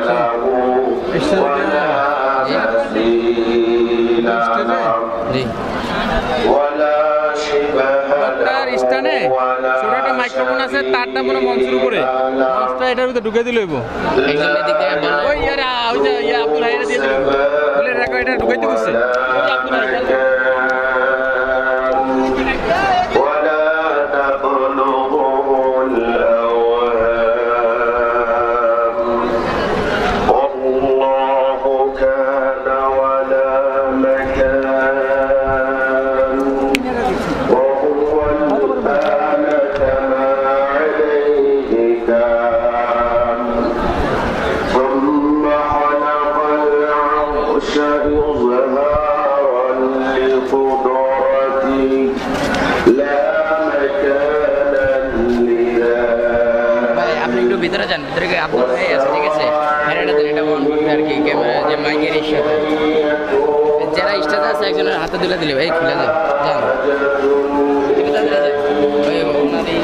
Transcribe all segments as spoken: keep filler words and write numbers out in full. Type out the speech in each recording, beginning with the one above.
Microphone আছে তারটা মনে মঞ্চের উপরে মঞ্চটা এটার ভিতরে ঢুকে দিলে হইব ওই ইয়ারে ওই যে ইয়া আব্দুল হাইরা দিয়ে দিল বলে রাখো এটা ঢুকাইতে বলছে ওই আব্দুল হাই ভিতরে যান ভিতরে গিয়ে আব্দুল ভাই আছে ঠিক আছে হেরাটা দেন এটা অন করবে আর কি ক্যামেরা যে মাইকের ইস্যু যারা স্টেজে আছে একজনের হাতে তুলে দিলে ভাই খুলে যান যান ঠিক আছে যান ওই ওনারই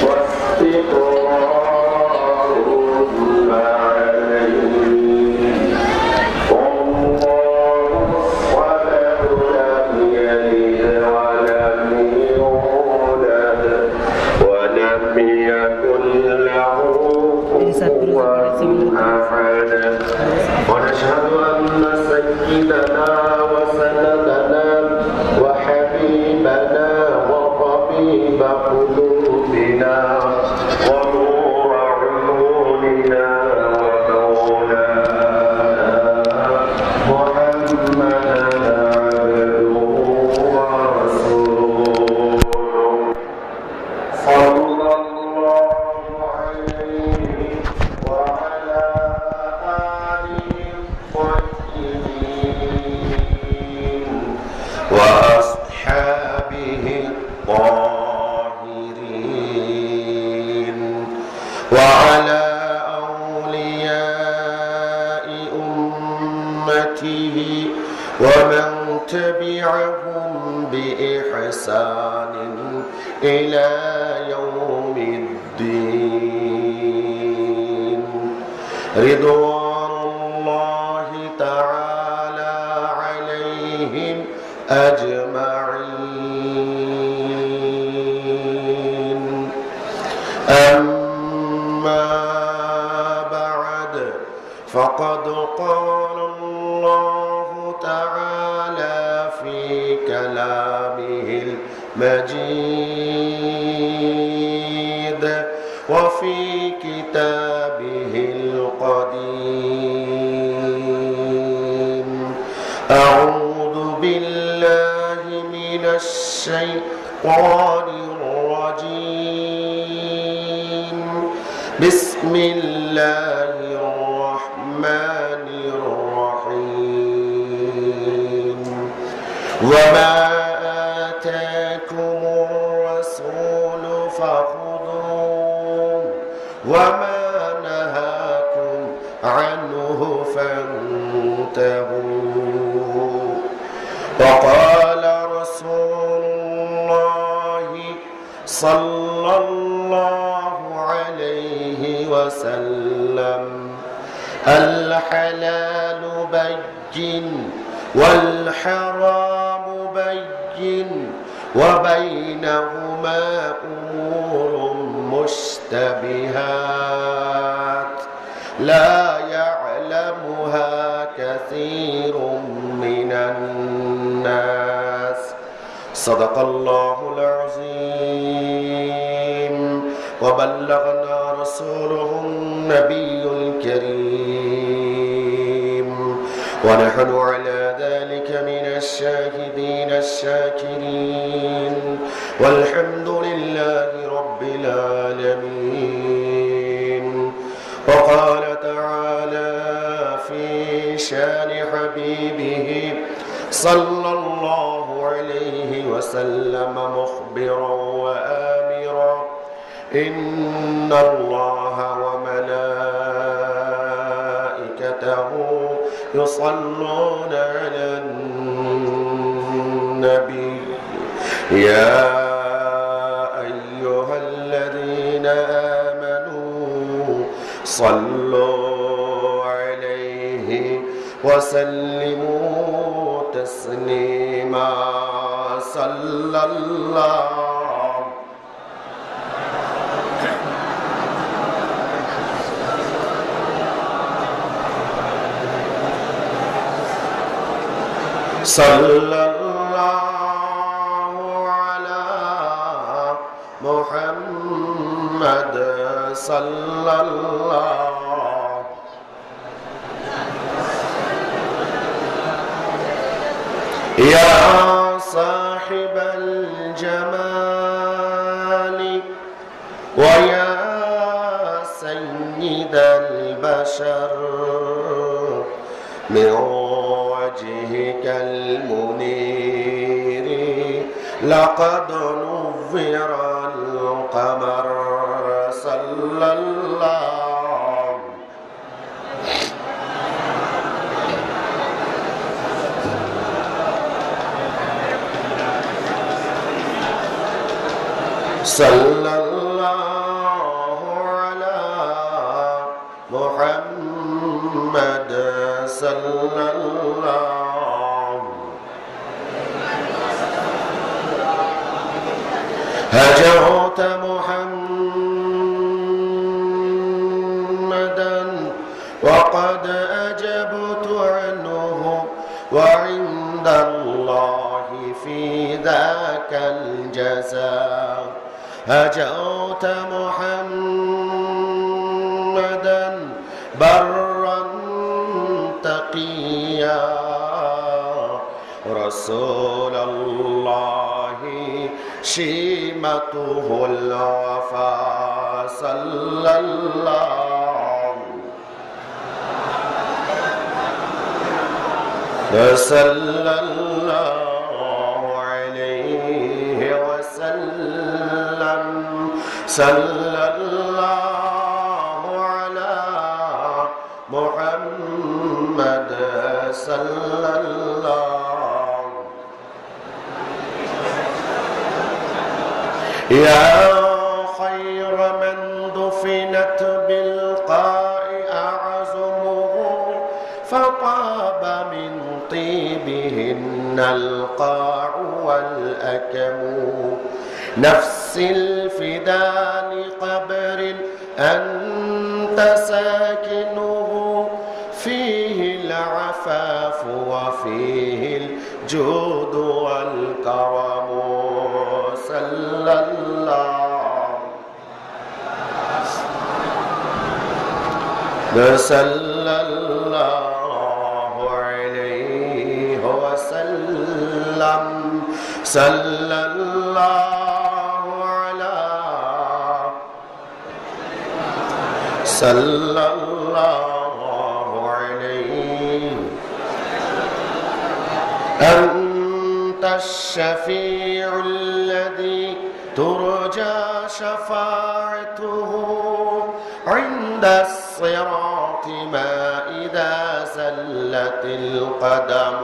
ونشهد أن سيدنا وسندنا وحبيبنا وطبيب قلوبنا ونور عيوننا ومولانا محمدا عبده ورسوله صلى الله عليه وعلى وأصحابه الطاهرين وعلى أولياء أمته ومن تبعهم بإحسان إلى يوم الدين رضوان الله تعالى عليهم أجمعين أما بعد فقد قال الله تعالى في كلامه المجيد وفي كتابه القديم أعوذ بالله من الشيطان الرجيم بسم الله الرحمن الرحيم وما آتاكم الرسول فخذوه وما نهاكم عنه فانتهوا وقال رسول الله صلى الله عليه وسلم الحلال بين والحرام بين وبينهما أمور مشتبهات لا يعلمها كثير من الناس صدق الله العظيم وبلغنا رسوله النبي الكريم ونحن على ذلك من الشاهدين الشاكرين والحمد لله رب العالمين وقال تعالى في شان حبيبه صلى الله عليه وسلم مخبرا وآمرا إن الله وملائكته يصلون على النبي يا أيها الذين آمنوا صلوا عليه وسلموا تسليما صلى الله صلى الله على محمد صلى الله يا صاحب الجمال ويا سيد البشر من وجهك المنير لقد نظر القمر صلى الله صلى الله على محمد صلى الله هجرت محمدا وقد أجبت عنه وعند الله في ذاك الجزاء هجرت محمدا برا تقيا رسول الله شيمته الوفا صلى الله صلى الله عليه وسلم صلى الله على محمد صلى الله يا خير من دفنت بالقاء أعزمه فطاب من طيبهن القاع والأكم نفس الفداء لقبر أنت ساكنه فيه العفاف وفيه الجود والكرم صلى الله صلى الله عليه وسلم صلى الله على صلى الله عليه أنت الشفيع الذي ترجى شفاعته عند الصراط ما إذا زلت القدم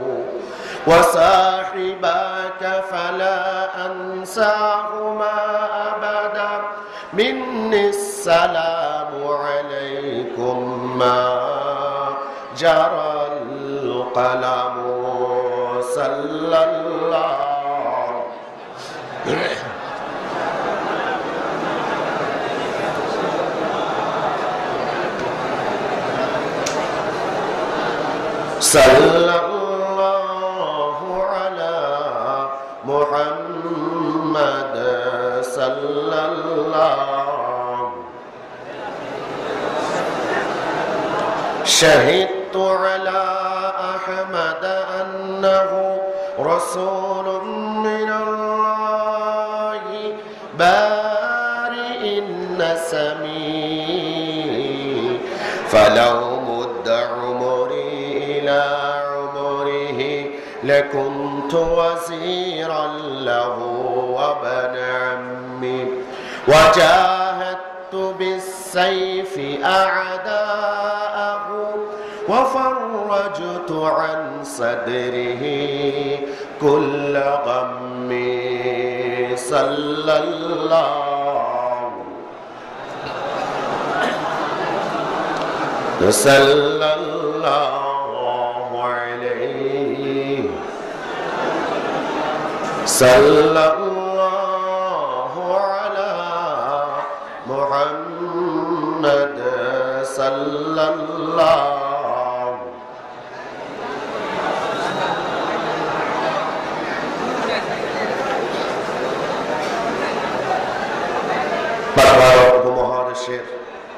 وصاحباك فلا أنساهما أبدا مني السلام عليكم ما جرى القلم صلى الله صلى الله على محمد صلى الله شهدت على أحمد أنه رسول من الله بارئ النسمي فلو مد عمري إلى عمره لكنت وزيرا له وابن عمي وجاهدت بالسيف أعداءه وفرجت عن صدره كل غم صلى الله صلى الله সাল্লাল্লাহু আলা মুহাম্মাদ সাল্লাল্লাহু পার্বত্য উপমহাদেশের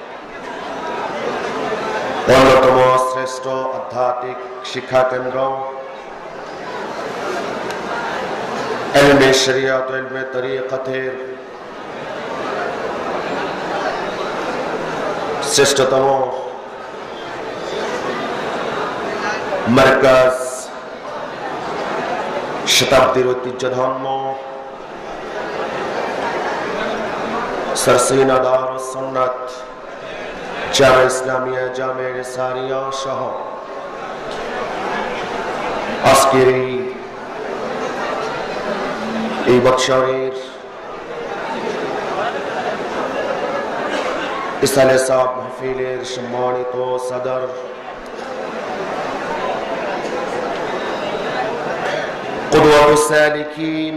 অন্যতম শ্রেষ্ঠ আধ্যাত্মিক শিক্ষা কেন্দ্র ইলমে শরিয়ত ইলমে তরিকতের শ্রেষ্ঠতম মারকাজ, শতাব্দীর ঐতিহ্যধর্ম সরসিনা দারুস সুন্নাত জামে ইসলামিয়া জামে রিসালিয়া সহ আজকের এই বৎসরের ইসালে সাব মাহফিলের সম্মানিত সদর কুদওয়াতুস সালিকিন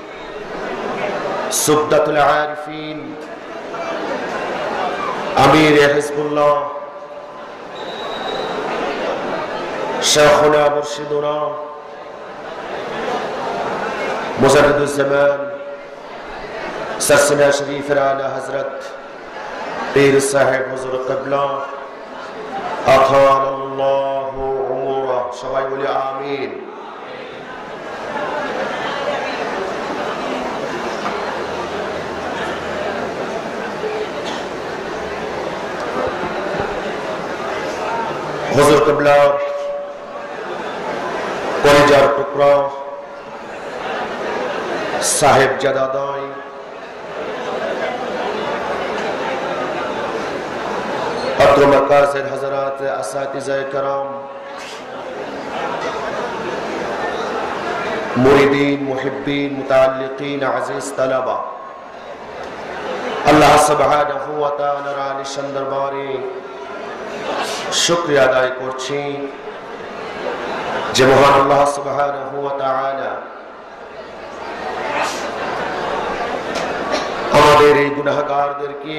সুবদাতুল আরিফিন আমির হিজবুল্লাহ শাইখুনা মুর্শিদুনা মুজাদ্দিদুজ্জামান সরসিনা শরীফের আলা হযরত পীর সাহেব হুজুর কিবলা আতালাল্লাহু উমরা, সবাই বলি আমিন। হুজুর কিবলা কলিজার টুকরা সাহেব জাদাদাই অত্র মাকাসের হযরত আসাতিজায়ে کرام মুরিদিন মুহিব্বিন মুতাআল্লিকিন আজিজ তালাবা, আল্লাহ সুবহানাহু ওয়া তাআলার আলিশান দরবারে শুকরিয়া আদায় করছি যে মহান আল্লাহ সুবহানাহু ওয়া তাআলা আমাদের এই গুনাহগারদেরকে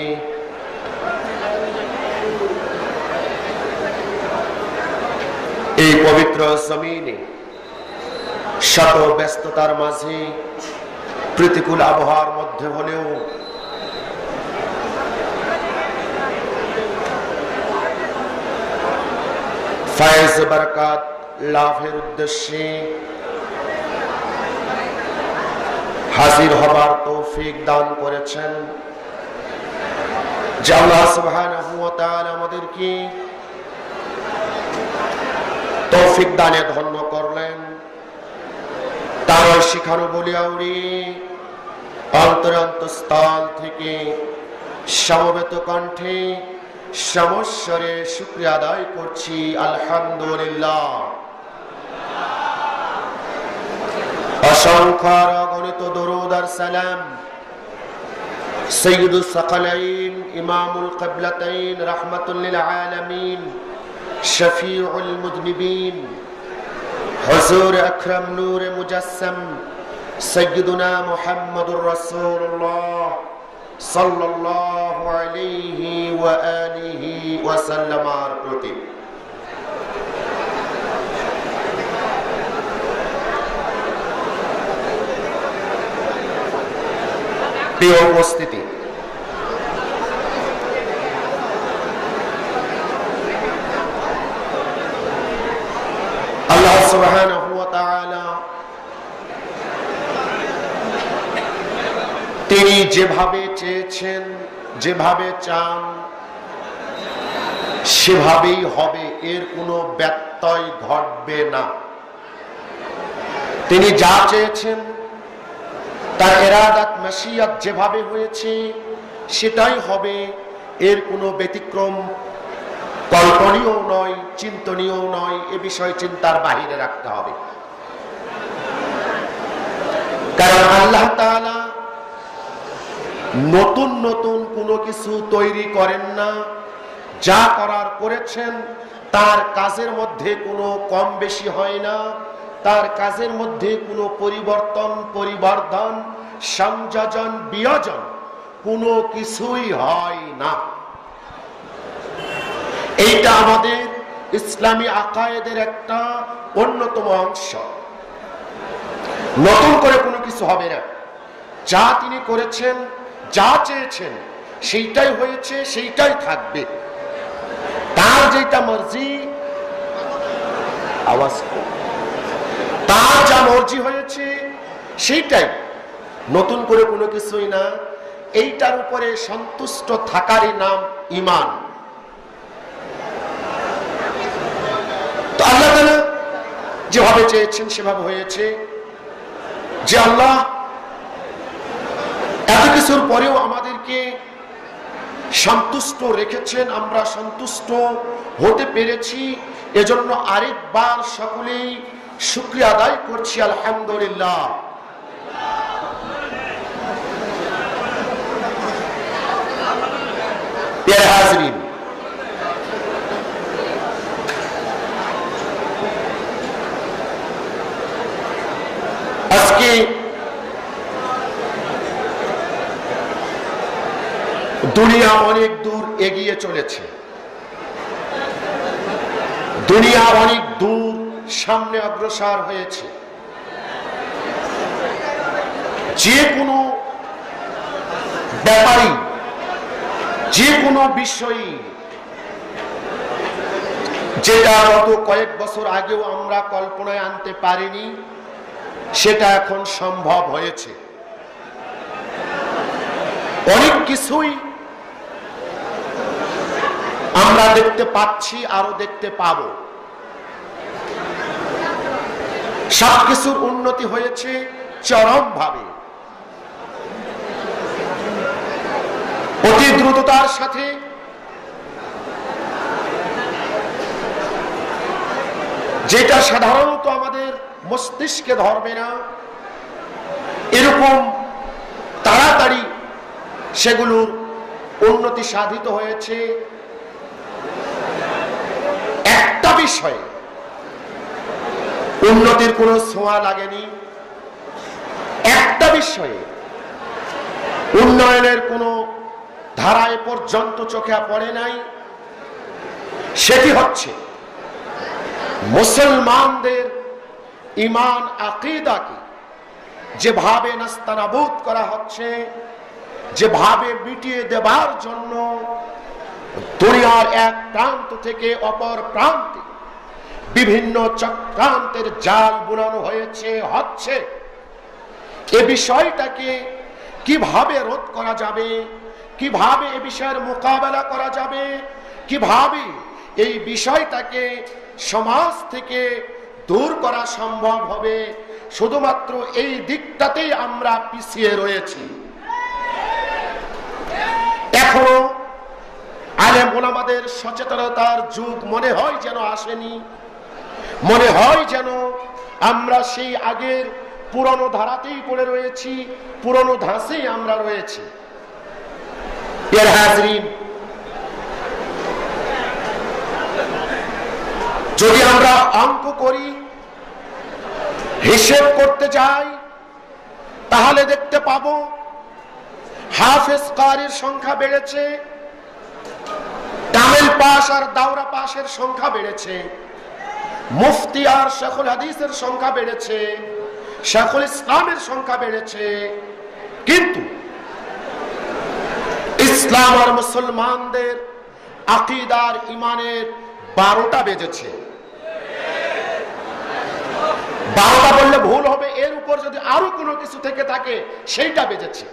এই পবিত্র জমিনে শত ব্যস্ততার মাঝে প্রতিকূল আবহাওয়ার মধ্যে হলেও ফায়েজ বরকত লাভের উদ্দেশ্যে হাজির হবার তৌফিক দান করেছেন। যে আল্লাহ সুবহানাহু ওয়া তাআলা আমাদেরকে তৌফিক দানে ধন্য করলেন, তার শিখানো বলিয়া উড়ি অন্তরান্তঃস্থল থেকে সমবেত কণ্ঠে সমস্বরে শুকরিয়া আদায় করছি আলহামদুলিল্লাহ। অসংখ্য অগণিত দরুদ আর সালাম সৈয়দুস সাকালাইন ইমামুল কিবলাতাইন রাহমাতুল লিল আলামিন শফিউল মুযনিবিন হুজুর আকরাম নূরে মুজাসসাম সৈয়দুনা মুহাম্মদুর রাসূলুল্লাহ সাল্লাল্লাহু আলাইহি ওয়া আলিহি ওয়া সাল্লামার প্রতি প্রিয় উপস্থিতি, আল্লাহ সুবহানাহু ওয়া তাআলা তিনি যেভাবে চেয়েছেন, যেভাবে চান সেভাবেই হবে, এর কোনো ব্যত্যয় ঘটবে না। তিনি যা চেয়েছেন তার ইরাদাত মাশিয়াত যেভাবে হয়েছে সেটাই হবে, এর কোনো ব্যতিক্রম কল্পনীয় নয়, চিন্তনীয় নয়, এ বিষয় চিন্তার বাহিরে রাখতে হবে। কারণ আল্লাহ তাআলা নতুন নতুন কোনো কিছু তৈরি করেন না, যা করার করেছেন তার কাজের মধ্যে কোনো কম বেশি হয় না, তার কাজের মধ্যে কোনো পরিবর্তন, পরিবর্ধন, সংযোজন, বিয়োজন কোনো কিছুই হয় না। এইটা আমাদের ইসলামী আকায়েদের একটা অন্যতম অংশ। নতুন করে কোনো কিছু হবে না। যা তিনি করেছেন, যা চেয়েছেন, সেইটাই হয়েছে, সেইটাই থাকবে। তার যেটা মর্জি, আওয়াজ তার যা মর্জি হয়েছে সেইটাই, নতুন করে কোনো কিছুই না। এইটার উপরে সন্তুষ্ট থাকারই নাম ঈমান। তো আল্লাহ তাআলা যেভাবে চেয়েছেন সেভাবে হয়েছে। যে আল্লাহ এত কিছুর পরেও আমাদেরকে সন্তুষ্ট রেখেছেন, আমরা সন্তুষ্ট হতে পেরেছি, এজন্য আরেকবার সকলেই শুকরিয়া আদায় করছি, আলহামদুলিল্লাহ। প্রিয় হাজরিন, আজকে দুনিয়া অনেক দূর এগিয়ে চলেছে, দুনিয়া অনেক দূর সামনে অগ্রসর হয়েছে। যে কোনো ব্যাপারই, যে কোনো বিষয়ই যেটা গত কয়েক বছর আগেও আমরা কল্পনায় আনতে পারিনি, সেটা এখন সম্ভব হয়েছে। অনেক কিছুই আমরা দেখতে পাচ্ছি, আরো দেখতে পাব। সবকিছুর উন্নতি হয়েছে চরম ভাবে, অতি দ্রুততার সাথে। যেটা সাধারণত আমাদের মস্তিষ্কে ধরবে না, এরকম তাড়াতাড়ি সেগুলোর উন্নতি সাধিত হয়েছে। একটা বিষয়ে উন্নতির কোনো ছোঁয়া লাগেনি, একটা বিষয়ে উন্নয়নের কোনো ধারায় পর্যন্ত চোখে পড়ে নাই। সেটি হচ্ছে মুসলমানদের ঈমান আকীদাকে যেভাবে নাস্তানাবুদ করা হচ্ছে, যেভাবে মিটিয়ে দেবার জন্য দুনিয়ার এক প্রান্ত থেকে অপর প্রান্তে বিভিন্ন চক্রান্তের জাল বুনানো হয়েছে, হচ্ছে। এ বিষয়টাকে কিভাবে রোধ করা যাবে, কিভাবে এ বিষয়ের মোকাবেলা করা যাবে, কিভাবে এই বিষয়টাকে সমাজ থেকে দূর করা সম্ভব হবে, শুধুমাত্র এই দিকটাতেই আমরা পিছিয়ে রয়েছি। এখনো আলেম ওলামাদের সচেতনতার যুগ মনে হয় যেন আসেনি, মনে হয় যেন আমরা সেই আগের পুরনো ধারাতেই পড়ে রয়েছি, পুরনো ধাঁচেই আমরা রয়েছি। এর হাজরিন, যদি আমরা অঙ্ক করি, হিসেব করতে যাই, তাহলে দেখতে পাবো হাফেজ কারির সংখ্যা বেড়েছে, তামিল পাস আর দাওরা পাসের সংখ্যা বেড়েছে, মুফতি আর শেখুল হাদিসের সংখ্যা বেড়েছে, শেখুল ইসলামের সংখ্যা বেড়েছে, কিন্তু ইসলাম আর মুসলমানদের আকীদার ঈমানের বারোটা বেজেছে। বারোটা বললে ভুল হবে, এর উপর যদি আরো কোনো কিছু থেকে থাকে সেইটা বেজেছে।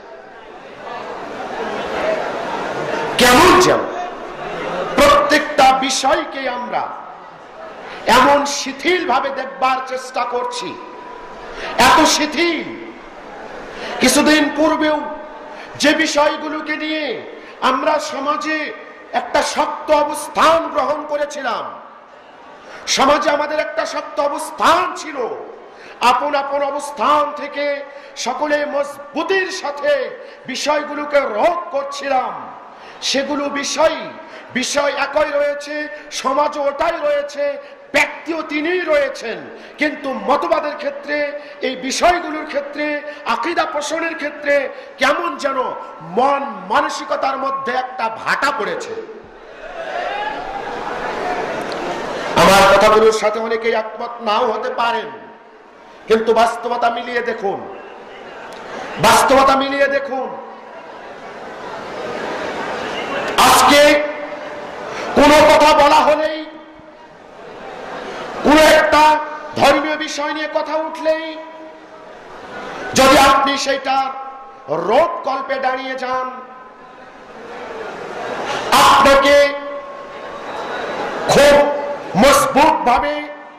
কেমন যেন প্রত্যেকটা বিষয়কে আমরা এমন শিথিল ভাবে দেখবার চেষ্টা করছি, এত শিথিল। কিছুদিন পূর্বেও যে বিষয়গুলোকে নিয়ে আমরা সমাজে একটা শক্ত অবস্থান গ্রহণ করেছিলাম, সমাজে আমাদের একটা শক্ত অবস্থান ছিল, আপন আপন অবস্থান থেকে সকলে মজবুতির সাথে বিষয়গুলোকে রোধ করছিলাম, সেগুলো বিষয় বিষয় একই রয়েছে, সমাজ ওটাই রয়েছে, ব্যক্তিও তিনিই রয়েছেন, কিন্তু মতবাদের ক্ষেত্রে, এই বিষয়গুলোর ক্ষেত্রে, আকীদা পোষণের ক্ষেত্রে কেমন যেন মন মানসিকতার মধ্যে একটা ভাটা পড়েছে। আমার কথাগুলোর সাথে অনেকেই একমত নাও হতে পারেন, কিন্তু বাস্তবতা মিলিয়ে দেখুন, বাস্তবতা মিলিয়ে দেখুন। আজকে কোন কথা বলা হলেই, কোন একটা ধর্মীয় বিষয় নিয়ে কথা উঠলেই যদি আপনি সেটা রোধ কল্পে দাঁড়িয়ে যান, আপনাকে খুব মজবুত ভাবে,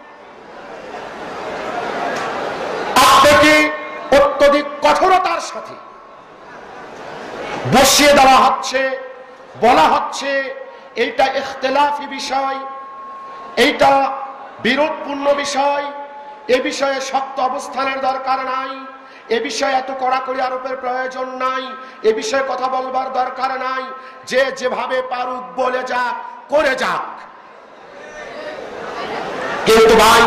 আপনাকে অত্যধিক কঠোরতার সাথে বসিয়ে দেওয়া হচ্ছে, বলা হচ্ছে এইটা ইখতিলাফি বিষয়, এইটা বিরোধপূর্ণ বিষয়, এ বিষয়ে শক্ত অবস্থানের দরকার নাই, এ বিষয়ে এত কড়াকড়ি আরোপের প্রয়োজন নাই, এ বিষয়ে কথা বলবার দরকার নাই, যে যেভাবে পারুক বলে যাক, করে যাক। কিন্তু ভাই,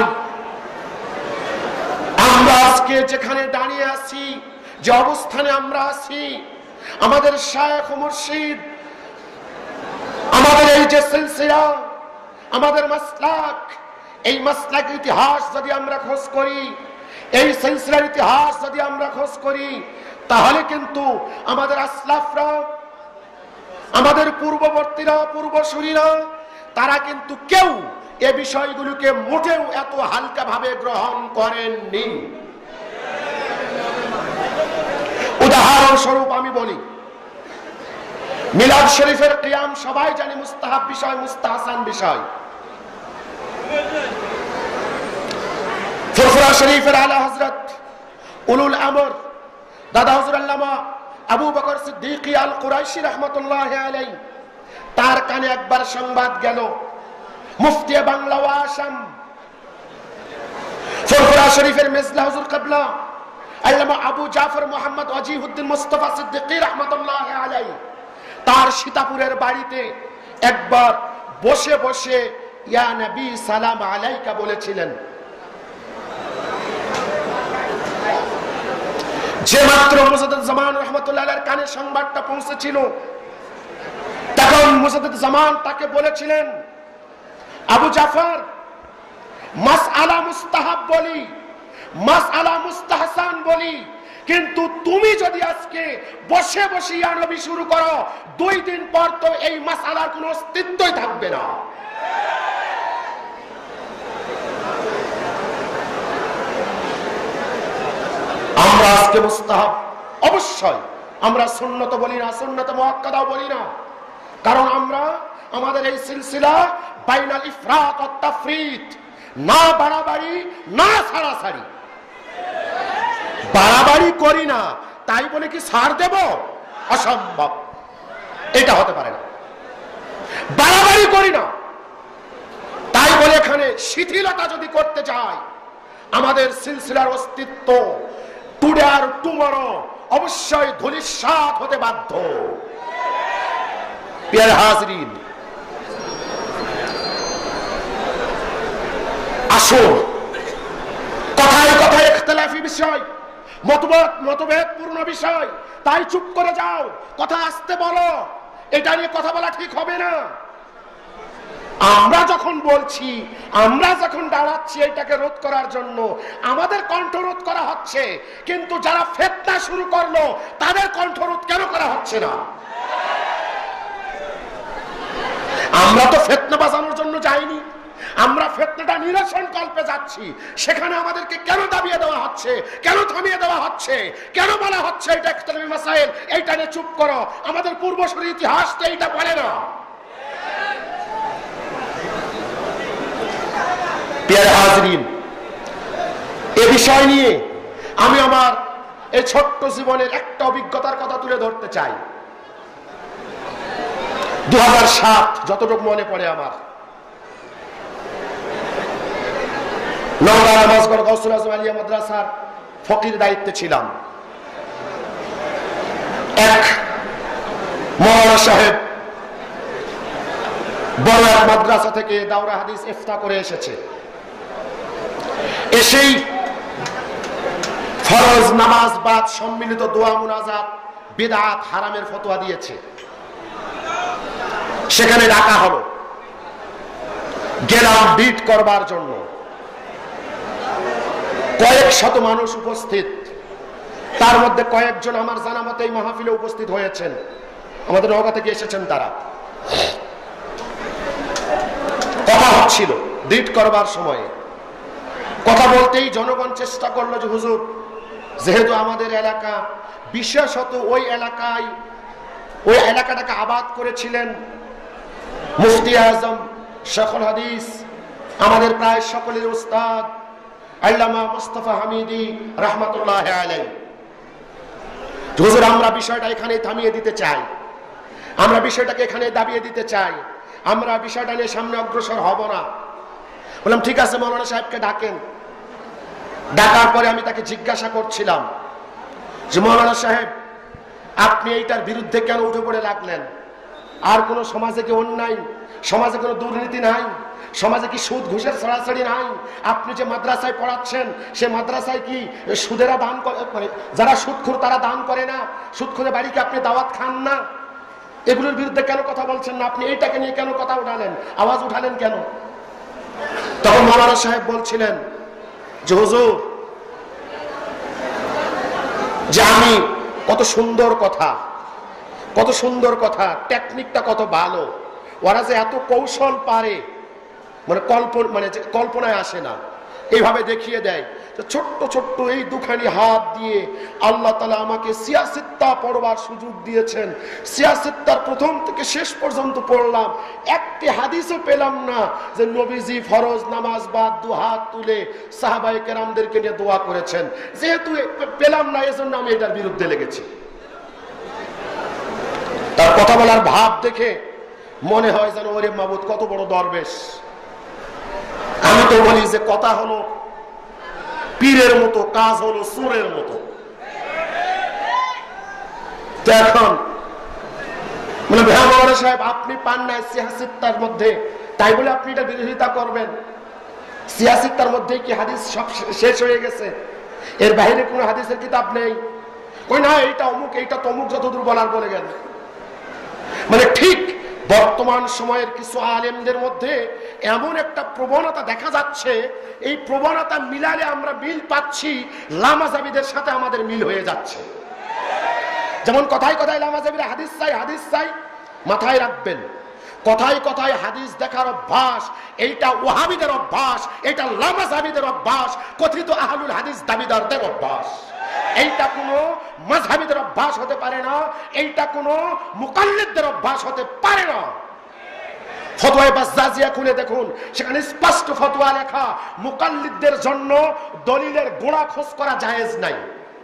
আমরা আজকে যেখানে দাঁড়িয়ে আছি, যে অবস্থানে আমরা আছি, আমাদের শায়েখ মুর্শিদ, আমাদের এই যে সিলসিলা, আমাদের মাসলাক, এই মাসলাক ইতিহাস যদি আমরা খোঁজ করি, এই সিলসিলার ইতিহাস যদি আমরা খোঁজ করি, তাহলে কিন্তু আমাদের আসলাফরা, আমাদের পূর্ববর্তীরা, পূর্বসূরীরা, তারা কিন্তু কেউ এ বিষয়গুলোকে মোটেও এত হালকা ভাবে গ্রহণ করেননি। উদাহরণস্বরূপ আমি বলি, মিলাদ শরীফের কিয়াম সবাই জানি মুস্তাহাব বিষয়, মুস্তাহসান বিষয়। ফুরফুরা শরীফের আলা হযরত উলুল আমর দাদা হুজুর আল্লামা আবু বকর সিদ্দিক আল কুরাইশি রাহমাতুল্লাহি আলাইহি, তার কানে একবার সংবাদ গেল, মুফতি বাংলা ও আসাম ফুরফুরা শরীফের মেজলা হুজুর কিবলা আল্লামা আবু জাফর মুহাম্মদ ওয়াজিহুদ্দিন মুস্তাফা সিদ্দিকী রাহমাতুল্লাহি আলাইহি, তার সীতাপুরের বাড়িতে একবার বসে বসে ইয়া নবী সালাম আলাইকা বলেছিলেন। যে মাত্র মুজাদ্দিদ-উজ-জামান রাহমাতুল্লাহ আলাইহির কানে সংবাদটা পৌঁছেছিল, তখন মুজাদ্দিদ-উজ-জামান তাকে বলেছিলেন, আবু জাফর, মাসআলা মুস্তাহাব বলি, মাসআলা মুস্তাহসান বলি, কিন্তু তুমি যদি আজকে বসে বসে ইয়া নবী শুরু করো, দুই দিন পর তো এই মাসআলার কোনো অস্তিত্বই থাকবে না। আমরা আজকে মুস্তাহাব, অবশ্যই আমরা সুন্নত বলি না, সুন্নত মুআক্কাদাও বলি না, কারণ আমরা আমাদের এই সিলসিলা বাইনাল ইফরাত ওয়াত তাফরিত, না বাড়াবাড়ি না ছাড়াছাড়ি। বাড়াবাড়ি করি না তাই বলে কি ছাড় দেব? অসম্ভব, এটা হতে পারে না। বাড়াবাড়ি করি না তাই বলে এখানে শিথিলতা যদি করতে চাই, আমাদের সিলসিলার অস্তিত্ব টুডে আর টুমরো অবশ্যই ধূলিসাৎ হতে বাধ্য। প্রিয় হাজরিন, আসুন, কথায় কথায় ইখতিলাফি বিষয়, মতভেদ মতভেদ পূর্ণ বিষয়, তাই চুপ করে যাও, কথা আসতে বলো, এটা নিয়ে কথা বলা ঠিক হবে না। আমরা যখন বলছি, আমরা যখন দাঁড়াচ্ছি এটাকে রোধ করার জন্য, আমাদের কণ্ঠ রোধ করা হচ্ছে, কিন্তু যারা ফিতনা শুরু করলো তাদের কণ্ঠ রোধ কেন করা হচ্ছে না? আমরা তো ফিতনা বাজানোর জন্য যাইনি, আমরা ফিতনাটা নিরসন কল্পে যাচ্ছি। সেখানে আমাদেরকে কেন দাবিয়ে দেওয়া হচ্ছে, কেন থামিয়ে দেওয়া হচ্ছে, কেন বলা হচ্ছে এটা ইখতিলাফি মাসাইল, এইটা নিয়ে চুপ করো? আমাদের পূর্বসূরি ইতিহাস তো এইটা বলে না। প্রিয় হাজরিন, এ বিষয় নিয়ে আমি আমার এই ছোট্ট জীবনের একটা অভিজ্ঞতার কথা তুলে ধরতে চাই। দু হাজার সাত যতটুকু মনে পড়ে আমার, নওগাঁ নামাজগড় গাউসুল আজম আলিয়া মাদ্রাসার ফকির দায়িত্বে ছিলাম। এক মৌলানা সাহেব বড় এক মাদ্রাসা থেকে দাওরা হাদিস ইফতা করে এসেছে। এসেই ফরজ নামাজ বাদ সম্মিলিত দোয়া মুনাজাত বিদআত হারামের ফতোয়া দিয়েছে। সেখানে ডাকা হলো, গেলাম বিট করবার জন্য। কয়েক শত মানুষ উপস্থিত, তার মধ্যে কয়েকজন আমার জানা মতে এই মাহফিলে উপস্থিত হয়েছেন, আমাদের নওগাঁ থেকে এসেছেন। তারা কথা হচ্ছিল বিট করবার সময়ে। কথা বলতেই জনগণ চেষ্টা করলো যে হুজুর, যেহেতু আমাদের এলাকা, বিশেষত ওই এলাকায় ওই এলাকাটাকে আবাদ করেছিলেন মুফতি আজম শাইখুল হাদিস, আমাদের প্রায় সকলের উস্তাদ আল্লামা মুস্তাফা হামিদি রাহমাতুল্লাহি আলাইহি। হুজুর, আমরা বিষয়টা এখানে থামিয়ে দিতে চাই, আমরা বিষয়টাকে এখানে দাবিয়ে দিতে চাই, আমরা বিষয়টা নিয়ে সামনে অগ্রসর হব না। বললাম ঠিক আছে, মৌলানা সাহেবকে ডাকেন। ডাকার পরে আমি তাকে জিজ্ঞাসা করছিলাম যে মৌলানা সাহেব, আপনি এইটার বিরুদ্ধে কেন উঠে পড়ে লাগলেন? আর কোন সমাজে কি অন্যায়, সমাজে কোনো দুর্নীতি নাই, সমাজে কি সুদ ঘুষের ছড়াছড়ি নাই? আপনি যে মাদ্রাসায় পড়াচ্ছেন, সে মাদ্রাসায় কি সুদেরা দান করে? যারা সুদখোর তারা দান করে না? সুদখোরের বাড়িকে আপনি দাওয়াত খান না? এগুলোর বিরুদ্ধে কেন কথা বলছেন না? আপনি এইটাকে নিয়ে কেন কথা উঠালেন, আওয়াজ উঠালেন কেন? তখন মৌলানা সাহেব বলছিলেন যে হুজুর, যে আমি কত সুন্দর কথা, কত সুন্দর কথা, টেকনিকটা কত ভালো, ওরা যে এত কৌশল পারে, মানে কল্পনা মানে কল্পনায় আসে না, এইভাবে দেখিয়ে দেয়। ছোট্ট ছোট্ট এই দুখানি হাত দিয়ে আল্লাহ তাআলা আমাকে সিয়াসিত্তা পড়বার সুযোগ দিয়েছেন। সিয়াসিত্তার প্রথম থেকে শেষ পর্যন্ত পড়লাম, একটি হাদিসও পেলাম না যে নবীজি ফরজ নামাজ বাদ দু হাত তুলে সাহাবায়ে কেরামদেরকে নিয়ে দোয়া করেছেন। যেহেতু পেলাম না, এজন্য আমি এটার বিরুদ্ধে লেগেছি। তার কথা বলার ভাব দেখে মনে হয় যেন ওরে মাবুদ কত বড় দরবেশ। আমি তো বলি যে কথা হলো পীরের মতো, কাজ হলো সুরের মতো। এখন মানে মৌলানা সাহেব, আপনি পান নাই সিয়াসিত্তার মধ্যে, তাই বলে আপনি এটা বিরোধিতা করবেন? সিয়াসিত্তার মধ্যে কি হাদিস সব শেষ হয়ে গেছে? এর বাইরে কোনো হাদিসের কিতাব নেই? কই না, এইটা অমুক, এইটা তমুক, যতদূর বলার বলে গেল। মানে ঠিক বর্তমান সময়ের কিছু আলেমদের মধ্যে এমন একটা প্রবণতা দেখা যাচ্ছে, এই প্রবণতা মিলালে আমরা মিল পাচ্ছি, লামাজাবিদের সাথে আমাদের মিল হয়ে যাচ্ছে। যেমন কথায় কথায় লামাজাবিরা হাদিস চাই, হাদিস চাই, মাথায় রাখবেন, কথায় কথায় হাদিস দেখার অভ্যাস, এইটা ওয়াহাবিদের অভ্যাস, এটা লামাজাবিদের অভ্যাস, কথিত আহলুল হাদিস দাবিদারদের অভ্যাস। এইটা কোনো মাযহাবিদের অভ্যাস হতে পারে না, এইটা কোনো মুকাল্লিদদের অভ্যাস হতে পারে না। ফতোয়ায়ে বাজ্জাজিয়া খুলে দেখুন, সেখানে স্পষ্ট ফতোয়া লেখা, মুকাল্লিদদের জন্য দলিলের গোড়া খোঁজ করা জায়েজ নাই।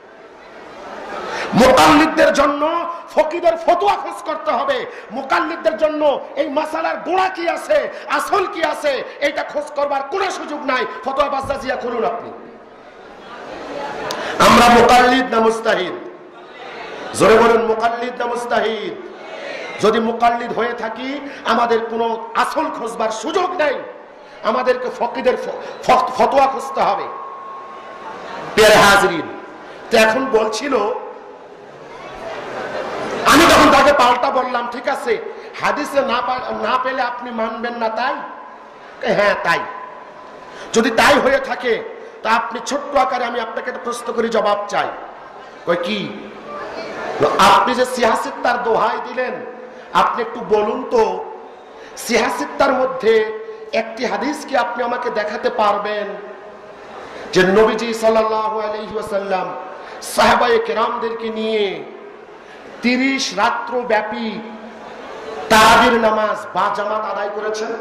মুকাল্লিদদের জন্য ফকিদের ফতোয়া খোঁজ করতে হবে। মুকাল্লিদদের জন্য এই মাসালার গোড়া কি আছে, আসল কি আছে, এইটা খোঁজ করবার কোনো সুযোগ নাই। ফতোয়া বাজ্জাজিয়া খুলুন আপনি। আমরা মুকাল্লিদ না মুস্তাহিদ? জোরে বলুন, মুকাল্লিদ না মুস্তাহিদ? যদি মুকাল্লিদ হয়ে থাকি, আমাদের কোনো আসল খোঁজবার সুযোগ নেই, আমাদেরকে ফকিদের ফতোয়া খুঁজতে হবে। প্রিয় হাজরিন, তো এখন বলছিল, আমি তখন তাকে পাল্টা বললাম, ঠিক আছে, হাদিসে না না পেলে আপনি মানবেন না, তাই? হ্যাঁ তাই। যদি তাই হয়ে থাকে, তা আপনি ছোট্ট আকারে আমি আপনাকে একটা প্রশ্ন করি, জবাব চাই। কই কি? আপনি যে সিয়াসিত্তার দোহাই দিলেন, আপনি একটু বলুন তো, সিয়াসিত্তার মধ্যে একটি হাদিস কি আপনি আমাকে দেখাতে পারবেন যে নবীজি সাল্লাল্লাহু আলাইহি ওয়াসাল্লাম সাহাবায়ে কেরামদেরকে নিয়ে তিরিশ রাত্র ব্যাপী তারাবির নামাজ বা জামাত আদায় করেছেন?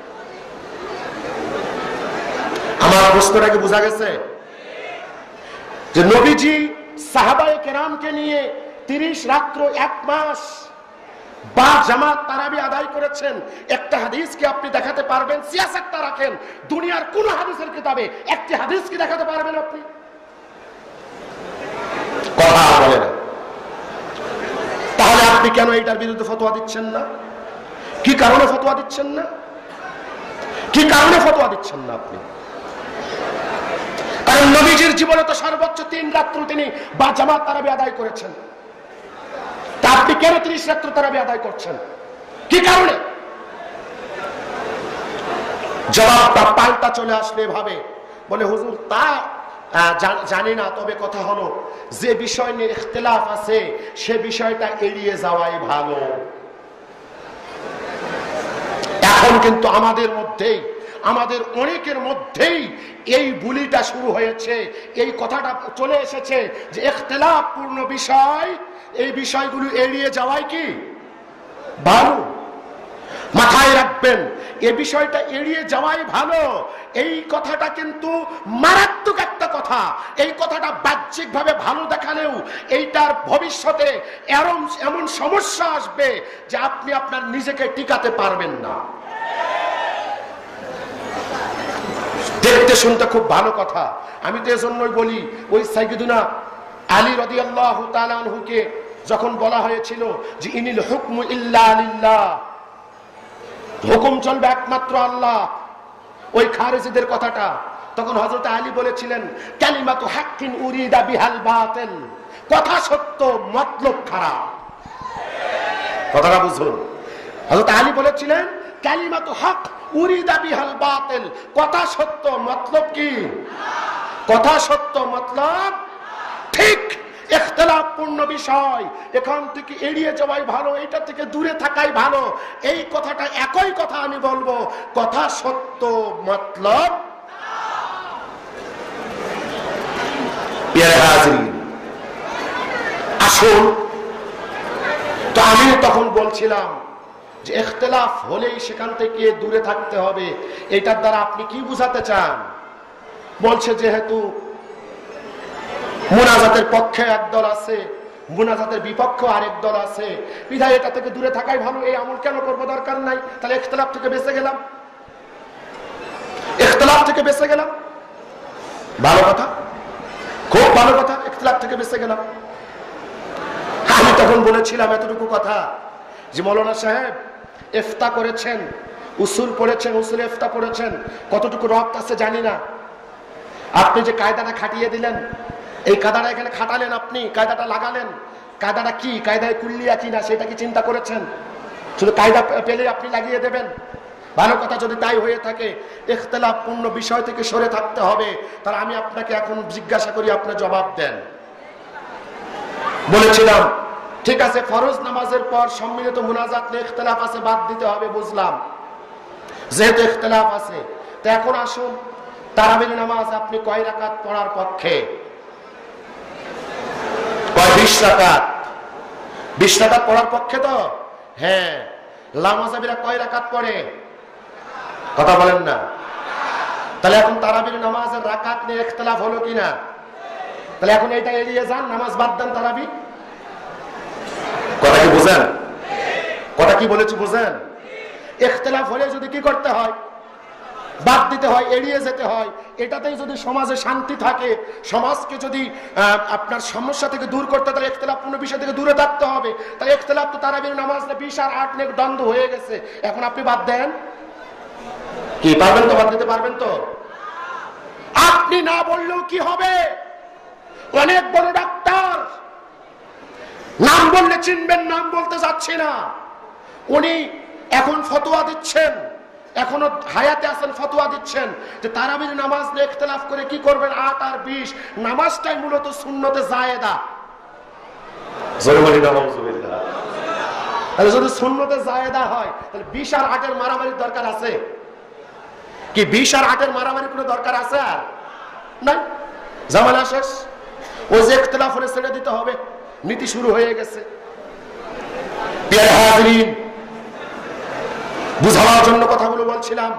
আমার প্রশ্নটাকে বোঝা গেছে? যে নবীজি সাহাবায়ে কেরামকে নিয়ে তিরিশ রাত্র এক মাস বা জামাত তারাবি আদায় করেছেন, একটা হাদিস কি আপনি দেখাতে পারবেন? সিয়াসতটা রাখেন, দুনিয়ার কোন হাদিসের কিতাবে একটি হাদিস কি দেখাতে পারবেন আপনি? কথা বলেন। তাহলে আপনি কেন এইটার বিরুদ্ধে ফতোয়া দিচ্ছেন না? কি কারণে ফতোয়া দিচ্ছেন না? কি কারণে ফতোয়া দিচ্ছেন না আপনি? কারণ নবীজির জীবনে তো সর্বোচ্চ তিন রাত্র তিনি বা জামাত তারাবি আদায় করেছেন। তা আপনি কেন ত্রিশ রাত্র তারাবি আদায় করছেন? কি কারণে? জবাবটা পাল্টা চলে আসলে ভাবে বলে, হুজুর তা জানি না, তবে কথা হলো যে বিষয় নিয়ে ইখতিলাফ আছে সে বিষয়টা এড়িয়ে যাওয়াই ভালো। এখন কিন্তু আমাদের মধ্যেই, আমাদের অনেকের মধ্যেই এই বুলিটা শুরু হয়েছে, এই কথাটা চলে এসেছে যে ইখতিলাফ পূর্ণ বিষয়, এই বিষয়গুলো এড়িয়ে যাওয়াই কি ভালো। মাথায় রাখবেন, এই বিষয়টা এড়িয়ে যাওয়াই ভালো। এই কথাটা কিন্তু মারাত্মক একটা কথা। এই কথাটা বাহ্যিকভাবে ভালো দেখালেও এইটার ভবিষ্যতে এরম এমন সমস্যা আসবে যে আপনি আপনার নিজেকে টিকাতে পারবেন না। দেখতে শুনতে খুব ভালো কথা, আমি তো এজন্যই বলি, ওই সাইয়্যিদুনা আলী রাদিয়াল্লাহু তাআলা আনহুকে যখন বলা হয়েছিল যে ইনিল হুকমু ইল্লা লিল্লাহ, হুকুম চলবে একমাত্র আল্লাহ, ওই খারেজিদের কথাটা, তখন হযরত আলী বলেছিলেন কালিমাতু হাক্কিন উরিদা বিহাল বাতিল, কথা সত্য মতলব খারাপ। কথাটা বুঝুন, হযরত আলী বলেছিলেন কালিমাতু হক উরিদা বিহাল বাতিল, কথা সত্য মতলব কি? কথা সত্য মতলব ঠিক। ইখতিলাফ পূর্ণ বিষয়, এখান থেকে এড়িয়ে যাওয়াই ভালো, এটা থেকে দূরে থাকাই ভালো। এই কথাটা একই কথা আমি বলবো, কথা সত্য মতলব। আসুন, তো আমি তখন বলছিলাম যে ইখতিলাফ হলেই সেখান থেকে দূরে থাকতে হবে, এটার দ্বারা আপনি কি বুঝাতে চান? বলছে যেহেতু মুনাজাতের পক্ষে একদল আছে, মুনাজাতের বিপক্ষে আরেক দল আছে, বিধায় এটা থেকে দূরে থাকাই ভালো, এই আমল কেন করবো, দরকার নাই, তাহলে ইখতিলাফ থেকে বেঁচে গেলাম, ইখতিলাফ থেকে বেঁচে গেলাম। ভালো কথা, খুব ভালো কথা, ইখতিলাফ থেকে বেঁচে গেলাম। আমি তখন বলেছিলাম এতটুকু কথা যে মৌলানা সাহেব ইফতা করেছেন, উসুল পড়েছেন, উসুল ইফতা পড়েছেন, কতটুকু রক্ত আছে জানি না, আপনি যে কায়দাটা খাটিয়ে দিলেন, এই কায়দাটা এখানে খাটালেন, আপনি কায়দাটা লাগালেন, কায়দাটা কি, কায়দায় কুল্লিয়া কিনা সেটা কি চিন্তা করেছেন? শুধু কায়দা পেলে আপনি লাগিয়ে দেবেন? ভালো কথা, যদি তাই হয়ে থাকে ইখতিলাফ পূর্ণ বিষয় থেকে সরে থাকতে হবে, তাহলে আমি আপনাকে এখন জিজ্ঞাসা করি, আপনি জবাব দেন। বলেছিলাম ঠিক আছে, ফরজ নামাজের পর সম্মিলিত মুনাজাত নিয়ে ইখতিলাফ আছে, বাদ দিতে হবে, বুঝলাম, যেহেতু ইখতিলাফ আছে। তো এখন আসুন, তারাবির নামাজ আপনি কয় রাকাত পড়ার পক্ষে? কয়? বিশ রাকাত। বিশ রাকাত পড়ার পক্ষে তো? হ্যাঁ। লামাজাবিরা কয় রাকাত পড়ে? কথা বলেন না। তাহলে এখন তারাবির নামাজের রাকাত নিয়ে ইখতিলাফ হলো কিনা? তাহলে এখন এটা এড়িয়ে যান, নামাজ বাদ দেন, তারাবি। কথা কি বুঝেন? কথা কি বলেছি বুঝেন? ইখতিলাফ হলে যদি কি করতে হয়? বাদ দিতে হয়, এড়িয়ে যেতে হয়। এটাতেই যদি সমাজে শান্তি থাকে, সমাজকে যদি আপনার সমস্যা থেকে দূর করতে, তাহলে ইখতিলাফপূর্ণ বিষয় থেকে দূরে থাকতে হবে। তাহলে ইখতিলাফ তো তারাবির নামাজ বিশ আর আট নিয়ে দ্বন্দ্ব হয়ে গেছে, এখন আপনি বাদ দেন, কি পারবেন তো? বাদ দিতে পারবেন তো? আপনি না বললেও কি হবে, অনেক বড় ডাক্তার, নাম বললে চিনবেন, নাম বলতে যাচ্ছি না, উনি এখন ফতোয়া দিচ্ছেন, এখনো হায়াতে আছেন, ফতোয়া দিচ্ছেন যে তারাবির নামাজ নিয়ে ইখতিলাফ করে কি করবেন, আট আর বিশ, নামাজটাই মূলত সুন্নতে জায়েদা। তাহলে যদি সুন্নতে জায়েদা হয়, তাহলে বিশ আর আটের মারামারির দরকার আছে কি? বিশ আর আটের মারামারি কোনো দরকার আছে আর নাই, জামানা শেষ। ওই যে ইখতিলাফ হলে ছেড়ে দিতে হবে, নীতি শুরু হয়ে গেছে। বুঝানোর জন্য কথাগুলো বলছিলাম,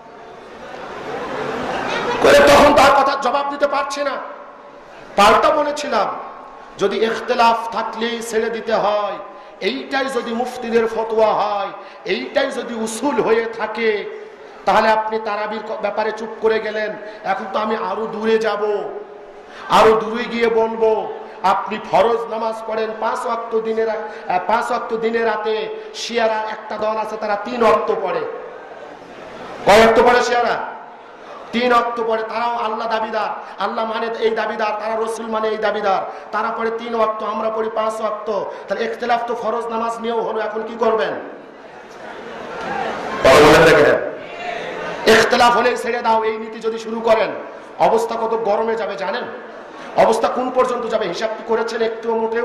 তখন তার কথা জবাব দিতে পারছি না, পাল্টা বলেছিলাম যদি ইখতিলাফ থাকলেই ছেড়ে দিতে হয়, এইটাই যদি মুফতিদের ফতোয়া হয়, এইটাই যদি উসুল হয়ে থাকে, তাহলে আপনি তারাবির ব্যাপারে চুপ করে গেলেন। এখন তো আমি আরো দূরে যাব, আরো দূরে গিয়ে বলবো আপনি ফরজ নামাজ পড়েন পাঁচ ওয়াক্ত দিনের পাঁচ ওয়াক্ত দিনের রাতে, শিয়ারা একটা দল আছে তারা তিন ওয়াক্ত পড়ে। কয় ওয়াক্ত পড়ে শিয়ারা? তিন ওয়াক্ত পড়ে। তারাও আল্লাহ দাবিদার, আল্লাহ মানে এই দাবিদার, তারা রসুল মানে এই দাবিদার, তারা পড়ে তিন ওয়াক্ত, আমরা পড়ি পাঁচ ওয়াক্ত। তাহলে ইখতিলাফ তো ফরজ নামাজ নিয়েও হলো, এখন কি করবেন? ইখতিলাফ হলে ছেড়ে দাও, এই নীতি যদি শুরু করেন অবস্থা কত গরমে যাবে জানেন? অবস্থা কোন পর্যন্ত যাবে হিসাব কি করেছেন একটু মোটেও?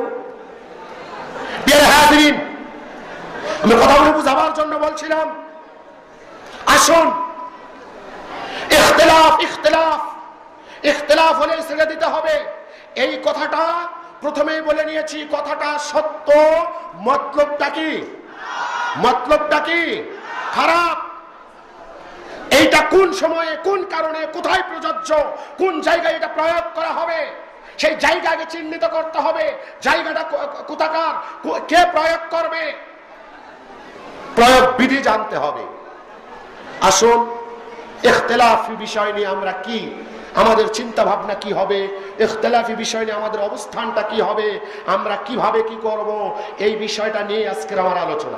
আমি কথাগুলো বুঝাবার জন্য বলছিলাম, আসুন ইখতিলাফ ইখতিলাফ ইখতিলাফ হলে ছেড়ে দিতে হবে, এই কথাটা প্রথমেই বলে নিয়েছি। কথাটা সত্য, মতলবটা কি? মতলবটা কি? খারাপ। এইটা কোন সময়ে, কোন কারণে, কোথায় প্রযোজ্য, কোন জায়গায় এটা প্রয়োগ করা হবে, সেই জায়গাকে চিহ্নিত করতে হবে। জায়গাটা কোথাকার, কে প্রয়োগ করবে, প্রয়োগ বিধি জানতে হবে। আসুন ইখতিলাফি বিষয় নিয়ে আমরা কি, আমাদের চিন্তা ভাবনা কি হবে, ইখতিলাফি বিষয় নিয়ে আমাদের অবস্থানটা কি হবে, আমরা কিভাবে কি করব, এই বিষয়টা নিয়ে আজকের আমার আলোচনা।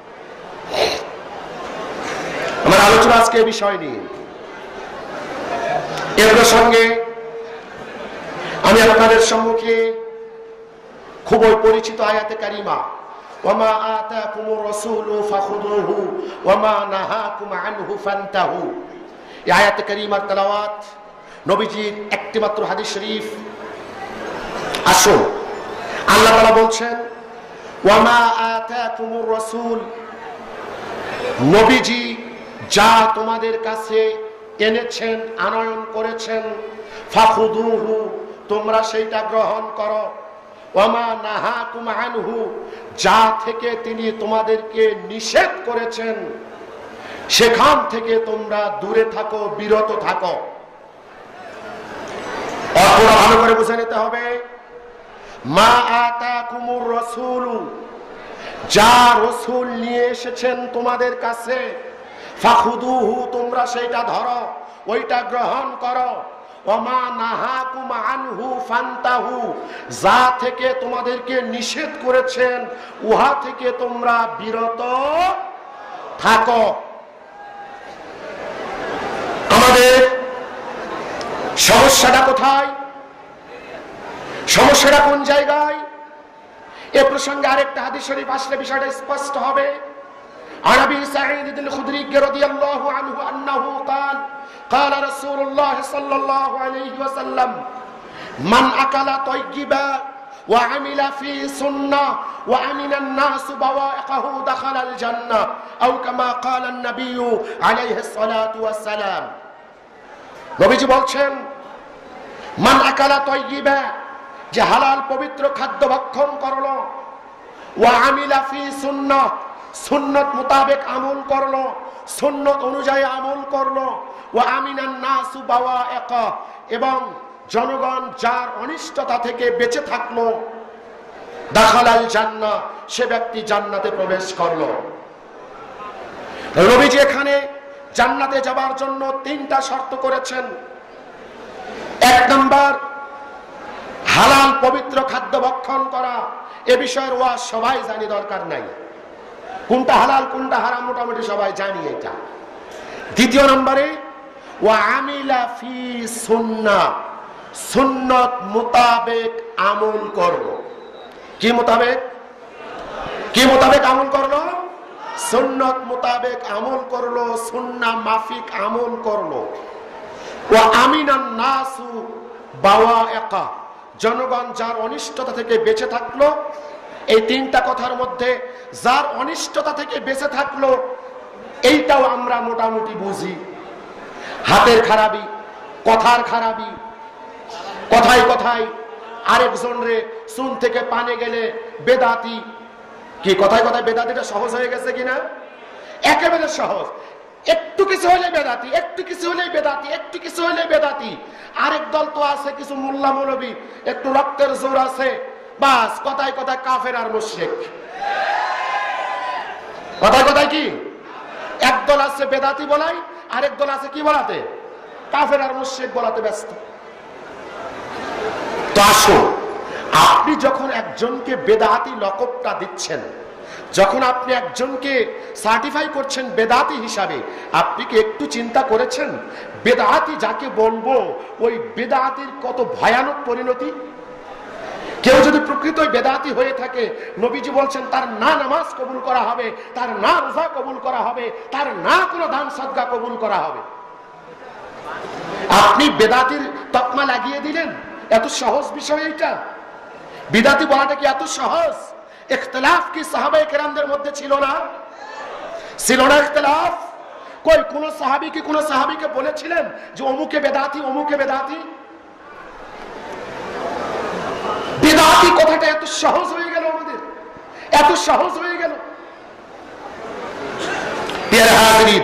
আমার আলোচনা আজকে এই বিষয় নিয়ে। এর সঙ্গে আমি আপনাদের সম্মুখে খুবই পরিচিত আয়াতে কারিমা, ওয়ামা আতাকুমুর রাসূলু ফাখুযুহু ওয়ামা নাহাকুম আনহু ফান্তাহু, এই আয়াতে কারিমার তেলাওয়াত, নবীজির একটি মাত্র হাদিস শরীফ। আসুন, আল্লাহ তাআলা বলছেন ওয়ামা আতাকুমুর রাসূল, নবীজি যা তোমাদের কাছে এনেছেন, আনয়ন করেছেন, ফাখুযুহু, তোমরা সেইটা গ্রহণ করো, ওয়ামা নাহাকুম আনহু, যা থেকে তিনি তোমাদেরকে নিষেধ করেছেন সেখান থেকে তোমরা দূরে থাকো, বিরত থাকো। অর্থটা ভালো করে বুঝে নিতে হবে। মা আতাকুমুর রাসূলু, যা রাসূল নিয়ে এসেছেন তোমাদের কাছে, ফাখুযুহু, তোমরা সেইটা ধরো, ওইটা গ্রহণ করো, ওমা নাহাকুম আনহু ফান্তাহু, যা থেকে তোমাদেরকে নিষেধ করেছেন উহা থেকে তোমরা বিরত থাকো। আমাদের সমস্যাটা কোথায়, সমস্যাটা কোন জায়গায়? এ প্রসঙ্গে আরেকটা হাদিস শরীফ আসলে বিষয়টা স্পষ্ট হবে। عن ابي سعيد الخدري رضي الله عنه انه قال قال رسول الله صلى الله عليه وسلم من اكل طيبا وعمل في سنه وامن الناس بوائقه دخل الجنه او كما قال النبي عليه الصلاه والسلام। নবীজি বলছেন মান আকালা তয়্যিবা, যে হালাল পবিত্র খাদ্য ভক্ষণ করলো, ওয়া আমিলা ফি সুন্নাহ, সুন্নত মোতাবেক আমল করলো, সুন্নত অনুযায়ী আমল করলো, ওয়া আমিনান নাসু বাওয়াইকা, এবং জনগণ যার অনিষ্টতা থেকে বেঁচে থাকলো, দাখালাল জান্নাহ, সে ব্যক্তি জান্নাতে প্রবেশ করলো। নবীজি এখানে জান্নাতে যাবার জন্য তিনটা শর্ত করেছেন। এক নাম্বার, হালাল পবিত্র খাদ্য ভক্ষণ করা। এ বিষয়ের ওয়াজ সবাই জানি, দরকার নাই, কোনটা হালাল কোনটা হারাম মোটামুটি সবাই জানি এটা। দ্বিতীয় নম্বরে, ওয়া আমিলা ফি সুন্নাহ, সুন্নত মোতাবেক আমল করলো। কি মোতাবেক? কি মোতাবেক আমল করলো? সুন্নত মোতাবেক আমল করলো, সুন্নাহ মাফিক আমল করলো। ওয়া আমিনান নাসু বাওয়াইকা, জনগণ যার অনিষ্টতা থেকে বেঁচে থাকলো। এই তিনটা কথার মধ্যে যার অনিষ্টতা থেকে বেঁচে থাকলো, এইটাও আমরা মোটামুটি বুঝি। হাতের খারাপি, কথার খারাপি, কথায় কথায় আরেকজন রে চুন থেকে পানে গেলে বেদাতি। কি কথায় কথায় বেদাতিটা সহজ হয়ে গেছে কিনা? একেবারে সহজ। একটু কিছু হলে বেদাতি, একটু কিছু হলে বেদাতি, একটু কিছু হলে বেদাতি। আরেক দল তো আছে কিছু মোল্লা মৌলবী, একটু রক্তের জোর আছে, বাস কথায় কথায় কাফের আর মুশরিক। কথায় কথায় কি একদল আছে বেদাতি বলাই, আরেক দল আছে কি বলাতে? কাফের আর মুশরিক বলাতে ব্যস্ত। তো আসুন, আপনি যখন একজনকে বেদাতি লকবটা দিচ্ছেন, যখন আপনি একজনকে সার্টিফাই করছেন বেদাতি হিসাবে, আপনি কি একটু চিন্তা করেছেন বেদাতি যাকে বলবো ওই বেদাতির কত ভয়ানক পরিণতি? কেউ যদি প্রকৃত বেদাতি হয়ে থাকে, নবীজি বলছেন তার না নামাজ কবুল করা হবে, তার না রোজা কবুল করা হবে, তার না কোনো দান সদকা কবুল করা হবে। আপনি বেদাতির তকমা লাগিয়ে দিলেন। এত সহজ বিষয় এটা? বিদাতি বলাটা কি এত সহজ? ইখতিলাফ কি সাহাবায়ে কেরামদের মধ্যে ছিল না? ছিল না ইখতিলাফ? কই কোন সাহাবী কি কোন সাহাবীকে বলেছিলেন যে অমুকে বেদাতি, অমুকে বেদাতি? বেদাতি কথাটা এত সহজ হয়ে গেল, আমাদের এত সহজ হয়ে গেল। প্রিয় হাজিরিন,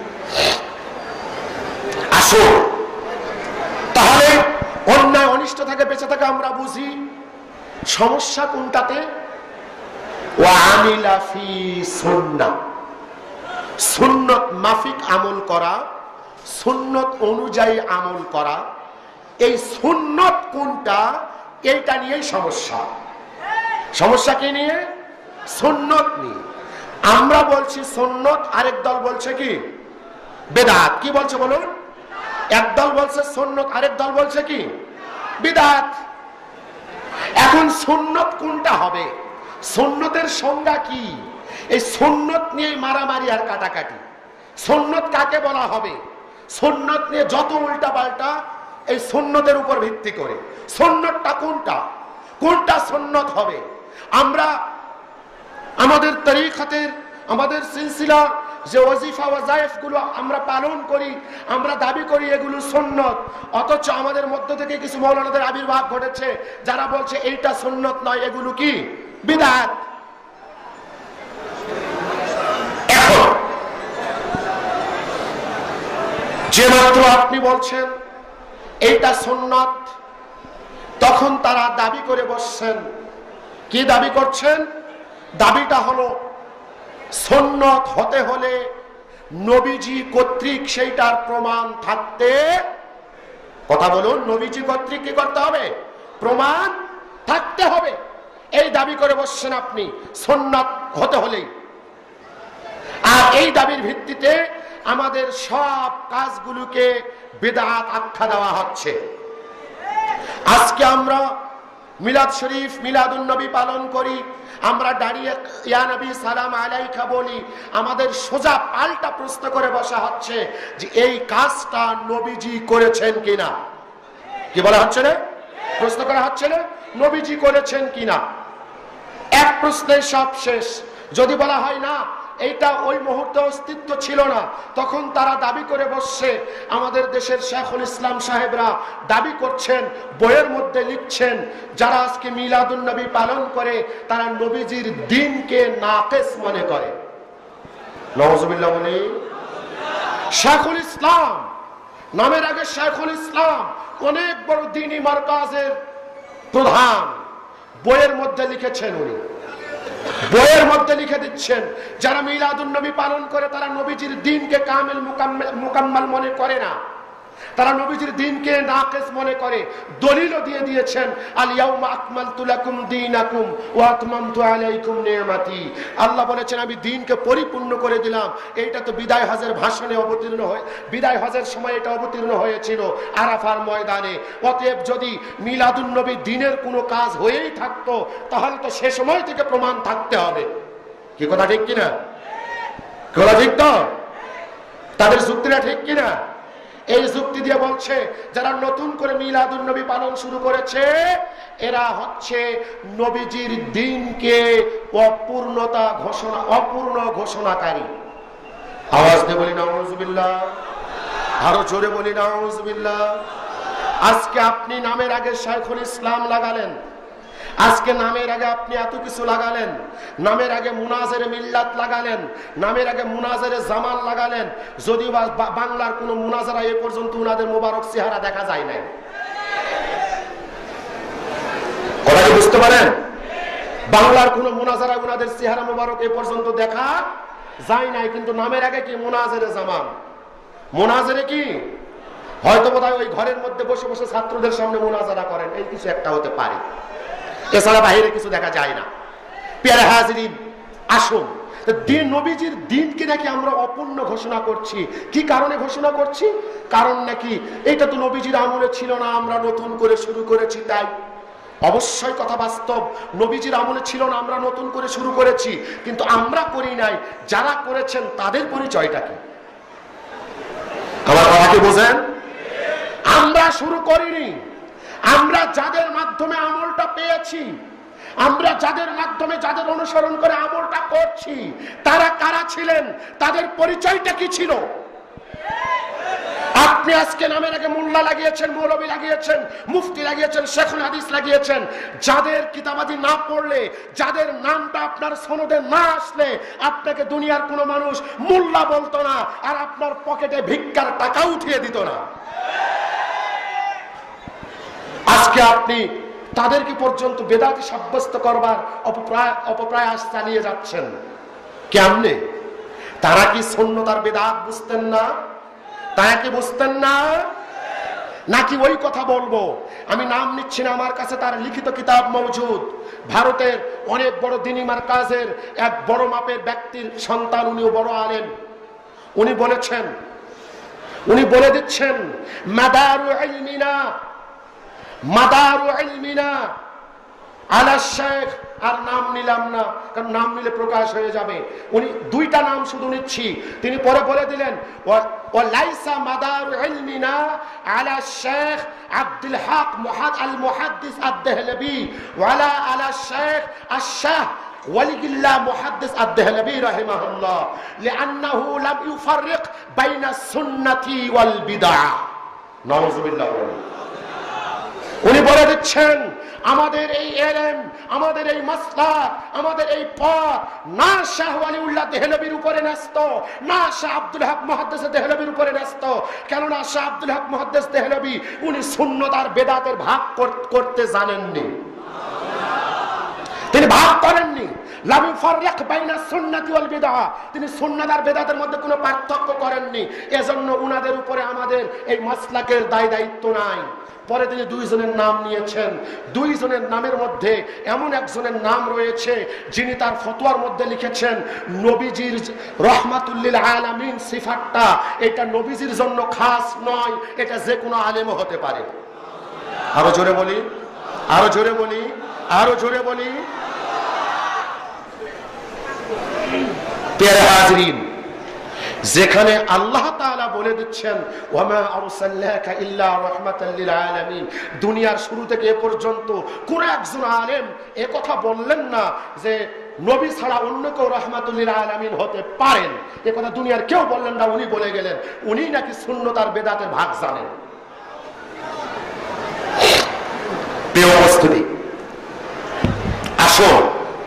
আসো তাহলে অন্যায় অনিষ্ট থেকে বেঁচে থাকা আমরা বুঝি। সমস্যা কোনটাতে? ওয়ামিলা ফি সুন্নাহ, সুন্নত মাফিক আমল করা, সুন্নত অনুযায়ী আমল করা। এই সুন্নত কোনটা, এইটা নিয়েই সমস্যা। সমস্যা কি নিয়ে? সুন্নত নিয়ে। আমরা বলছি সুন্নত, আরেক দল বলছে কি বিদআত। কি বলছে বলুন? একদল বলছে সুন্নত, আরেক দল বলছে কি বিদআত। এখন সুন্নত কোনটা হবে? সুন্নতের সংজ্ঞা কি? এই সুন্নত নিয়ে মারামারি আর কাটাকাটি। সুন্নত কাকে বলা হবে? সুন্নত নিয়ে যত উল্টা পাল্টা এই সুন্নতের উপর ভিত্তি করে। সুন্নতটা কোনটা? কোনটা সুন্নত হবে? আমরা আমাদের তরিকতের, আমাদের সিলসিলা যে ওয়াজিফা ওয়াজাইফ গুলো আমরা পালন করি, আমরা দাবি করি এগুলো সুন্নত। অথচ আমাদের মধ্য থেকে কিছু মাওলানাদের আবির্ভাব ঘটেছে যারা বলছে এইটা সুন্নত নয়, এগুলো কি বিদআত। এখন যে মাত্র আপনি বলছেন এইটা সুন্নত, তখন তারা দাবি করে বসছেন। কি দাবি করছেন? দাবিটা হলো সুন্নত হতে হলে নবীজি কর্তৃক সেইটার প্রমাণ থাকতে, কথা বলুন, নবীজি কর্তৃক কি করতে হবে? প্রমাণ থাকতে হবে। এই দাবি করে বসছেন আপনি সুন্নাত হতে হলেই। আর এই দাবির ভিত্তিতে আমাদের সব কাজগুলোকে বিদআত আখ্যা দেওয়া হচ্ছে। আজকে আমরা মিলাদ শরীফ, মিলাদুন নবী পালন করি, আমরা দাঁড়িয়ে ইয়া নবী সালাম আলাইকা বলি। আমাদের সোজা পাল্টা প্রশ্ন করে বসা হচ্ছে যে এই কাজটা নবীজি করেছেন কিনা। কি বলা হচ্ছে না? প্রশ্ন করা হচ্ছে না নবীজি করেছেন কিনা। এক প্রশ্নে সব শেষ। যদি বলা হয় না এইটা ওই মুহূর্তে অস্তিত্ব ছিল না, তখন তারা দাবি করে বসছে। আমাদের দেশের শেখুল ইসলাম সাহেবরা দাবি করছেন, বইয়ের মধ্যে লিখছেন, যারা আজকে মিলাদুন নবী পালন করে তারা নবীজির দ্বীনকে নাকিস মনে করে। নাউজুবিল্লাহ বলি। শেখুল ইসলাম নামের আগে শেখুল ইসলাম, অনেক বড় দ্বীনি মারকাজের প্রধান, বইয়ের মধ্যে লিখেছেন। উনি বইয়ের মধ্যে লিখে দিচ্ছেন যারা মিলাদুন নবী পালন করে তারা নবীজির দ্বীনকে কামিল মুকাম্মাল মনে করে না, তারা নবীজির দ্বীনকে নাকিস মনে করে। দলিলও দিয়ে দিয়েছেন, আল ইয়াউমা আকমালতু লাকুম দীনাকুম ওয়া আতমামতু আলাইকুম নি'মাতি। আল্লাহ বলেছেন আমি দ্বীনকে পরিপূর্ণ করে দিলাম। এইটা তো বিদায় হজের ভাষণে অবতীর্ণ হয়, বিদায় হজের সময় এটা অবতীর্ণ হয়েছিল আরাফার ময়দানে। অতএব যদি মিলাদুন নবী দ্বীনের কোনো কাজ হয়েই থাকতো তাহলে তো সে সময় থেকে প্রমাণ থাকতে হবে। কি কথা ঠিক কিনা? কথা ঠিক তো? তাদের যুক্তিটা ঠিক কিনা? এই যুক্তি দিয়ে বলছে যারা নতুন করে মিলাদুন নবী পালন শুরু করেছে এরা হচ্ছে নবীজির দ্বীনকে অপূর্ণতা ঘোষণা, অপূর্ণ ঘোষণাকারী। আওয়াজ দিয়ে বলি নাউজুবিল্লাহ, আরো জোরে বলি নাউজুবিল্লাহ। আজকে আপনি নামের আগে শাইখুল ইসলাম লাগালেন, আজকে নামের আগে আপনি এত কিছু লাগালেন, নামের আগে মুনাজেরে মিল্লাত লাগালেন, নামের আগে মুনাজেরে জামান লাগালেন। যদিও বাংলার কোন মুনাজারা এ পর্যন্ত উনাদের মোবারক চেহারা দেখা যায় নাই। কথা কি বুঝতে পারেন? বাংলার কোন মুনাজারা উনাদের চেহারা মোবারক এ পর্যন্ত দেখা যায় নাই। কিন্তু নামের আগে কি মুনাজেরে জামান, মুনাজেরে কি হয়তো বোধহয় ওই ঘরের মধ্যে বসে বসে ছাত্রদের সামনে মুনাজারা করেন, এই কিছু একটা হতে পারে। এছাড়া বাইরে কিছু দেখা যায় না। প্যারা হাজরিন, আসুন, দিন নবীজির দিনকে নাকি আমরা অপূর্ণ ঘোষণা করছি। কি কারণে ঘোষণা করছি? কারণ নাকি এটা তো নবীজির আমলে ছিল না, আমরা নতুন করে শুরু করেছি তাই। অবশ্যই কথা বাস্তব, নবীজির আমলে ছিল না, আমরা নতুন করে শুরু করেছি, কিন্তু আমরা করি নাই। যারা করেছেন তাদের পরিচয়টা কি? আমার কথা কি বোঝেন? আমরা শুরু করিনি। আমরা যাদের মাধ্যমে আমলটা পেয়েছি, আমরা যাদের মাধ্যমে যাদের অনুসরণ করে আমলটা করছি, তারা কারা ছিলেন, তাদের পরিচয়টা কি ছিল? আপনি আজকে নামের আগে মোল্লা লাগিয়েছেন, মৌলবী লাগিয়েছেন, মুফতি লাগিয়েছেন, শেখুল হাদিস লাগিয়েছেন। যাদের কিতাবাদি না পড়লে, যাদের নামটা আপনার সনদে না আসলে, আপনাকে দুনিয়ার কোনো মানুষ মোল্লা বলতো না, আর আপনার পকেটে ভিক্ষার টাকা উঠিয়ে দিত না। আজকে আপনি তাদেরকে পর্যন্ত বেদাতি সাব্যস্ত করবার অপপ্রায় অপপ্রয়াস চালিয়ে যাচ্ছেন। কেমনে? তারা কি সুন্নাত বেদাত বুঝতেন না? তারা কি বুঝতেন না? নাকি ওই কথা বলবো? আমি নাম নিচ্ছি না, আমার কাছে তার লিখিত কিতাব মওজুদ। ভারতের অনেক বড় দ্বীনি মারকাজের এক বড় মাপের ব্যক্তির সন্তান, উনিও বড় আলেম। উনি বলেছেন, উনি বলে দিচ্ছেন, মাদারু ইলমিনা মাদারু ইলমিনা আলা শেখ। আর নাম নিলাম না, কারণ নাম নিলে প্রকাশ হয়ে যাবে। উনি দুইটা নাম শুধু নিচ্ছি। তিনি পরে বলে দিলেন, ও লাইসা মাদারু ইলমিনা আলা শেখ আব্দুল হক মুহাদ আল মুহাদ্দিস আদ-দেহলভী ওয়ালা আলা শেখ আশ-শাহ ওয়ালিউল্লাহ মুহাদ্দিস আদ-দেহলভী রাহিমাহুল্লাহ, লিআন্নাহু লাম ইউফাররিক বাইনা সুন্নতি ওয়াল বিদআহ। নাউযুবিল্লাহ। উনি বলে দিচ্ছেন, আমাদের এই এলেম, আমাদের এই মাসলাক, আমাদের এই পথ না শাহ ওয়ালিউল্লাহ দেহলভীর উপরে ন্যস্ত, না শাহ আব্দুল হক মুহাদ্দিস দেহলভীর উপরে ন্যস্ত। কেননা শাহ আব্দুল হক মুহাদ্দিস দেহলভী উনি সুন্নাত আর বেদাতের ভাগ করতে জানেননি, তিনি ভাগ করেননি। লাম ইউফাররিক বাইনা সুন্নতি ওয়াল বিদআহ, তিনি সুন্নাত আর বেদাতের মধ্যে কোনো পার্থক্য করেননি। এজন্য উনাদের উপরে আমাদের এই মাসলাকের দায় দায়িত্ব নাই। পরে তিনি দুইজনের নাম নিয়েছেন। দুইজনের নামের মধ্যে এমন একজনের নাম রয়েছে যিনি তার ফতোয়ার মধ্যে লিখেছেন, নবীজির রহমাতুল লিল আলামিন সিফাতটা এটা নবীজির জন্য খাস নয়, এটা যে কোনো আলেমও হতে পারে। আরো জোরে বলি, আরো জোরে বলি, আরো জোরে বলি। প্রিয় হাজরিন, যেখানে আল্লাহ তাআলা বলে দিচ্ছেন ওয়ামা আরসালনাকা ইল্লা রাহমাতাল লিল আলামিন, দুনিয়ার শুরু থেকে এ পর্যন্ত কোন একজন আলেম এ কথা বললেন না যে নবী ছাড়া অন্য কেউ রাহমাতুল লিল আলামিন হতে পারেন। এ কথা দুনিয়ার কেউ বললেন না, উনি বলে গেলেন। উনি নাকি সুন্নাত আর বেদাতের ভাগ জানেন। প্রিয় উপস্থিতি, আসুন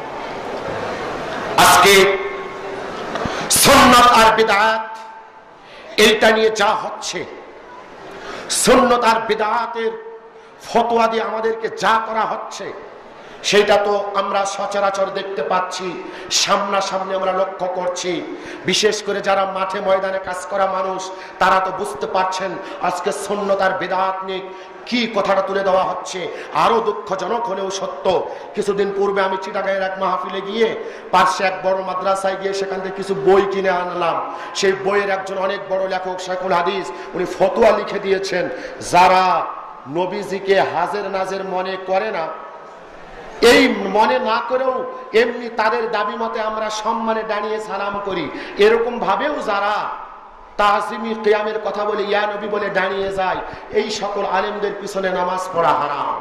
আজকে সুন্নাত আর বিদআত এইটা নিয়ে যা হচ্ছে, সুন্নাত আর বিদআতের ফতোয়া দিয়ে আমাদেরকে যা করা হচ্ছে, সেটা তো আমরা সচরাচর দেখতে পাচ্ছি, সামনাসামনি আমরা লক্ষ্য করছি। বিশেষ করে যারা মাঠে ময়দানে কাজ করা মানুষ, তারা তো বুঝতে পারছেন আজকে সুন্নাত আর বিদআত নিয়ে কি কথাটা তুলে দেওয়া হচ্ছে। আরো দুঃখজনক হলেও সত্য, কিছুদিন পূর্বে আমি চিটাগাঁয়ের এক মাহফিলে গিয়ে পাশে এক বড় মাদ্রাসায় গিয়ে সেখান থেকে কিছু বই কিনে আনলাম। সেই বইয়ের একজন অনেক বড় লেখক শেখুল হাদিস, উনি ফতোয়া লিখে দিয়েছেন, যারা নবীজিকে হাজের নাজের মনে করে না, এই মনে না করেও এমনি তাদের দাবি মতে আমরা সম্মানে দাঁড়িয়ে সালাম করি, এরকম ভাবেও যারা তাজিমি কিয়ামের কথা বলে ইয়া নবী বলে দাঁড়িয়ে যায়, এই সকল আলেমদের পিছনে নামাজ পড়া হারাম।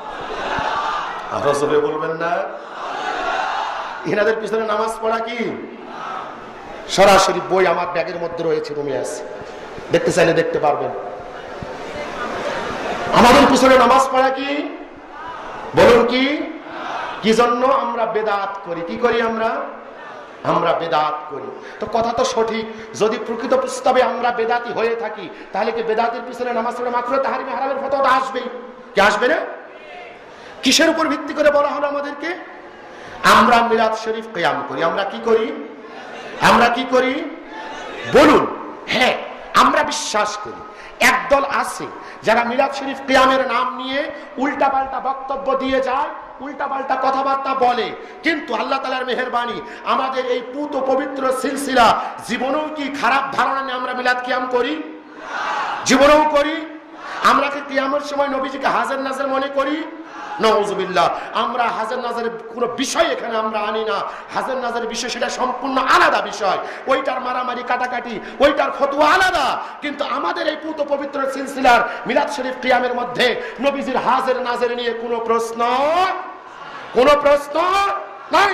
আপনারা বলবেন না এনাদের পিছনে নামাজ পড়া কি? সরাসরি বই আমার ব্যাগের মধ্যে রয়েছে, রুমে আছে, দেখতে চাইলে দেখতে পারবেন। আমাদের পিছনে নামাজ পড়া কি? বলুন কি কি জন্য আমরা বেদাত করি? কি করি আমরা? আমরা বেদাত করি। তো কথা তো সঠিক, যদি প্রকৃত প্রস্তাবে আমরা বেদাতি হয়ে থাকি, তাহলে কি বেদাতের পিছনে নামাজ পড়া মাকরুহ তাহরিম হারামের ফতোয়া আসবেই কি আসবে না? কিসের উপর ভিত্তি করে বলা হলো আমাদেরকে? আমরা মিলাদ শরীফ কিয়াম করি। আমরা কি করি? আমরা কি করি বলুন? হ্যাঁ, আমরা বিশ্বাস করি একদল আছে যারা মিলাদ শরীফ কিয়ামের নাম নিয়ে উল্টাপাল্টা বক্তব্য দিয়ে যায়, উল্টাপাল্টা কথাবার্তা বলে, কিন্তু আল্লাহ তাআলার মেহেরবানি আমাদের এই পুত পবিত্র সিলসিলা জীবনেও কি খারাপ ধারণা নিয়ে আমরা মিলাদ কিয়াম করি? জীবনেও করি? আমরা কি কিয়ামের সময় নবীজিকে হাজির নাজির মনে করি? নাউযুবিল্লাহ। আমরা হাজির নাজিরের কোনো বিষয় এখানে আমরা আনি না। হাজির নাজিরের বিষয় সেটা সম্পূর্ণ আলাদা বিষয়, ওইটার মারামারি কাটাকাটি, ওইটার ফতোয়া আলাদা। কিন্তু আমাদের এই পুত পবিত্র সিলসিলার মিলাদ শরীফ কিয়ামের মধ্যে নবীজির হাজির নাজির নিয়ে কোনো প্রশ্ন কোনো প্রশ্ন নাই।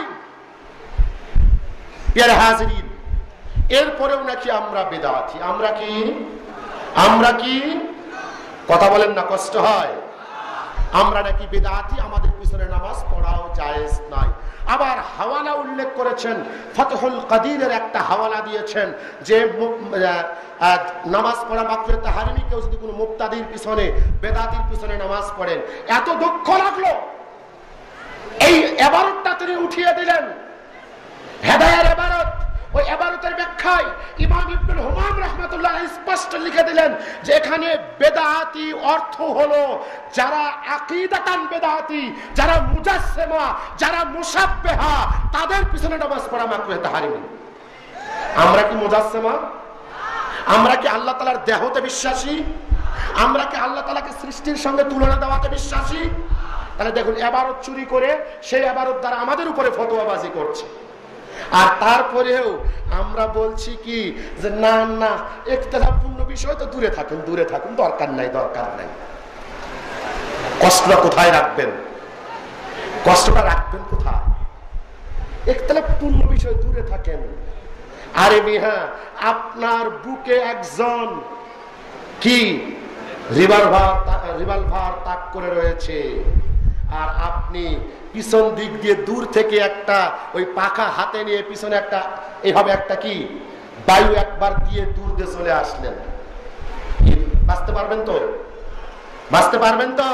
প্রিয় হাজিরিন, এরপরেও নাকি আমরা বেদাতি। আমরা কি আমরা কি কথা বলেন না, কষ্ট হয়? আমরা নাকি বেদাতি, আমাদের পিছনে নামাজ পড়াও জায়েজ নাই। আবার হাওয়ালা উল্লেখ করেছেন, ফতহুল কাদিরের একটা হাওয়ালা দিয়েছেন যে নামাজ পড়া মাত্র তাহারিমি, কেউ যদি কোনো মুক্তাদির পিছনে বেদাতির পিছনে নামাজ পড়েন। এত দুঃখ লাগলো, এই এবারতটা তিনি উঠিয়ে দিলেন, হেদায়ার এবারত। ওই এবারতের ব্যাখ্যায় ইমাম ইবনুল হুমাম রাহমাতুল্লাহ স্পষ্ট লিখে দিলেন যে এখানে বেদাতি অর্থ হলো যারা আকীদাতান বেদাতি, যারা মুজাসসিমা, যারা মুশাব্বিহা, তাদের পিছনে নামাজ পড়া মাকরুহ তাহরিমি। আমরা কি মুজাসসিমা? আমরা কি আল্লাহ তাআলার দেহতে বিশ্বাসী? আমরা কি আল্লাহ তাআলাকে সৃষ্টির সঙ্গে তুলনা দেওয়াতে বিশ্বাসী? তাহলে দেখুন, এবারত চুরি করে সেই এবারত দ্বারা আমাদের উপরে ফতোয়াবাজি করছে। আর তারপরেও আমরা বলছি কি যে না না, ইখতিলাফপূর্ণ বিষয় তো দূরে থাকুন, দূরে থাকুন, দরকার নাই, দরকার নাই। কষ্টটা কোথায় রাখবেন? কষ্টটা রাখবেন কোথায়? ইখতিলাফপূর্ণ বিষয় দূরে থাকেন। আরে মিয়া, আপনার বুকে একজন কি রিভলভার রিভলভার তাক করে রয়েছে, আর আপনি পিছন দিক দিয়ে দূর থেকে একটা ওই পাখা হাতে নিয়ে পিছনে একটা এইভাবে একটা কি বায়ু একবার দিয়ে দূর দিয়ে চলে আসলেন। বাঁচতে পারবেন তো? বাঁচতে পারবেন তো?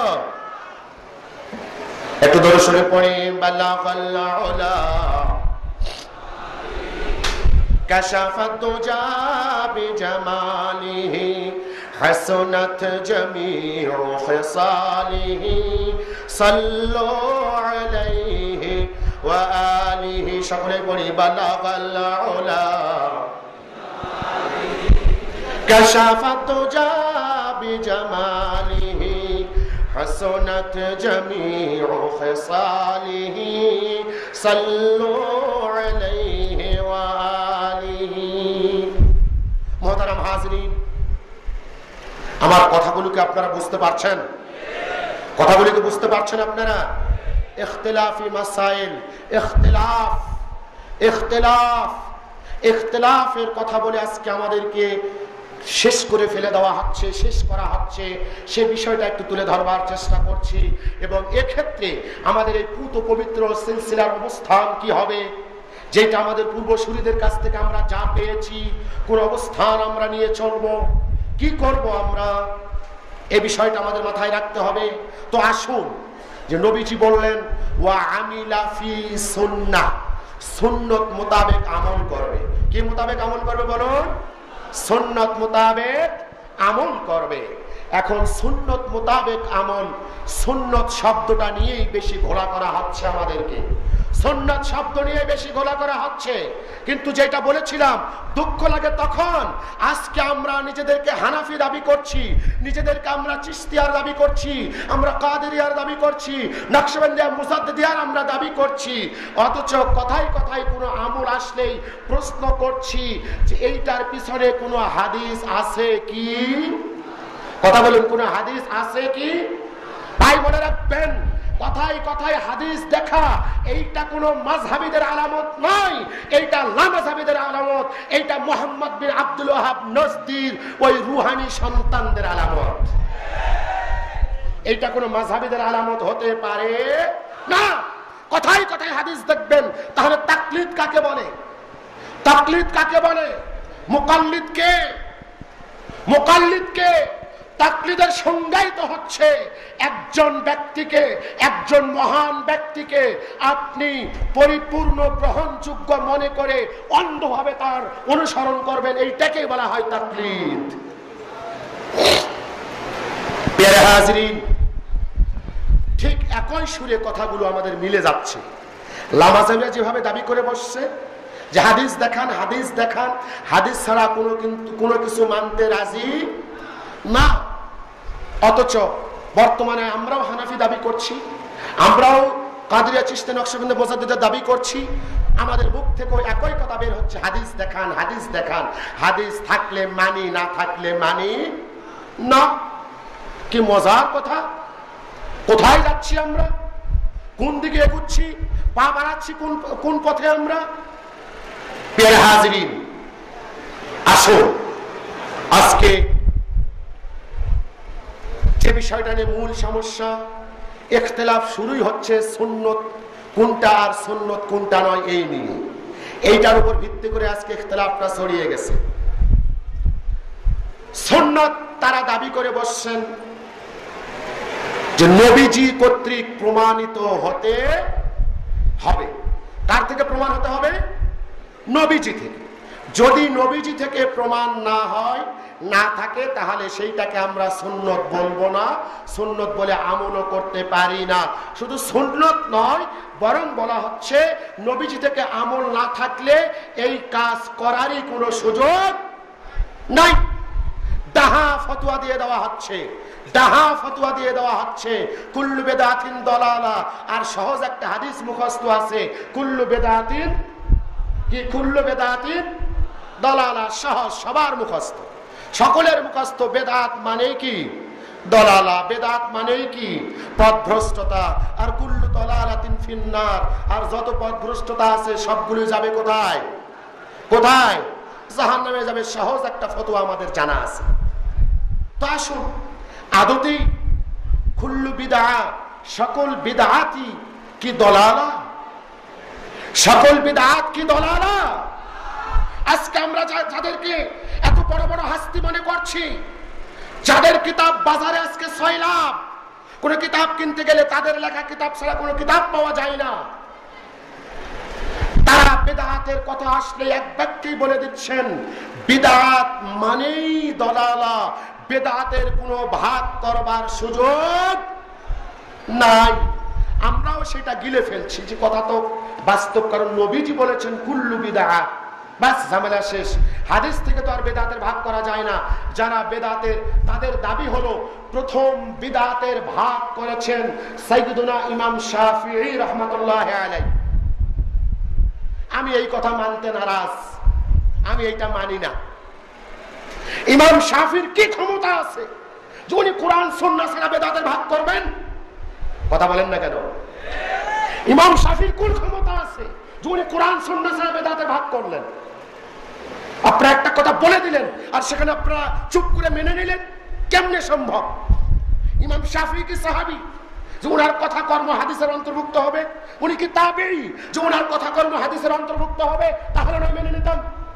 একটু ধরে শুনে পড়ে, বালাগাল্লাউলা কাশাফাত দুজা বিজামালিহি হাসানাত জামিউ খিসালিহি সাল্লু আলাইহি ওয়া আলিহি। সকলে পড়ি, বালাগাল উলা কাশাফাত দুজা বিজামালিহি হাসানাত জামিউ খিসালিহি সাল্লু আলাইহি ওয়া আলিহি। মুহতারাম হাজিরিন, আমার কথাগুলোকে আপনারা বুঝতে পারছেন? কথাগুলিকে বুঝতে পারছেন আপনারা? ইখতিলাফি মাসাইল, ইখতিলাফ ইখতিলাফ ইখতিলাফের কথা বলে আজকে আমাদেরকে শেষ করে ফেলে দেওয়া হচ্ছে, শেষ করা হচ্ছে। সে বিষয়টা একটু তুলে ধরবার চেষ্টা করছি। এবং এক্ষেত্রে আমাদের এই পুত পবিত্র সিলসিলার অবস্থান কি হবে, যেটা আমাদের পূর্বসূরীদের কাছ থেকে আমরা যা পেয়েছি, কোন অবস্থান আমরা নিয়ে চলবো, কি করব আমরা, এই বিষয়টা আমাদের মাথায় রাখতে হবে। তো আসুন, যে নবীজি বললেন ওয়া আমিলা ফি সুন্নাহ, সুন্নত মোতাবেক আমল করবে। কি মোতাবেক আমল করবে বলুন? সুন্নত মোতাবেক আমল করবে। এখন সুন্নত মোতাবেক আমল, সুন্নত শব্দটা নিয়েই বেশি ঘোলা করা হচ্ছে আমাদেরকে, সুন্নাত শব্দ নিয়ে বেশি গোলা করা হচ্ছে। কিন্তু যেটা বলেছিলাম, দুঃখ লাগে তখন আজকে আমরা নিজেদেরকে হানাফি দাবি করছি, নিজেদেরকে আমরা চিশতিয়ার দাবি করছি, আমরা কাদেরিয়ার দাবি করছি, নকশবন্দিয়া মুজাদ্দিদিয়ার আমরা দাবি করছি, অথচ কথায় কথায় কোনো আমল আসলেই প্রশ্ন করছি যে এইটার পিছনে কোনো হাদিস আছে কি? কথা বলুন, কোনো হাদিস আছে কি? তাই মনে রাখবেন, কথায় কথায় হাদিস দেখা এইটা কোন মাযহাবীদের আলামত নয়, এইটা লামাযহাবীদের আলামত, এইটা মুহাম্মদ বিন আব্দুল ওয়াহাব নজদীর ওই রুহানি সন্তানদের আলামত। এইটা কোন মাযহাবীদের আলামত হতে পারে না। কথায় কথায় হাদিস দেখবেন, তাহলে তাকলিদ কাকে বলে? তাকলিদ কাকে বলে? মুকাল্লিদ কে? মুকাল্লিদ কে? তাকলিদের সংজ্ঞায়িত হচ্ছে একজন ব্যক্তিকে, একজন মহান ব্যক্তিকে আপনি পরিপূর্ণ গ্রহণযোগ্য মনে করে অন্ধভাবে তার অনুসরণ করবেন, এইটাকেই বলা হয় তাকলিদ। প্রিয় হাজরিন, ঠিক একই সুরে কথাগুলো আমাদের মিলে যাচ্ছে। লামাজাবিয়া যেভাবে দাবি করে বসছে যে হাদিস দেখান, হাদিস দেখান, হাদিস ছাড়া কোনো কিন্তু কোনো কিছু মানতে রাজি না, অথচ বর্তমানে আমরাও হানাফি দাবি করছি, আমরাও কাদরিয়া চিশতি নকশবন্দি মুজাদ্দিদের দাবি করছি, আমাদের মুখ থেকে একই কথা বের হচ্ছে, হাদিস দেখান, হাদিস দেখান, হাদিস থাকলে মানি, না থাকলে মানি না। কি মজার কথা! কোথায় যাচ্ছি আমরা? কোন দিকে এগুচ্ছি? পা বাড়াচ্ছি কোন কোন পথে আমরা? প্রিয় হাজরিন, আসুন আজকে যে বিষয়টা নিয়ে মূল সমস্যা, ইখতিলাফ শুরুই হচ্ছে সুন্নত কোনটা আর সুন্নত কোনটা নয় এই নিয়ে। এইটার উপর ভিত্তি করে আজকে ইখতিলাফটা ছড়িয়ে গেছে। সুন্নত তারা দাবি করে বসছেন যে নবীজি কর্তৃক প্রমাণিত হতে হবে। কার থেকে প্রমাণ হতে হবে? নবীজি থেকে। যদি নবীজি থেকে প্রমাণ না হয়, না থাকে, তাহলে সেইটাকে আমরা সুন্নত বলবো না, সুন্নত বলে আমলও করতে পারি না। শুধু সুন্নত নয়, বরং বলা হচ্ছে নবীজি থেকে আমল না থাকলে এই কাজ করারই কোনো সুযোগ নাই। ডাহা ফতোয়া দিয়ে দেওয়া হচ্ছে, ডাহা ফতোয়া দিয়ে দেওয়া হচ্ছে কুল্লু বেদাতিন দলালা। আর সহজ একটা হাদিস মুখস্থ আছে, কুল্লু বেদাতিন কি কুল্লু বেদাতিন দলালা, সহজ, সবার মুখস্থ, সকলের মুখস্থ। বেদাত মানে কি? দলালা। বেদাত মানে কি? পথভ্রষ্টতা। আর কুল্লু দলালাতিন ফিন্নার, আর যত পথভ্রষ্টতা আছে সবগুলো যাবে কোথায়? কোথায়? জাহান্নামে যাবে। সহজ একটা ফতোয়া আমাদের জানা আছে। তো আসুন, আদতে কুল্লু বিদআ, সকল বিদআতি কি দলালা? সকল বিদআত কি দলালা? আজকে আমরা যাদেরকে এত বড় বড় হাস্তি মনে করছি, যাদের কিতাব বাজারে আজকে ছয় লাভ, কোন কিতাব কিনতে গেলে তাদের লেখা কিতাব ছাড়া কোনো কিতাব পাওয়া যায় না, তারা বিদআতের কথা আসলে এক ব্যক্তি বলে দিচ্ছেন বিদআত মানেই দলালা, বিদআতের কোনো ভাগ করবার সুযোগ নাই। আমরাও সেটা গিলে ফেলছি যে কথা তো বাস্তব, কারণ নবীজি বলেছেন কুল্লু বিদআত, বাস ঝামেলা শেষ। হাদিস থেকে তো আর বেদাতের ভাগ করা যায় না। যারা বেদাতের, তাদের দাবি হলো প্রথম বিদআতের ভাগ করেছেন সাইয়্যিদুনা ইমাম শাফিঈ রাহমাতুল্লাহি আলাইহি। আমি এই কথা মানতে নারাজ, আমি এইটা মানি না। ইমাম শাফির কি ক্ষমতা আছে যে উনি কোরআন সুন্নাহ ছাড়া বেদাতের ভাগ করবেন? কথা বলেন না কেন? ইমাম শাফির কোন ক্ষমতা আছে যে উনি কোরআন সুন্নাহ ছাড়া বেদাতের ভাগ করলেন? আপনারা একটা কথা বলে দিলেন আর সেখানে আপনারা চুপ করে মেনে নিলেন, কেমনে সম্ভব? ইমাম শাফি কি সাহাবী যে উনার কথা কর্ম হাদিসের অন্তর্ভুক্ত হবে? উনি কি তাবেঈ যে উনার কথা কর্ম হাদিসের অন্তর্ভুক্ত হবে? তাহলে নয় মেনে নিতাম।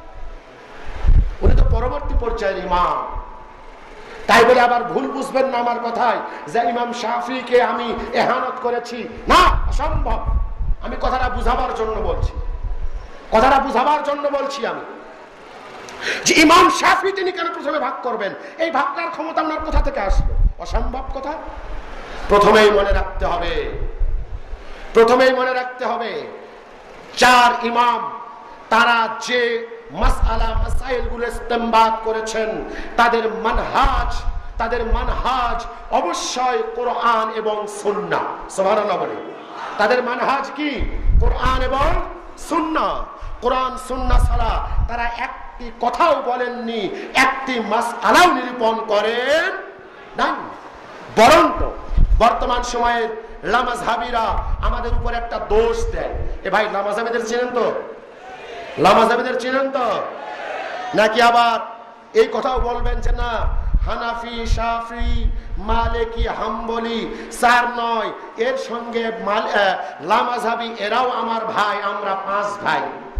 উনি তো পরবর্তী পর্যায়ের ইমাম। তাই বলে আবার ভুল বুঝবেন না আমার কথায় যে ইমাম শাফিকে আমি ইহানত করেছি, না, অসম্ভব। আমি কথাটা বুঝাবার জন্য বলছি, কথাটা বুঝাবার জন্য বলছি আমি যে ইমাম শাফি তিনি কেন প্রথমে ভাগ করবেন? এই ভাগ করার ক্ষমতা ওনার কোথা থেকে আসলো? অসম্ভব কথা। প্রথমেই মনে রাখতে হবে, প্রথমেই মনে রাখতে হবে চার ইমাম তারা যে মাসআলা মাসাইলগুলো ইস্তেমবাদ করেছেন, তাদের মানহাজ, তাদের মানহাজ অবশ্যই কোরআন এবং সুন্নাহ। সুবহানাল্লাহ বলে। তাদের মানহাজ কি? কোরআন এবং সুন্নাহ। কোরআন সুন্নাহ ছাড়া তারা একটি কথাও বলেননি, একটি মাসআলাও নিরূপণ করেন নাই। বরং তো বর্তমান সময়ের লামাযহাবীরা আমাদের উপর একটা দোষ দেয়। এ ভাই, লামাযহাবীদের চেনেন তো? লামাযহাবীদের চেনেন তো? নাকি আবার এই কথাও বলবেন যে না, হানাফি, শাফি, মালিকি, হাম্বলি চার নয়, এর সঙ্গে লামাযহাবী এরাও আমার ভাই, আমরা পাঁচ ভাই।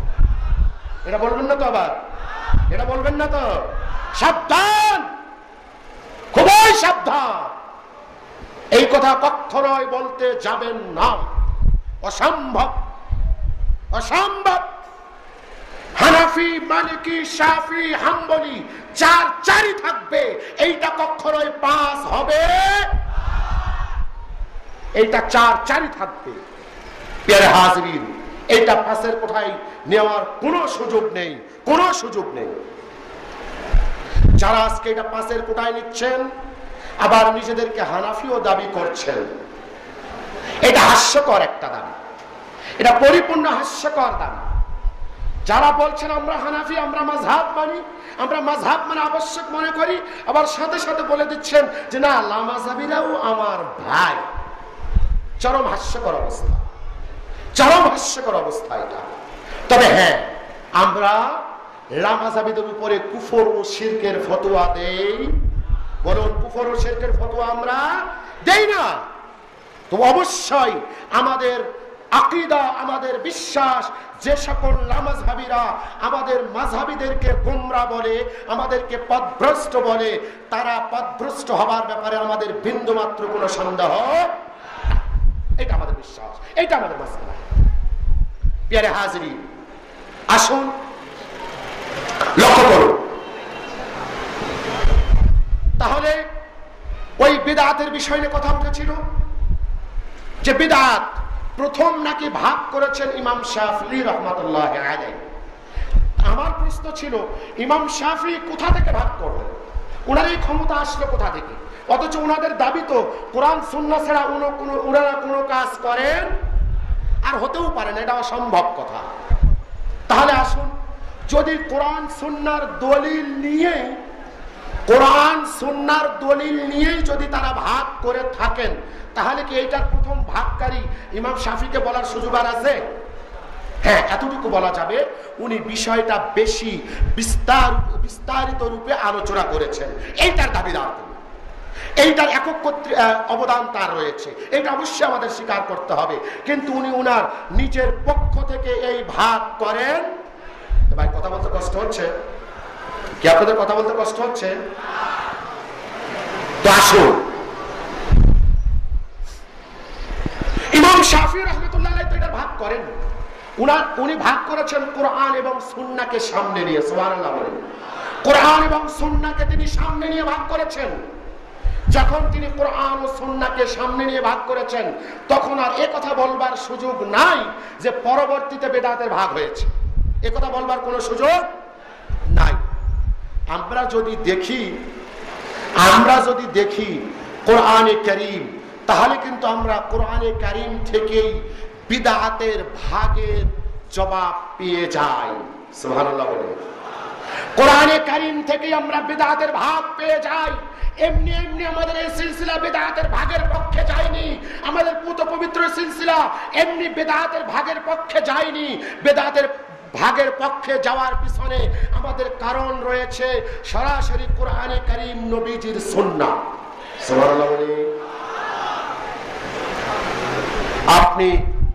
এটা বলবেন না তো? আবার এটা বলবেন না তো? সাবধান, খুবই সাবধান। এই কথা কখনোই বলতে যাবেন না। অসম্ভব, অসম্ভব। হানাফি, মালিকি, শাফি, হাম্বলি চার চারই থাকবে, এইটা কখনোই পাঁচ হবে, এইটা চার চারই থাকবে। প্রিয় হাজরিন, এইটা পাঁচের কোঠায় নেওয়ার কোনো সুযোগ নেই, কোনো সুযোগ নেই। যারা আজকে এটা পাঁচের কোঠায় নিচ্ছেন, আবার নিজেদেরকে হানাফিও দাবি করছেন, এটা হাস্যকর একটা দাবি, এটা পরিপূর্ণ হাস্যকর দাবি। যারা বলছেন আমরা হানাফি, আমরা মাযহাব মানি, আমরা মাযহাব মানে আবশ্যক মনে করি, আবার সাথে সাথে বলে দিচ্ছেন যে না, লামাযহাবীরাও আমার ভাই। চরম হাস্যকর অবস্থা, চরম হাস্যকর অবস্থা এটা। তবে হ্যাঁ, আমরা লামাযহাবীদের উপরে কুফর ও শিরকের ফতোয়া দেই, বলুন কুফর ও শিরকের ফতোয়া আমরা দেই না। তো অবশ্যই আমাদের আকীদা, আমাদের বিশ্বাস, যে সকল লামাযহাবীরা আমাদের মাযহাবীদেরকে গোমরা বলে, আমাদেরকে পথভ্রষ্ট বলে, তারা পথভ্রষ্ট হবার ব্যাপারে আমাদের বিন্দুমাত্র কোনো সন্দেহ, এটা আমাদের বিশ্বাস, এটা আমাদের মাসআলা। প্রিয় হাজরিন, আসুন লক্ষ্য করুন। তাহলে ওই বিদআতের বিষয় নিয়ে কথা উঠেছিল যে বিদআত প্রথম নাকি ভাগ করেছেন ইমাম শাফিঈ রাহমাতুল্লাহি আলাইহি। আমার প্রশ্ন ছিল, ইমাম শাফিঈ কোথা থেকে ভাগ করলেন? ওনার এই ক্ষমতা আসলো কোথা থেকে? অথচ ওনাদের দাবি তো কোরআন সুন্নাহ ছাড়া ওনারা কোনো কাজ করেন আর হতেও পারে না, এটা অসম্ভব কথা। তাহলে আসুন, যদি কোরআন সুন্নাহর দলিল নিয়ে কোরআন সুন্নাহর দলিল নিয়েই যদি তারা ভাগ করে থাকেন, তাহলে কি এইটার প্রথম ভাগকারী ইমাম শাফিকে বলার সুযোগ আর আছে? হ্যাঁ, এতটুকু বলা যাবে, উনি বিষয়টা বেশি বিস্তার বিস্তারিত রূপে আলোচনা করেছেন, এইটার দাবিদার, এইটার একক অবদান তার রয়েছে, এটা অবশ্যই আমাদের স্বীকার করতে হবে। কিন্তু উনি উনার নিজের পক্ষ থেকে এই ভাগ করেন। ভাই কথা বলতে কষ্ট হচ্ছে কি? আপনাদের কথা বলতে কষ্ট হচ্ছে? তো আসুন, ইমাম শাফিঈ রাহমাতুল্লাহ আলাইহি তো এটা ভাগ করেন, উনার উনি ভাগ করেছেন কোরআন এবং সুন্নাহকে সামনে নিয়ে। সুবহানাল্লাহ বলেন। কোরআন এবং সুন্নাহকে তিনি সামনে নিয়ে ভাগ করেছেন। যখন তিনি কোরআন ও সুন্নাহকে সামনে নিয়ে ভাগ করেছেন, তখন আর এ কথা বলবার সুযোগ নাই যে পরবর্তীতে বেদাতের ভাগ হয়েছে, এ কথা বলবার কোনো সুযোগ নাই। আমরা যদি দেখি আমরা যদি দেখি কোরআনে কারীম, তাহলে কিন্তু আমরা কোরআনে কারীম থেকেই বিদআতের ভাগের জবাব পেয়ে যাই। সুবহানাল্লাহ বলে। কোরআনে কারীম থেকেই আমরা বিদআতের ভাগ পেয়ে যাই। এমনি এমনি আমাদের এই সিলসিলা বিদআতের ভাগের পক্ষে যায়নি, আমাদের পুত পবিত্র সিলসিলা এমনি বিদআতের ভাগের পক্ষে যায়নি। বিদআতের ভাগের পক্ষে যাওয়ার পিছনে আমাদের কারণ রয়েছে সরাসরি কোরআনে কারীম, নবীজির সুন্নাহ। সুবহানাল্লাহ বলে। আপনি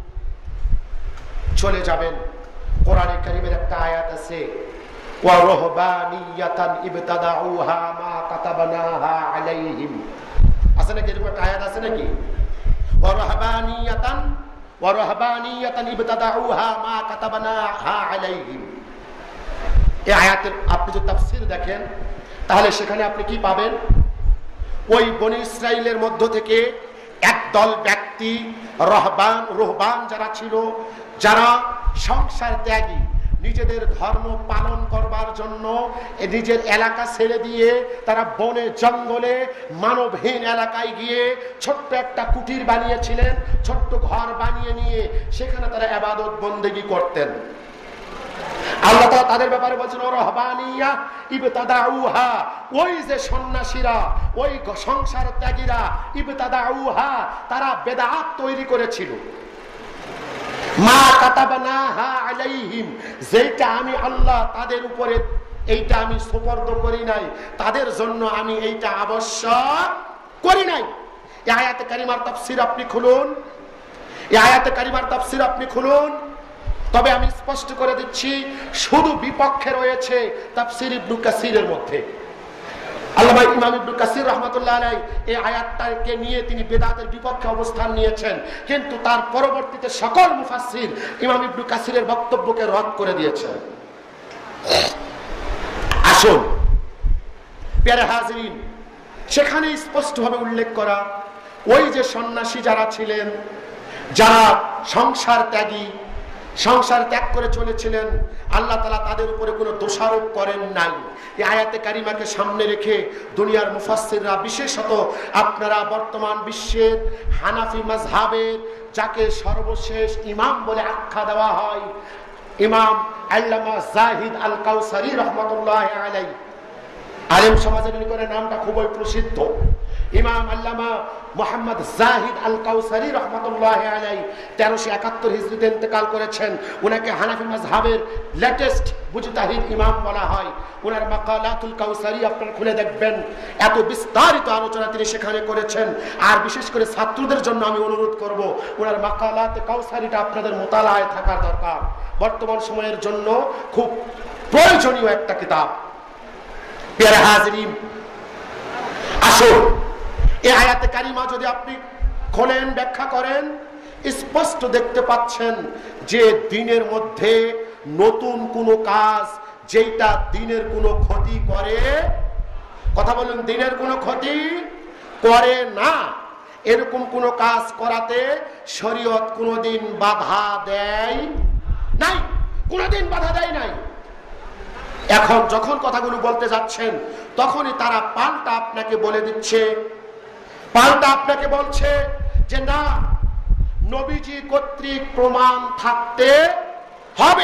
চলে যাবেন, কোরআনে কারীমের একটা আয়াত আছে, ওয়া রহবানিয়াতান ইবতাদাউহা মা কাতাবনাহা আলাইহিম। আছে নাকি এরকম একটা আয়াত আছে নাকি? ওয়া রহবানিয়াতান ওয়া রহবানিয়াতান ইবতাদাউহা মা কাতাবনাহা আলাইহিম। এই আয়াতের আপনি যদি তাফসীর দেখেন, তাহলে সেখানে আপনি কি পাবেন? ওই বনী ইসরাইলের মধ্য থেকে একদল ব্যক্তি, রহবান রহবান যারা ছিল, যারা সংসার ত্যাগী, নিজেদের ধর্ম পালন করবার জন্য নিজের এলাকা ছেড়ে দিয়ে তারা বনে জঙ্গলে মানবহীন এলাকায় গিয়ে ছোট্ট একটা কুটির বানিয়েছিলেন, ছোট্ট ঘর বানিয়ে নিয়ে সেখানে তারা ইবাদত বন্দেগী করতেন। আল্লাহ তাআলা তাদের ব্যাপারে বলছেন রহবানিয়া ইবতাদাউহা, ওই যে সন্ন্যাসীরা, ওই সংসার ত্যাগীরা, ইবতাদাউহা, তারা বেদাত তৈরি করেছিল, মা কাতাবনাহা আলাইহিম, যেটা আমি আল্লাহ তাদের উপরে এইটা আমি সুপর্দ করি নাই, তাদের জন্য আমি এইটা আবশ্যক করি নাই। এই আয়াতে কারিমার তাফসীর আপনি খুলুন, এই আয়াতে কারিমার তাফসীর আপনি খুলুন, তবে আমি স্পষ্ট করে দিচ্ছি, শুধু বিপক্ষে রয়েছে তাফসীর ইবনে কাসিরের মধ্যে। আল্লামা ইমাম ইবনে কাসির রাহমাতুল্লাহ আলাইহি এই আয়াতটাকে নিয়ে তিনি বেদাতের বিপক্ষে অবস্থান নিয়েছেন, কিন্তু তার পরবর্তীতে সকল মুফাসসির ইমাম ইবনে কাসিরের বক্তব্যকে রদ করে দিয়েছেন। আসুন প্যারে হাজরিন, সেখানে স্পষ্টভাবে উল্লেখ করা ওই যে সন্ন্যাসী যারা ছিলেন, যারা সংসার ত্যাগী, সংসার ত্যাগ করে চলেছিলেন, আল্লাহ তাআলা তাদের উপরে কোনো দোষারোপ করেন নাই। এই আয়াতে কারিমাকে সামনে রেখে দুনিয়ার মুফাসসিররা, বিশেষত আপনারা বর্তমান বিশ্বের হানাফি মাযহাবের যাকে সর্বশেষ ইমাম বলে আখ্যা দেওয়া হয়, ইমাম আল্লামা জাহিদ আল কাউসারি রাহমাতুল্লাহি আলাইহি, আলেম সমাজের নিকটে নামটা খুবই প্রসিদ্ধ। ইমাম আল্লামা মুহাম্মদ জাহিদ আল কাউসারি রাহমাতুল্লাহি আলাইহি তেরোশো একাত্তর হিজরিতে ইন্তেকাল করেছেন। উনাকে হানাফি মাযহাবের লেটেস্ট মুজতাহিদ ইমাম বলা হয়। উনার মাকালাতুল কাউসারি আপনারা খুলে দেখবেন, এত বিস্তারিত আলোচনা তিনি সেখানে করেছেন। আর বিশেষ করে ছাত্রদের জন্য আমি অনুরোধ করব, উনার মাকালাতে কাউসারিটা আপনাদের মোতালায় থাকার দরকার। বর্তমান সময়ের জন্য খুব প্রয়োজনীয় একটা কিতাব। প্রিয় হাজরিন, আসুন এই আয়াতে কারিমা যদি আপনি খোলেন, ব্যাখ্যা করেন, স্পষ্ট দেখতে পাচ্ছেন যে দিনের মধ্যে নতুন কোনো কাজ যেটা দিনের কোনো ক্ষতি করে, কথা বলুন, দিনের কোনো ক্ষতি করে না, এরকম কোনো কাজ করাতে শরীয়ত কোনোদিন বাধা দেয় নাই, কোনোদিন বাধা দেয় নাই। এখন যখন কথাগুলো বলতে যাচ্ছেন তখনই তারা পাল্টা আপনাকে বলে দিচ্ছে, পাল্টা আপনাকে বলছে যে না, নবীজি কর্তৃক প্রমাণ থাকতে হবে।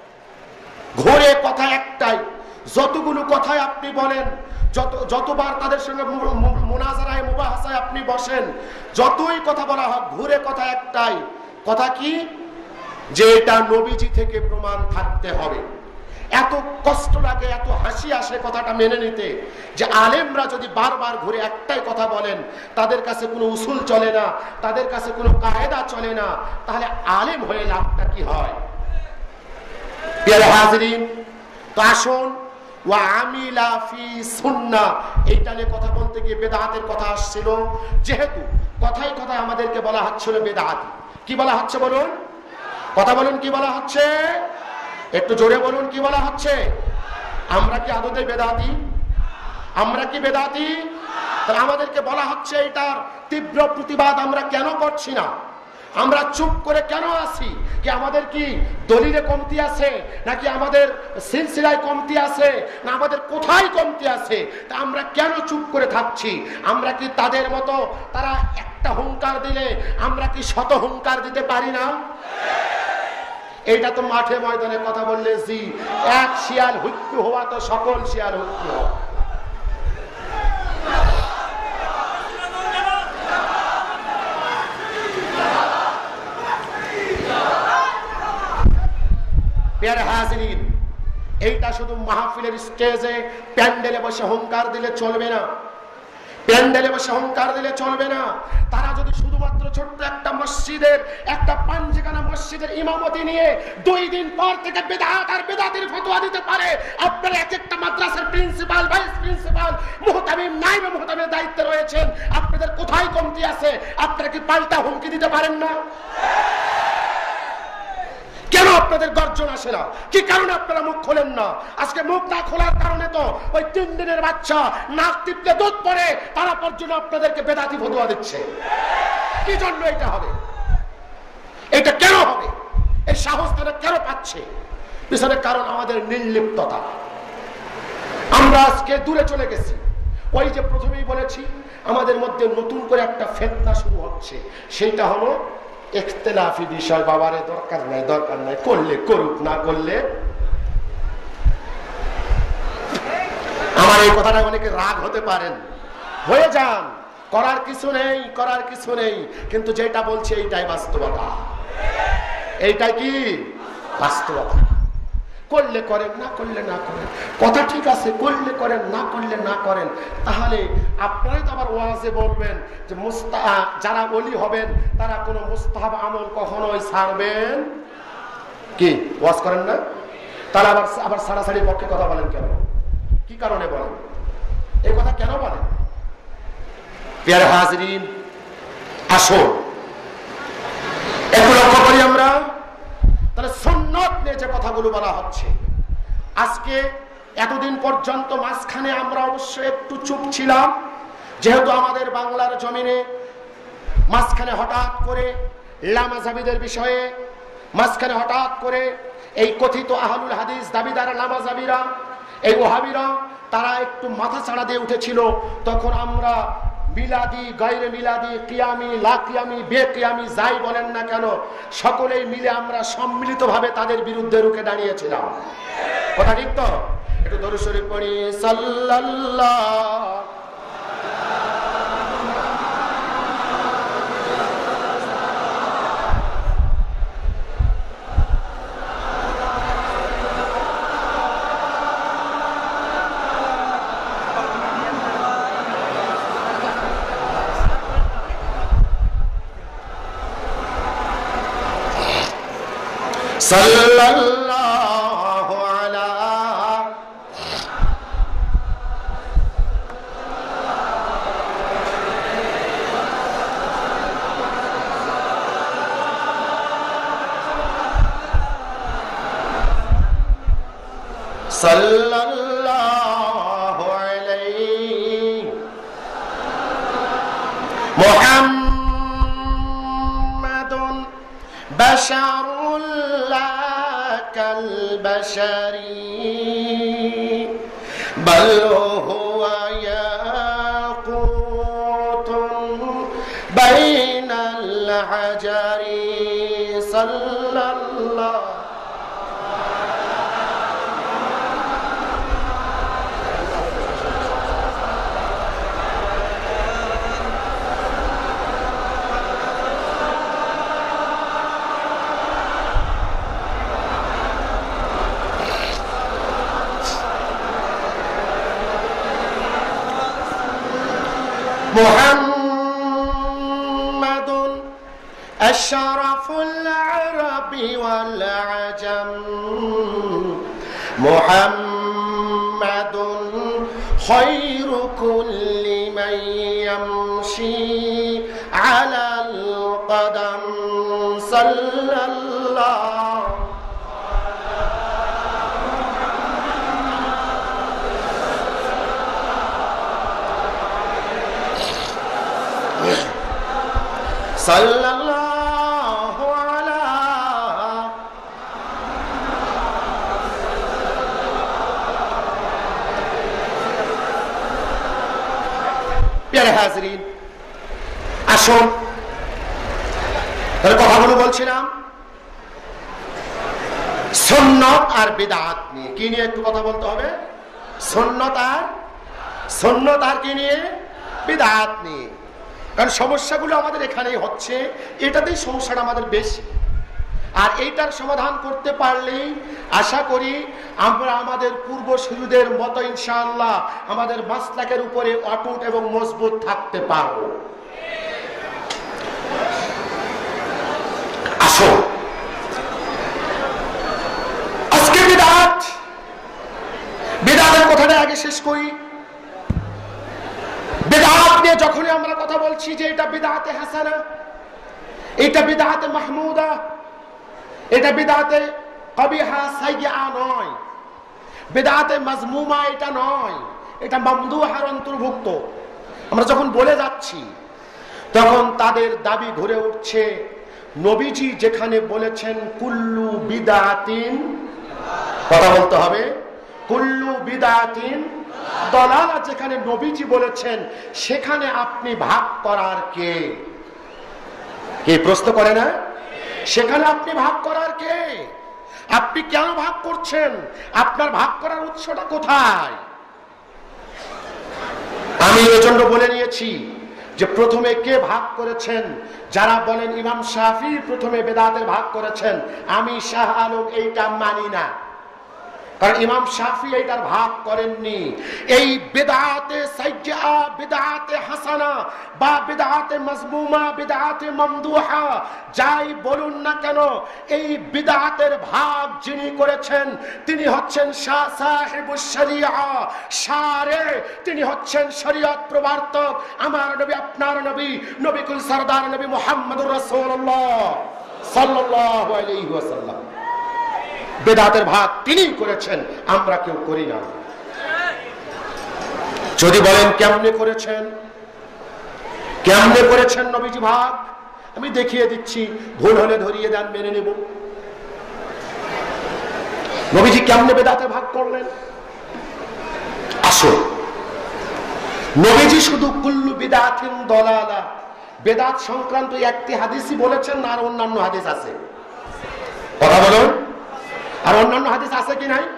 ঘুরে কথা একটাই, যতগুলো কথায় আপনি বলেন, যত যতবার তাদের সঙ্গে মুনাজারায় মুবাহাসায় আপনি বসেন, যতই কথা বলা হোক, ঘুরে কথা একটাই, কথা কি, যে এটা নবীজি থেকে প্রমাণ থাকতে হবে। এত কষ্ট লাগে, এত হাসি আসে কথাটা মেনে নিতে, যে আলেমরা যদি বারবার ঘুরে একটাই কথা বলেন, তাদের কাছে কোনো উসুল চলে না, তাদের কাছে কোনো কায়দা চলে না, তাহলে আলেম হয়ে লাভটা কি হয়? প্রিয় হাজরিন, তো আসুন, ওয়া আমিলা ফি সুন্নাহ, এইটা নিয়ে কথা বলতে গিয়ে বেদাতের কথা আসছিল। যেহেতু কথাই কথায় আমাদেরকে বলা হচ্ছিল বেদাত, কি বলা হচ্ছে বলুন, কথা বলুন, কি বলা হচ্ছে, একটু জোরে বলুন, কি বলা হচ্ছে? আমরা কি আদতে বেদাতি? আমরা কি বেদাতি? তাহলে আমাদেরকে বলা হচ্ছে, এটার তীব্র প্রতিবাদ আমরা কেন করছি না? আমরা চুপ করে কেন আছি? কি আমাদের কি দলিলে কমতি আছে, নাকি আমাদের সিলসিলায় কমতি আছে, না আমাদের কোথায় কমতি আছে? তা আমরা কেন চুপ করে থাকছি? আমরা কি তাদের মতো, তারা একটা হুঙ্কার দিলে আমরা কি শত হুঙ্কার দিতে পারি না? এইটা তো মাঠে ময়দানে কথা বললে জি, এক শিয়াল হুক্কু হওয়া তো সকল শিয়াল হুক্কু হওয়া। প্রিয় হাজরিন, এইটা শুধু মাহফিলের স্টেজে প্যান্ডেলে বসে হুঙ্কার দিলে চলবে না, প্যান্ডেলে বসে হুঙ্কার দিলে চলবে না। তারা যদি শুধুমাত্র ছোট্ট একটা মসজিদের, একটা পাঞ্জেখানা মসজিদের ইমামতি নিয়ে দুই দিন পর থেকে বেদাত আর বেদাতের ফতোয়া দিতে পারে, আপনারা এক একটা মাদ্রাসার প্রিন্সিপাল, ভাইস প্রিন্সিপাল, মুহতামিম, নায়েবে মুহতামিমের দায়িত্বে রয়েছেন, আপনাদের কোথায় কমতি আছে? আপনারা কি পাল্টা হুমকি দিতে পারেন না? কেন আপনাদের গর্জন আসে না? কি কারণে আপনারা মুখ খোলেন না? আজকে মুখ না খোলার কারণে তো ওই তিন দিনের বাচ্চা নাক টিপতে দুধ পড়ে, তারা পর্যন্ত আপনাদেরকে বেদাতি ফতোয়া দিচ্ছে। কি জন্য এটা হবে? এটা কেন হবে? এই সাহস তারা কেন পাচ্ছে? পিছনে কারণ আমাদের নির্লিপ্ততা। আমরা আজকে দূরে চলে গেছি। ওই যে প্রথমেই বলেছি, আমাদের মধ্যে নতুন করে একটা ফিতনা শুরু হচ্ছে, সেইটা হলো ইখতিলাফি বিষয়। বাবারে দরকার নাই, দরকার নাই, করলে করুক, না করলে। আমার এই কথাটা অনেকে রাগ হতে পারেন, হয়ে যান, করার কিছু নেই, করার কিছু নেই, কিন্তু যেটা বলছে এইটাই বাস্তবতা। এইটাই কি বাস্তবতা? করলে করেন, না করলে না করেন, কথা ঠিক আছে, করলে করেন, না করলে না করেন। তাহলে আপনারাই তো আবার ওয়াজে বলবেন যে মুস্তা যারা ওলি হবেন তারা কোনো মুস্তাহাব আমল কখনোই ছাড়বেন কি? ওয়াজ করেন না? তাহলে আবার আবার সারাসারির পক্ষে কথা বলেন কেন? কি কারণে বলেন এই কথা? কেন বলেন? প্রিয় হাজরিন, আসুন একটু লক্ষ্য করি আমরা। তাহলে সুন্নাত নিয়ে যে কথাগুলো বলা হচ্ছে, আজকে এতদিন পর্যন্ত মাঝখানে আমরা অবশ্য একটু চুপ ছিলাম, যেহেতু আমাদের বাংলার জমিনে মাঝখানে হঠাৎ করে লামাজাবিদের বিষয়ে, মাঝখানে হঠাৎ করে এই কথিত আহলুল হাদিস দাবিদার লামাজাবিরা, এই ওহাবিরা তারা একটু মাথা ছাড়া দিয়ে উঠেছিল। তখন আমরা মিলাদি, গায়রে মিলাদি, কিয়ামি, লা কিয়ামি, বে কিয়ামি যাই বলেন না কেন, সকলেই মিলে আমরা সম্মিলিতভাবে তাদের বিরুদ্ধে রুখে দাঁড়িয়েছিলাম। কথা ঠিক তো? একটু দরুদ শরীফ পড়ি, সাল্লাল্লাহু সাল্লাল্লাহু আলা সাল্লাল্লাহু আলাইহি মুহাম্মাদুন বাশারুল كالبشر بل هو ياقوت بين الحجر صلى الله محمد أشرف العرب والعجم محمد خير كل من يمشي على القدم صلى الله সাল্লাল্লাহু আলা প্যারে হাজরিন, আসুন তাহলে কথাগুলো বলছিলাম সুন্নাত আর বিদআত নিয়ে। কি নিয়ে একটু কথা বলতে হবে? সুন্নাত আর সুন্নাত আর কি নিয়ে? বিদআত নিয়ে। কারণ সমস্যাগুলো আমাদের এখানেই হচ্ছে, এটাতেই সমস্যাটা আমাদের বেশি। আর এইটার সমাধান করতে পারলেই আশা করি আমরা আমাদের পূর্বসূরীদের মতো ইনশাআল্লাহ আমাদের মাসলাকের উপরে অটুট এবং মজবুত থাকতে পারব। আসো আজকে বিদআত, বিদআতের কথাটা আগে শেষ করি। বিদআত নিয়ে যখনই আমরা কথা বলছি যে এটা বিদআতে হাসানা, এটা বিদআতে মাহমুদা, এটা বিদআতে কবিহা সাইয়্যা নয়, বিদআতে মাজমুমা এটা নয়, এটা মামদুহার অন্তর্ভুক্ত। আমরা যখন বলে যাচ্ছি তখন তাদের দাবি ঘুরে উঠছে নবীজি যেখানে বলেছেন কুল্লু বিদআতিন, কথা বলতে হবে, কুল্লু বিদআতিন দলালা, যেখানে নবীজি বলেছেন সেখানে আপনি ভাগ করার কে? কে প্রশ্ন করে না? সেখানে আপনি ভাগ করার কে? আপনি কেন ভাগ করছেন? আপনার ভাগ করার উৎসটা কোথায়? আমি এজন্য বলে নিয়েছি যে প্রথমে কে ভাগ করেছেন। যারা বলেন ইমাম শাফি প্রথমে বেদাতের ভাগ করেছেন, আমি শাহ আলম এইটা মানি না। কারণ ইমাম শাফি এইটার ভাগ করেননি। এই বিদআতে সাইয়্যা, বিদআতে হাসানা বা বিদআতে মাজমুমা, বিদআতে মামদুহা যাই বলুন না কেন, এই বিদআতের ভাগ যিনি করেছেন তিনি হচ্ছেন সাহিবুশ শরিয়া, শারে, তিনি হচ্ছেন শরীয়ত প্রবর্তক, আমার নবী, আপনার নবী, নবী কুল সরদার নবী মুহাম্মদুর রাসূলুল্লাহ সাল্লাল্লাহু আলাইহি ওয়াসাল্লাম। বেদাতের ভাগ তিনি করেছেন, আমরা কেউ করি না। যদি বলেন কেমনে করেছেন, কেমনে করেছেন নবীজি ভাগ, আমি দেখিয়ে দিচ্ছি, ভুল হলে ধরিয়ে দেন, মেনে নেব। নবীজি কেমনে বেদাতে ভাগ করলেন? আসুন, নবীজি শুধু কুল্লু বিদাতিন দলালা, বেদাত সংক্রান্ত একটি হাদিসই বলেছেন, আর অন্যান্য হাদিস আছে? কথা বলুন, আর অন্যান্য হাদিস আছে কি নাই?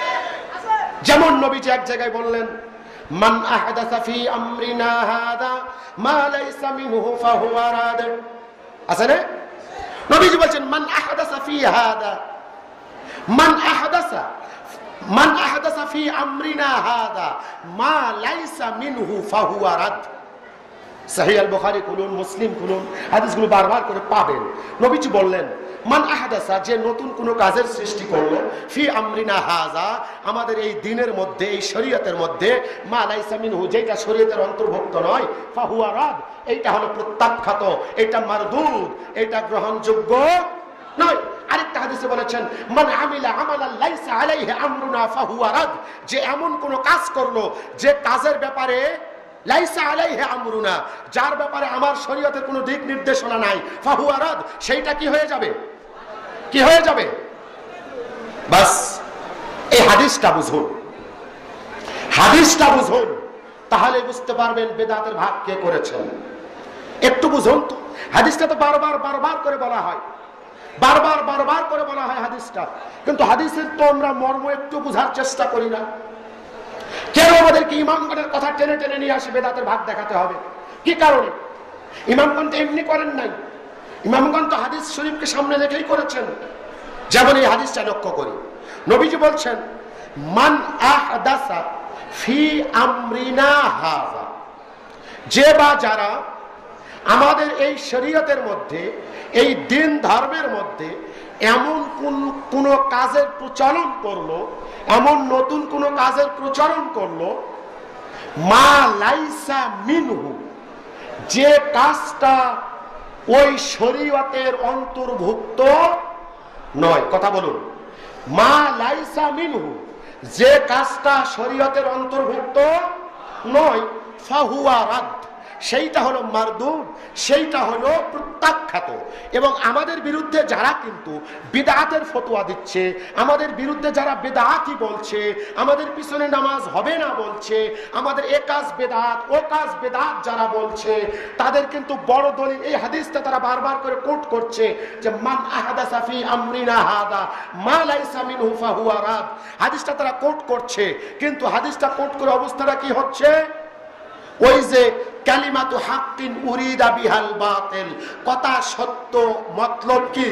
যেমন নবীজি এক জায়গায় বললেন, মান আহদাসা ফি আমরিনা হাদা মা লাইসা মিনহু ফাহুয়া রাদ। আছে না? নবীজি বলেন মান আহদাসা ফি হাদা, মান আহদাসা মান আহদাসা ফি আমরিনা হাদা মা লাইসা মিনহু ফাহুয়া রাদ। সহিহ আল বুখারী খুলুন, মুসলিম খুলুন, হাদিসগুলো বারবার করে পাবেন। নবীজি বললেন মান আহদাসা, যে নতুন কোন কাজের সৃষ্টি করলো, ফি আমরিনা হাযা, আমাদের এই দ্বীনের মধ্যে, এই শরীয়তের মধ্যে, মা লাইসা মিনহু, যেটা শরীয়তের অন্তর্ভুক্ত নয়, ফাহুয়া রাদ, এইটা হলো প্রত্যাখ্যাত, এটা মারদুদ, এটা গ্রহণযোগ্য নয়। আরেকটা হাদিসে বলেছেন মান আমিলা আমালান লাইসা আলাইহি আমরুনা ফাহুয়া রাদ, যে এমন কোন কাজ করলো যে কাজের ব্যাপারে লাইসা আলাইহি আমরুনা, যার ব্যাপারে আমার শরীয়তের কোনো দিক নির্দেশনা নাই, ফাহুয়া রাদ, সেইটা কি হয়ে যাবে? কি হয়ে যাবে? বাস এই হাদিসটা বুঝুন, হাদিসটা বুঝুন, তাহলে বুঝতে পারবেন বেদাতের ভাগ কে করেছেন। একটু বুঝুন তো, হাদিসটা তো বারবার বারবার করে বলা হয়, বারবার বারবার করে বলা হয় হাদিসটা, কিন্তু হাদিসের তো আমরা মর্ম একটু বোঝার চেষ্টা করি না। কেন আমাদেরকে ইমামগণের কথা টেনে টেনে নিয়ে আসে বেদাতের ভাগ দেখাতে হবে? কি কারণে? ইমামগণ তো এমনি করেন নাই, ইমামগণ তো হাদিস শরীফকে সামনে রেখেই করেছেন। যেমন এই হাদিসটা লক্ষ্য করি, নবীজি বলছেন মান আহদাসা ফি আমরিনা হাযা, যে বা যারা আমাদের এই শরীয়তের মধ্যে, এই দ্বীন ধর্মের মধ্যে এমন কোন কোন কাজের প্রচলন করলো, এমন নতুন কোন কাজের প্রচলন করলো, মা লাইসা মিনহু, যে কাজটা ওই শরীয়তের অন্তর্ভুক্ত নয়। কথা বলুন, মা লাইসা মিনহু, যে কাজটা শরীয়তের অন্তর্ভুক্ত নয়, ফাহুয়া রাদ, সেইটা হলো মারদুদ, সেইটা হলো প্রত্যাখ্যাত। এবং আমাদের বিরুদ্ধে যারা কিন্তু বিদআতের ফতোয়া দিচ্ছে, আমাদের বিরুদ্ধে যারা বিদআতই বলছে, আমাদের পিছনে নামাজ হবে না বলছে, আমাদের এ কাজ বিদআত ও কাজ বিদআত যারা বলছে, তাদের কিন্তু বড় দলিল এই হাদিসটা তারা বারবার করে কোট করছে যে মান আহদাসা ফি আমরিনা হাদা মা লাইসা মিনহু ফাহুয়া রাদ। হাদিসটা তারা কোট করছে, কিন্তু হাদিসটা কোট করে অবস্থাটা কি হচ্ছে? ওই যে কালিমাতু হাক্কিন উরিদা বিহাল বাতিল, কথা সত্য মতলব কি?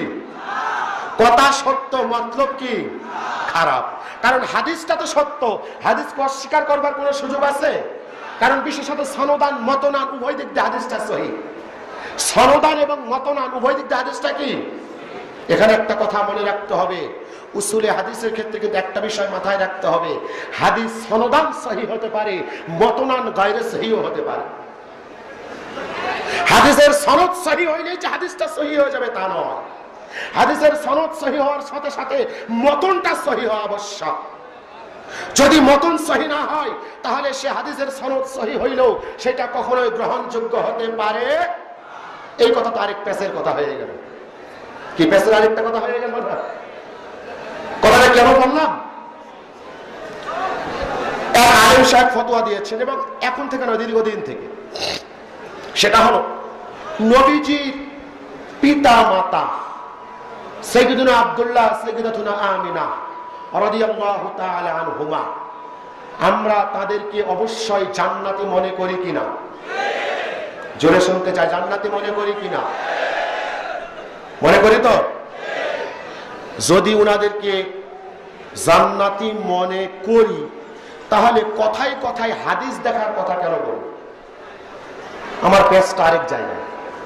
কথা সত্য মতলব কি? খারাপ। কারণ হাদিসটা তো সত্য, হাদিসকে অস্বীকার করবার কোনো সুযোগ আছে? কারণ বিশেষত সনদান মতনান উভয় দিক দিয়ে হাদিসটা সহিহ, সনদান এবং মতনান উভয় দিক দিয়ে হাদিসটা কি? এখানে একটা কথা মনে রাখতে হবে, উসুলে হাদিসের ক্ষেত্রে কিন্তু একটা বিষয় মাথায় রাখতে হবে, হাদিস সনদান সহিহ হতে পারে, মতনান গায়রে সহিহ হতে পারে। হাদিসের সনদ সহিহ হইলে যে হাদিসটা সহিহ হয়ে যাবে তা নয়, হাদিসের সনদ সহিহ হওয়ার সাথে সাথে মতনটা সহিহ হওয়া আবশ্যক। যদি মতন সহিহ না হয় তাহলে সে হাদিসের সনদ সহিহ হইলেও সেটা কখনোই গ্রহণযোগ্য হতে পারে। এই কথা তো আরেক পেশের কথা হয়ে গেল। কি পেশের আরেকটা কথা হয়ে গেল না? কথাটা কেন বললাম? এক আলেম সাহেব ফতোয়া দিয়েছেন, এবং এখন থেকে নয়, দীর্ঘদিন থেকে। সেটা হলো নবীজির পিতা মাতা সাইয়্যিদুনা আব্দুল্লাহ, সাইয়্যিদাতুনা আমিনা রাদিয়াল্লাহু তাআলা আনহুমা, আমরা তাদেরকে অবশ্যই জান্নাতি মনে করি কিনা? জোরে শুনতে চাই, জান্নাতি মনে করি কিনা? মনে করি তো? যদি উনাদেরকে জান্নাতি মনে করি, তাহলে কথায় কথায় হাদিস দেখার কথা কেন বলব? আমার পেশটা আরেক জায়গায়।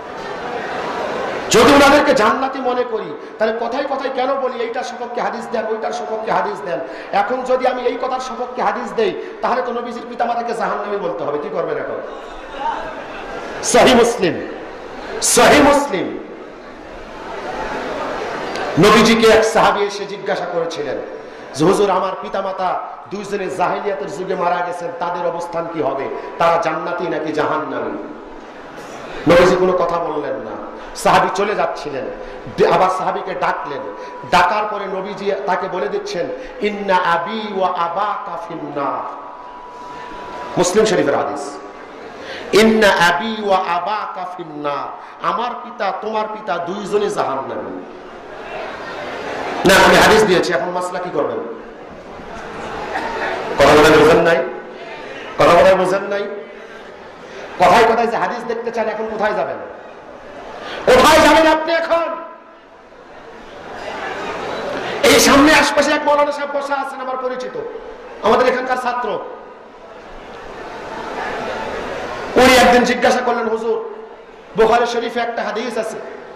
যদি উনাদেরকে জান্নাতি মনে করি, তাহলে কথায় কথায় কেন বলি এইটার সপক্ষে হাদিস দেন, ওইটার সপক্ষে হাদিস দেন? এখন যদি আমি এই কথার সপক্ষে হাদিস দেই, তাহলে তো নবীজির পিতামাতাকে জাহান্নামী বলতে হবে। কি করবেন এখন? সহিহ মুসলিম, সহিহ মুসলিম, নবীজিকে এক সাহাবী এসে জিজ্ঞাসা করেছিলেন যে হুজুর আমার পিতামাতা দুইজনে জাহেলিয়াতের যুগে মারা গেছেন, তাদের অবস্থান কি হবে, তারা জান্নাতি নাকি জাহান্নামী? নবীজি কোনো কথা বললেন না। সাহাবী চলে যাচ্ছিলেন, আবার সাহাবীকে ডাকলেন। ডাকার পরে নবীজি তাকে বলে দিচ্ছেন, ইন্না আবি ওয়া আবাকা ফিন্নার। মুসলিম শরীফের হাদিস, ইন্না আবি ওয়া আবাকা ফিন্নার, আমার পিতা তোমার পিতা দুইজনে জাহান্নামী। না, আমি হাদিস দিয়েছি, এখন মাসলা কি করবেন? কথা বলে বোঝেন নাই? কথা বলে বোঝেন নাই? কথায় কথায় যে হাদিস দেখতে চান, এখন কোথায় যাবেন? কোথায় যাবেন আপনি এখন? এই সামনে আশপাশে এক মৌলানা সাহেব বসা আছেন, আমার পরিচিত, আমাদের এখানকার ছাত্র। উনি একদিন জিজ্ঞাসা করলেন, হুজুর বুখারী শরীফে একটা হাদিস আছে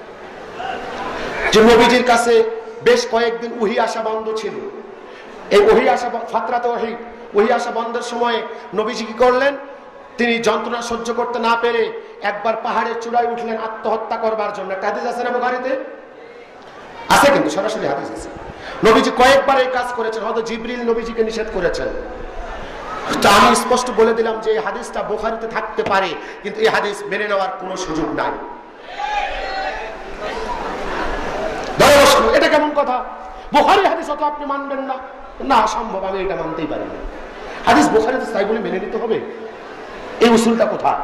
যে নবীজির কাছে বেশ কয়েকদিন ওহী আসা বন্ধ ছিল। এই ওহী আসা ফাতরাতে ওহী ওহী আসা বন্ধের সময় নবীজি কি করলেন? তিনি যন্ত্রণা সহ্য করতে না পেরে একবার পাহাড়ের চূড়ায় উঠলেন আত্মহত্যা করবার জন্য। একটা হাদিস আছে না বুখারীতে? আছে, কিন্তু সরাসরি হাদিস আছে। নবীজি কয়েকবার এই কাজ করেছেন, হয়তো জিবরিল নবীজিকে নিষেধ করেছেন। তো আমি স্পষ্ট বলে দিলাম যে এই হাদিসটা বুখারীতে থাকতে পারে, কিন্তু এই হাদিস মেনে নেওয়ার কোনো সুযোগ নাই। ধরে বসুন, এটা কেমন কথা? বুখারীর হাদিস অত আপনি মানবেন না? না, সম্ভব, আমি এটা মানতেই পারি না। হাদিস বুখারীতে তাই বলে মেনে নিতে হবে? এই উসুলটা কোথায়?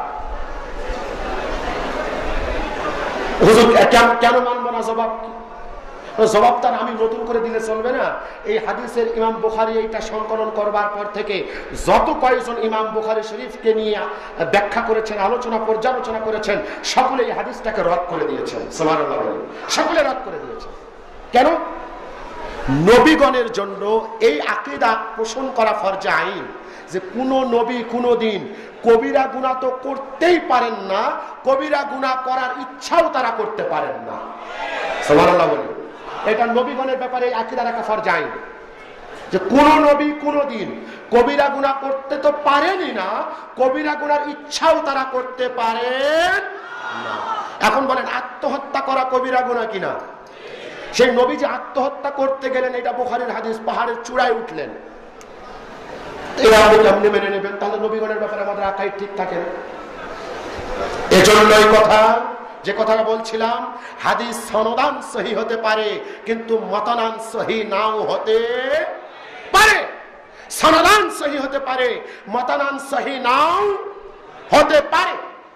হুজুর কেন মানবো না? জবাব কি? জবাবটা আমি নতুন করে দিলে চলবে না। এই হাদিসের ইমাম বুখারী এইটা সংকলন করবার পর থেকে যত কয়েকজন ইমাম বুখারী শরীফকে নিয়ে ব্যাখ্যা করেছেন, আলোচনা পর্যালোচনা করেছেন, সকলে এই হাদিসটাকে রদ করে দিয়েছেন। সুবহানাল্লাহ, সকলে রদ করে দিয়েছেন। কেন? নবীগণের জন্য এই আকীদা পোষণ করা ফরজে আইন যে কোন নবী কোন দিন কবিরা গুনাহ তো করতেই পারেন না, কবিরা গুনাহ করার ইচ্ছাও তারা করতে পারেন না। সুবহানাল্লাহ বলেন। এটা নবীগণের ব্যাপারে আকীদা রাখা ফরজ আইন যে কোন নবী কোন দিন কবিরা গুনাহ করতে তো পারেনই না, কবিরা গুনার ইচ্ছাও তারা করতে পারেন না। এখন বলেন, আত্মহত্যা করা কবিরা গুনাহ কিনা? সেই নবী যে আত্মহত্যা করতে গেলেন, এটা বুখারীর হাদিস, পাহাড়ের চূড়ায় উঠলেন, এরা আপনি কেমনে মেনে নেবেন? তাহলে নবীগণের ব্যাপারে আমাদের আকাইদ ঠিক থাকে না। এজন্যই কথা, যে কথাটা বলছিলাম, হাদিস সনদান সহি হতে পারে, কিন্তু মতানান সহি নাও হতে পারে। সনদান সহি হতে পারে, মতানান সহি নাও হতে পারে।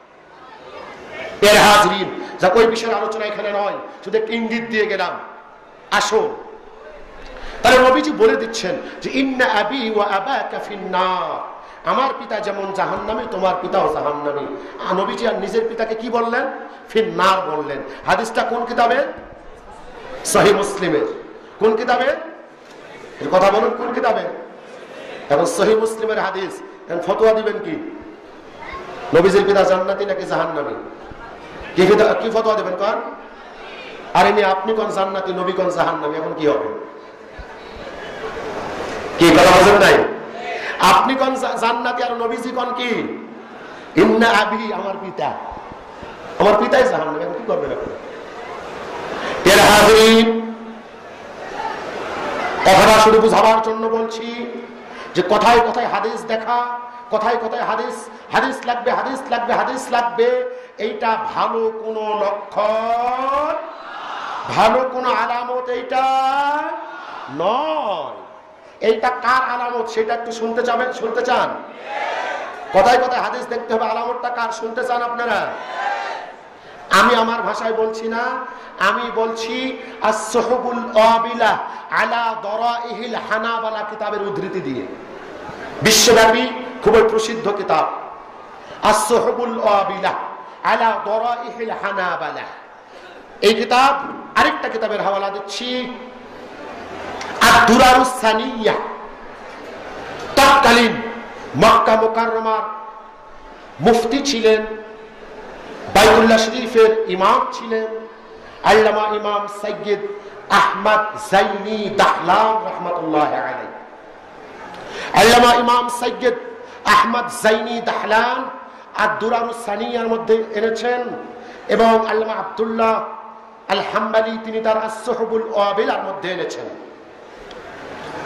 এর হাজরিন, যা ওই বিষয়ের আলোচনা এখানে নয়, শুধু একটু ইঙ্গিত দিয়ে গেলাম। আসুন, তাহলে নবীজি বলে দিচ্ছেন যে ইন্না আবি ওয়া আবাকা ফিন্নার, আমার পিতা যেমন জাহান্নামী, তোমার পিতাও জাহান্নামী। আর নবীজি আর নিজের পিতাকে কি বললেন? ফিন্নার বললেন। হাদিসটা কোন কিতাবে? সহিহ মুসলিমের। কোন কিতাবে? এর কথা বলুন, কোন কিতাবে? এখন সহিহ মুসলিমের হাদিস, এখন ফতোয়া দিবেন কি? নবীজির পিতা জান্নাতি নাকি জাহান্নামী? কি কি ফতোয়া দেবেন কোন? আরে নি, আপনি কোন জান্নাতি, নবী কোন জাহান্নামী, এখন কি হবে? কি কথা বলেন নাই? আপনি কোন জান্নাতি আর নবীজি কোন কি? ইন্না আবি, আমার পিতা, আমার পিতাই জাহান্নামী, এখন কি করবেন আপনি? এর হাজরিন, কথাটা শুধু বুঝাবার জন্য বলছি যে কথায় কথায় হাদিস দেখা, কথায় কথায় হাদিস হাদিস লাগবে হাদিস লাগবে হাদিস লাগবে, এইটা ভালো কোনো লক্ষণ, ভালো কোনো আলামত এইটা নয়। এইটা কার আলামত সেটা একটু শুনতে চাবেন? শুনতে চান? কথায় কথায় হাদিস দেখতে হবে, আলামতটা কার শুনতে চান আপনারা? আমি আমার ভাষায় বলছি না, আমি বলছি আস-সুহুবুল আবিলা আলা দরাইহিল হানাবালা কিতাবের উদ্ধৃতি দিয়ে, বিশ্বব্যাপী খুবই প্রসিদ্ধ কিতাব আস-সুহুবুল আবিলা আলা দরাইহিল হানাবালা। এই কিতাব, আরেকটা কিতাবের হাওয়ালা দিচ্ছি, আদ-দুরারুস সানিয়া। তৎকালীন মক্কা মুকাররমার মুফতি ছিলেন, বাইতুল্লাহ শরীফের ইমাম ছিলেন আল্লামা ইমাম সৈয়দ আহমদ জাইনি দাহলান রাহমাতুল্লাহ আলাইহি। আল্লামা ইমাম সৈয়দ আহমদ জাইনি দাহলান আদ-দুরারুস সানিয়ার মধ্যে এনেছেন, এবং আল্লামা আব্দুল্লাহ আল হাম্বালি তিনি তার আস-সুহুবুল আবিলার মধ্যে এনেছেন।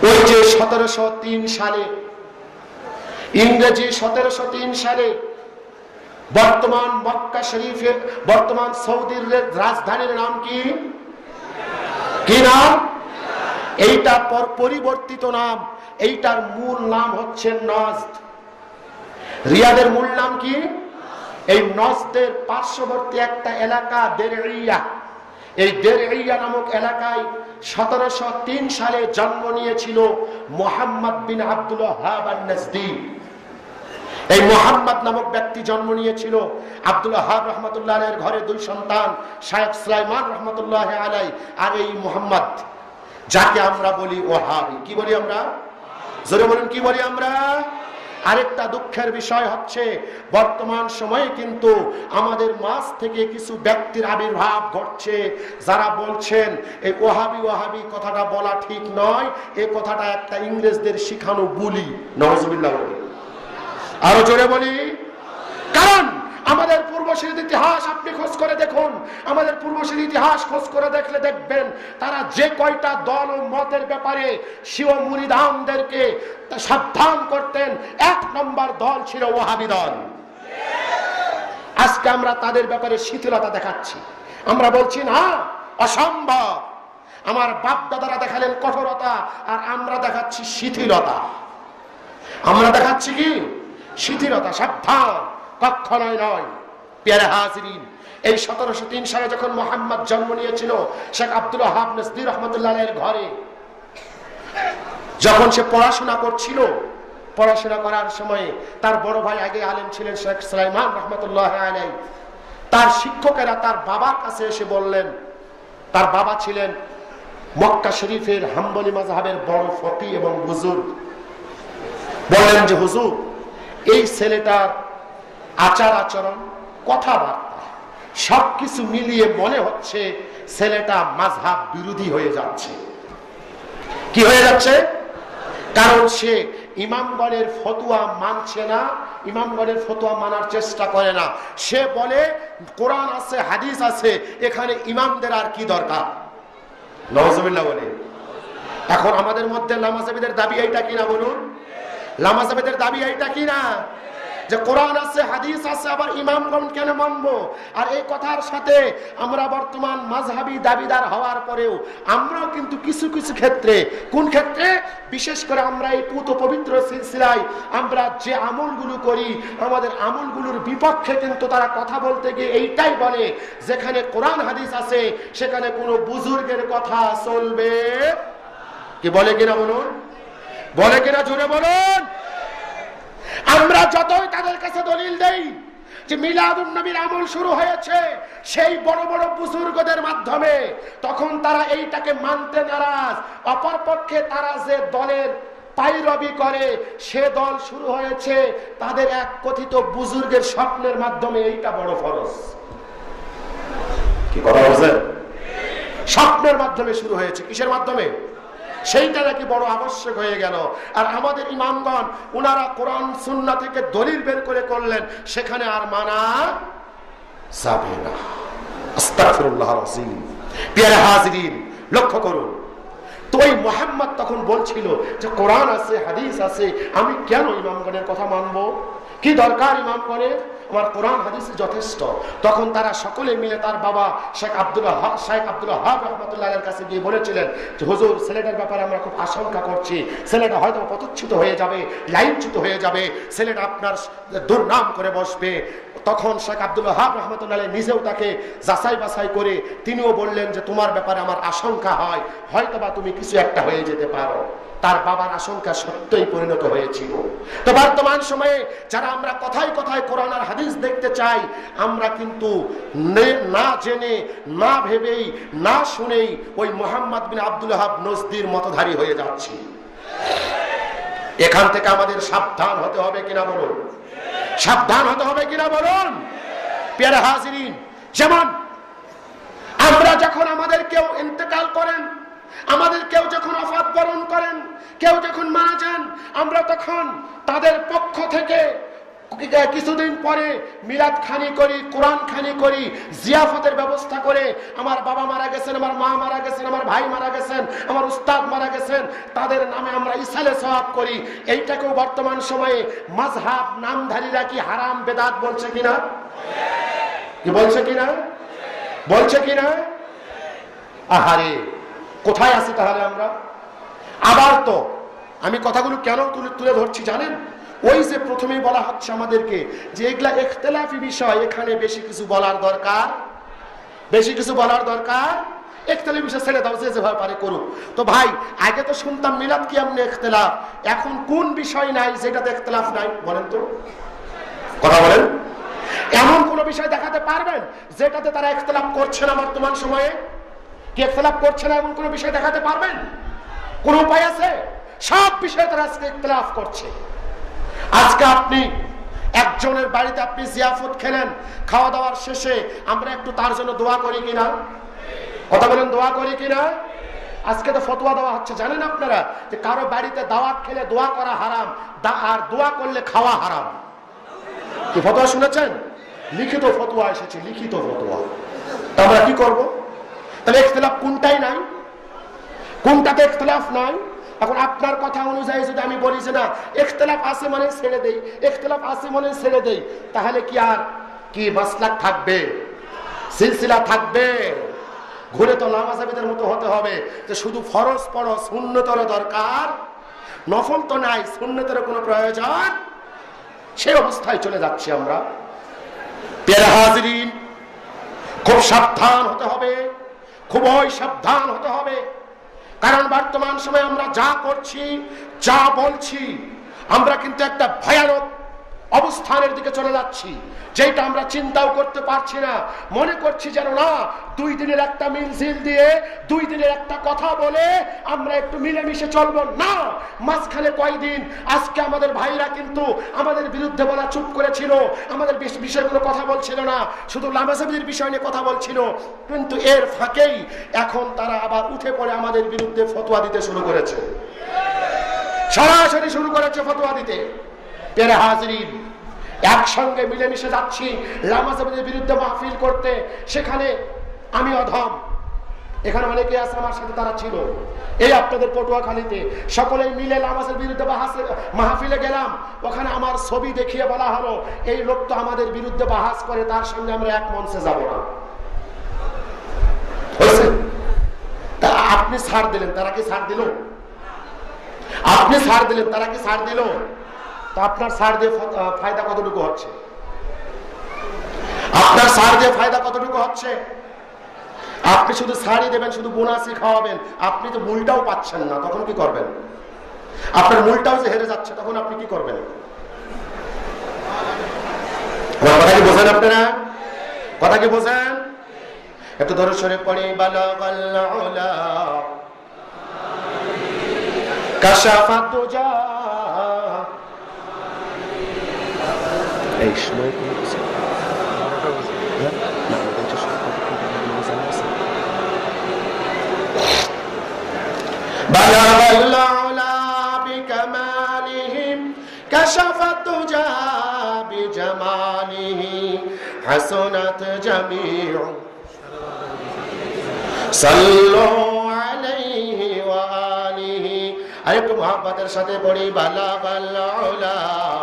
ওই যে সতেরোশো তিন সালে, ইংরেজি সতেরোশো তিন সালে বর্তমান মক্কা শরীফের, বর্তমান সৌদির রাজধানীর নাম কি? কি নাম? এইটার পর পরিবর্তিত নাম, এইটার মূল নাম হচ্ছে নজদ। রিয়াদের মূল নাম কি? এই নজদের পার্শ্ববর্তী একটা এলাকা দেরইয়া, এই দেরইয়া নামক এলাকায় সতেরোশো তিন সালে জন্ম নিয়েছিল মুহাম্মদ বিন আব্দুল ওয়াহাব আন-নাজদি। এই মুহাম্মদ নামক ব্যক্তি জন্ম নিয়েছিল আব্দুল ওয়াহাব রহমতুল্লাহ আলাইহির ঘরে দুই সন্তান, শায়েখ সুলাইমান রহমতুল্লাহ আলাইহি আর এই মুহাম্মদ, যাকে আমরা বলি ওয়াহাবি। কি বলি আমরা? জোরে বলুন, কি বলি আমরা? আরেকটা দুঃখের বিষয় হচ্ছে বর্তমান সময়ে কিন্তু আমাদের মাঝ থেকে কিছু ব্যক্তির আবির্ভাব ঘটছে যারা বলছেন এই ওয়াহাবি ওয়াহাবি কথাটা বলা ঠিক নয়, এই কথাটা একটা ইংরেজদের শিখানো বুলি। নাউজুবিল্লাহ বলি, আরো জোরে বলি। কারণ আমাদের পূর্বসূরির ইতিহাস আপনি খোঁজ করে দেখুন, আমাদের পূর্বসূরির ইতিহাস খোঁজ করে দেখলে দেখবেন তারা যে কয়টা দল ও মতের ব্যাপারে শিও মুরিদানদেরকে সাবধান করতেন, এক নম্বর দল ছিল ওয়াহাবি দল। আজকে আমরা তাদের ব্যাপারে শিথিলতা দেখাচ্ছি, আমরা বলছি না অসম্ভব। আমার বাপ দাদারা দেখালেন কঠোরতা, আর আমরা দেখাচ্ছি শিথিলতা। আমরা দেখাচ্ছি কি? শিথিলতা। সাবধান, কখনোই নয়। প্যারা হাজিরিন, এই সতেরোশো তিন সালে যখন মুহাম্মদ জন্ম নিয়েছিল শেখ আব্দুল ওয়াহাব নাজদি রহমতুল্লাহ আলাইহির ঘরে, যখন সে পড়াশোনা করছিল, পড়াশোনা করার সময় তার বড় ভাই আগে আলেম ছিলেন শেখ সুলাইমান রহমতুল্লাহ আলাইহি, তার শিক্ষকেরা তার বাবার কাছে এসে বললেন, তার বাবা ছিলেন মক্কা শরীফের হাম্বলি মাযহাবের বড় ফকিহ এবং বুজুর্গ, বললেন যে হুজুর, এই ছেলেটার আচার আচরণ, কথাবার্তা সবকিছু মিলিয়ে মনে হচ্ছে ছেলেটা মাযহাব বিরোধী হয়ে যাচ্ছে। কি হয়ে যাচ্ছে? কারণ সে ইমামগণের ফতোয়া মানছে না, ইমামগণের ফতোয়া মানার চেষ্টা করে না। সে বলে কোরআন আছে, হাদিস আছে, এখানে ইমামদের আর কি দরকার? নাউজুবিল্লাহ বলে। এখন আমাদের মধ্যে লামাযাবিদের দাবি এইটা কিনা বলুন? লামাযাবিদের দাবি এইটা কিনা যে কোরআন আছে, হাদিস আছে, আবার ইমামগণ কেন মানবো? আর এই কথার সাথে আমরা বর্তমান মাযহাবী দাবিদার হওয়ার পরেও আমরাও কিন্তু কিছু কিছু ক্ষেত্রে, কোন ক্ষেত্রে? বিশেষ করে আমরা এই পুত পবিত্র সিলসিলায় আমরা যে আমলগুলো করি, আমাদের আমলগুলোর বিপক্ষে কিন্তু তারা কথা বলতে গিয়ে এইটাই বলে, যেখানে কোরআন হাদিস আছে সেখানে কোনো বুজুর্গের কথা চলবে। কি বলে কিনা বলুন? বলে কিনা জোরে বলুন। আমরা যতই তাদের কাছে দলিল দেই যে মিলাদুন নবীর আমল শুরু হয়েছে সেই বড় বড় বুজুর্গদের মাধ্যমে, তখন তারা এইটাকে মানতে নারাজ। অপরপক্ষে তারা যে দলের পায়রবি করে, সে দল শুরু হয়েছে তাদের এক কথিত বুজুর্গের স্বপ্নের মাধ্যমে। এইটা বড় ফরজ। কি কথা বলছেন? স্বপ্নের মাধ্যমে শুরু হয়েছে। কিসের মাধ্যমে? সেইটা নাকি বড় আবশ্যক হয়ে গেল। আর আমাদের ইমামগণ ওনারা কোরআন সুন্নাহ থেকে দলিল বের করে করলেন, সেখানে আর মানা যাবে না। আস্তাগফিরুল্লাহর আযীম। প্রিয় হাজিরিন, লক্ষ্য করুন তো, ওই মুহাম্মদ তখন বলছিল যে কোরআন আছে, হাদিস আছে, আমি কেন ইমামগণের কথা মানবো? কি দরকার ইমামগণের? আমার কোরআন হাদিস যথেষ্ট। তখন তারা সকলে মিলে তার বাবা শেখ আব্দুল ওয়াহাব শেখ আব্দুল ওয়াহাব রহমতুল্লাহর কাছে গিয়ে বলেছিলেন যে হুজুর, ছেলেটার ব্যাপারে আমরা খুব আশঙ্কা করছি, ছেলেটা হয়তো পদচ্যুত হয়ে যাবে, লাইনচ্যুত হয়ে যাবে, ছেলেটা আপনার দুর্নাম করে বসবে। তখন শেখ আব্দুল ওয়াহাব রহমতুল্লাহ নিজেও তাকে যাচাই বাছাই করে তিনিও বললেন যে তোমার ব্যাপারে আমার আশঙ্কা হয়, হয়তোবা তুমি কিছু একটা হয়ে যেতে পারো। তার বাবার আশঙ্কা সত্যই পরিণত হয়েছিল। তো বর্তমান সময়ে যারা আমরা কথায় কথায় কোরআন আর হাদিস দেখতে চাই, আমরা কিন্তু না জেনে, না ভেবেই, না শুনেই ওই মুহাম্মদ বিন আব্দুল ওয়াহাব নজদির মতধারী হয়ে যাচ্ছি। এখান থেকে আমাদের সাবধান হতে হবে কিনা বলুন? সাবধান হতে হবে কিনা বলুন? প্রিয় হাজিরিন, যেমন আমরা যখন আমাদের কেউ ইন্তেকাল করেন, আমাদের কেউ যখন ওফাত বরণ করেন, কেউ যখন মারা যান, আমরা তখন তাদের পক্ষ থেকে কিছুদিন পরে মিলাদ খানি করি, কোরআন খানি করি, জিয়াফতের ব্যবস্থা করে আমার বাবা মারা গেছেন, আমার মা মারা গেছেন, আমার ভাই মারা গেছেন, আমার উস্তাদ মারা গেছেন, তাদের নামে আমরা ইসালে সওয়াব করি। এইটাকেও বর্তমান সময়ে মাযহাব নামধারীরা কি হারাম বেদাত বলছে কিনা? কি বলছে কিনা? বলছে কিনা? আহারে, কোথায় আছি তাহলে আমরা? আবার তো আমি কথাগুলো কেন তুলে তুলে ধরছি জানেন? ওই যে প্রথমেই বলা হচ্ছে আমাদেরকে যে এগুলা ইখতিলাফি বিষয়, এখানে বেশি কিছু বলার দরকার, বেশি কিছু বলার দরকার, ইখতিলাফি বিষয় ছেড়ে দাও, যে যেভাবে পারে করুক। তো ভাই, আগে তো শুনতাম মিলাদ কি এমনি ইখতিলাফ, এখন কোন বিষয় নাই যেটাতে ইখতিলাফ নাই বলেন তো? কথা বলেন। এমন কোন বিষয় দেখাতে পারবেন যেটাতে তারা ইখতিলাফ করছে না বর্তমান সময়ে? কি ইখতিলাফ করছে না এমন কোন বিষয় দেখাতে পারবেন? কোন উপায় আছে? সব বিষয়ে তারা আজকে ইখতিলাফ করছে। আজকে আপনি একজনের বাড়িতে আপনি জিয়াফত খেলেন, খাওয়া দাওয়ার শেষে আমরা একটু তার জন্য দোয়া করি কিনা? কথা বলেন, দোয়া করি কিনা? আজকে তো ফতোয়া দেওয়া হচ্ছে জানেন আপনারা যে কারো বাড়িতে দাওয়াত খেলে দোয়া করা হারাম, আর দোয়া করলে খাওয়া হারাম। কি ফতোয়া শুনেছেন? লিখিত ফতোয়া এসেছে, লিখিত ফতোয়া। তা আমরা কি করব? তাহলে ইখতিলাফ কোনটাই নাই, কোনটাতে ইখতিলাফ নাই? এখন আপনার কথা অনুযায়ী যদি আমি বলি যে না ইখতিলাফ আছে মানে ছেড়ে দেই, ইখতিলাফ আছে মানে ছেড়ে দেই, তাহলে কি আর কি মাসলাক থাকবে, সিলসিলা থাকবে? ঘুরে তো নামাজাবিদের মতো হতে হবে যে শুধু ফরজ পড়ো, সুন্নতের দরকার, নফল তো নাই, সুন্নতের কোনো প্রয়োজন, সেই অবস্থায় চলে যাচ্ছি আমরা। প্রিয় হাজিরিন, খুব সাবধান হতে হবে, খুবই সাবধান হতে হবে। কারণ বর্তমান সময়ে আমরা যা করছি, যা বলছি, আমরা কিন্তু একটা ভয়ানক অবস্থানের দিকে চলে যাচ্ছি, যেটা আমরা চিন্তাও করতে পারছি না। মনে করছি যেন না দুই দিনের একটা মিছিল দিয়ে, দুই দিনের একটা কথা বলে আমরা একটু মিলেমিশে চলবো না। মাঝখানে কয়দিন আজকে আমাদের ভাইরা কিন্তু আমাদের বিরুদ্ধে বলা চুপ করেছিল, আমাদের বিষয়ে কোনো কথা বলছিল না, শুধু লামাজাবির বিষয় নিয়ে কথা বলছিল। কিন্তু এর ফাঁকেই এখন তারা আবার উঠে পড়ে আমাদের বিরুদ্ধে ফতোয়া দিতে শুরু করেছে, সরাসরি শুরু করেছে ফতোয়া দিতে। প্রিয় হাজিরিন, একসঙ্গে মিলেমিশে যাচ্ছি লামাজাবিদের বিরুদ্ধে মাহফিল করতে, সেখানে আমি অধম, এখানে অনেকে আছে আমার সাথে, তারা ছিল এই আপনাদের পটুয়াখালীতে, সকলেই মিলে লামাজের বিরুদ্ধে মাহফিলে গেলাম। ওখানে আমার ছবি দেখিয়ে বলা হলো এই লোক তো আমাদের বিরুদ্ধে বাহাস করে, তার সঙ্গে আমরা এক মঞ্চে যাব না। তা আপনি ছাড় দিলেন, তারা কি ছাড় দিল? আপনি ছাড় দিলেন, তারা কি ছাড় দিল? তা আপনার ছাড় দিয়ে ফায়দা কতটুকু হচ্ছে? আপনার ছাড় দিয়ে ফায়দা কতটুকু হচ্ছে? আপনি শুধু ছাড়ই দেবেন, শুধু বোনাসই খাওয়াবেন, আপনি তো মূলটাও পাচ্ছেন না, তখন কি করবেন? আপনার মূলটাও যে হেরে যাচ্ছে, তখন আপনি কি করবেন? কথা কি বোঝেন আপনারা? কথা কি বোঝেন? একটু ধরে সরে পড়ে বালাগাল উলা কাশাফাত দুজা। এই সময় বালাগাল উলা বিকামালিহিম কাশাফাত দুজা বিজামালিহি হাসানাত জামিউ সাল্লু আলাইহি ওয়া আলিহি। আর একটু মুহাব্বতের সাথে পড়ি বালাগাল উলা।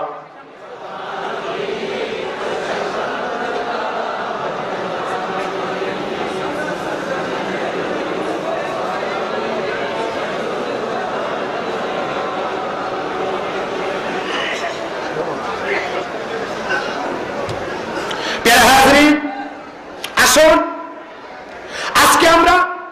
প্রিয় হাজিরিন, আসুন আজকে আমরা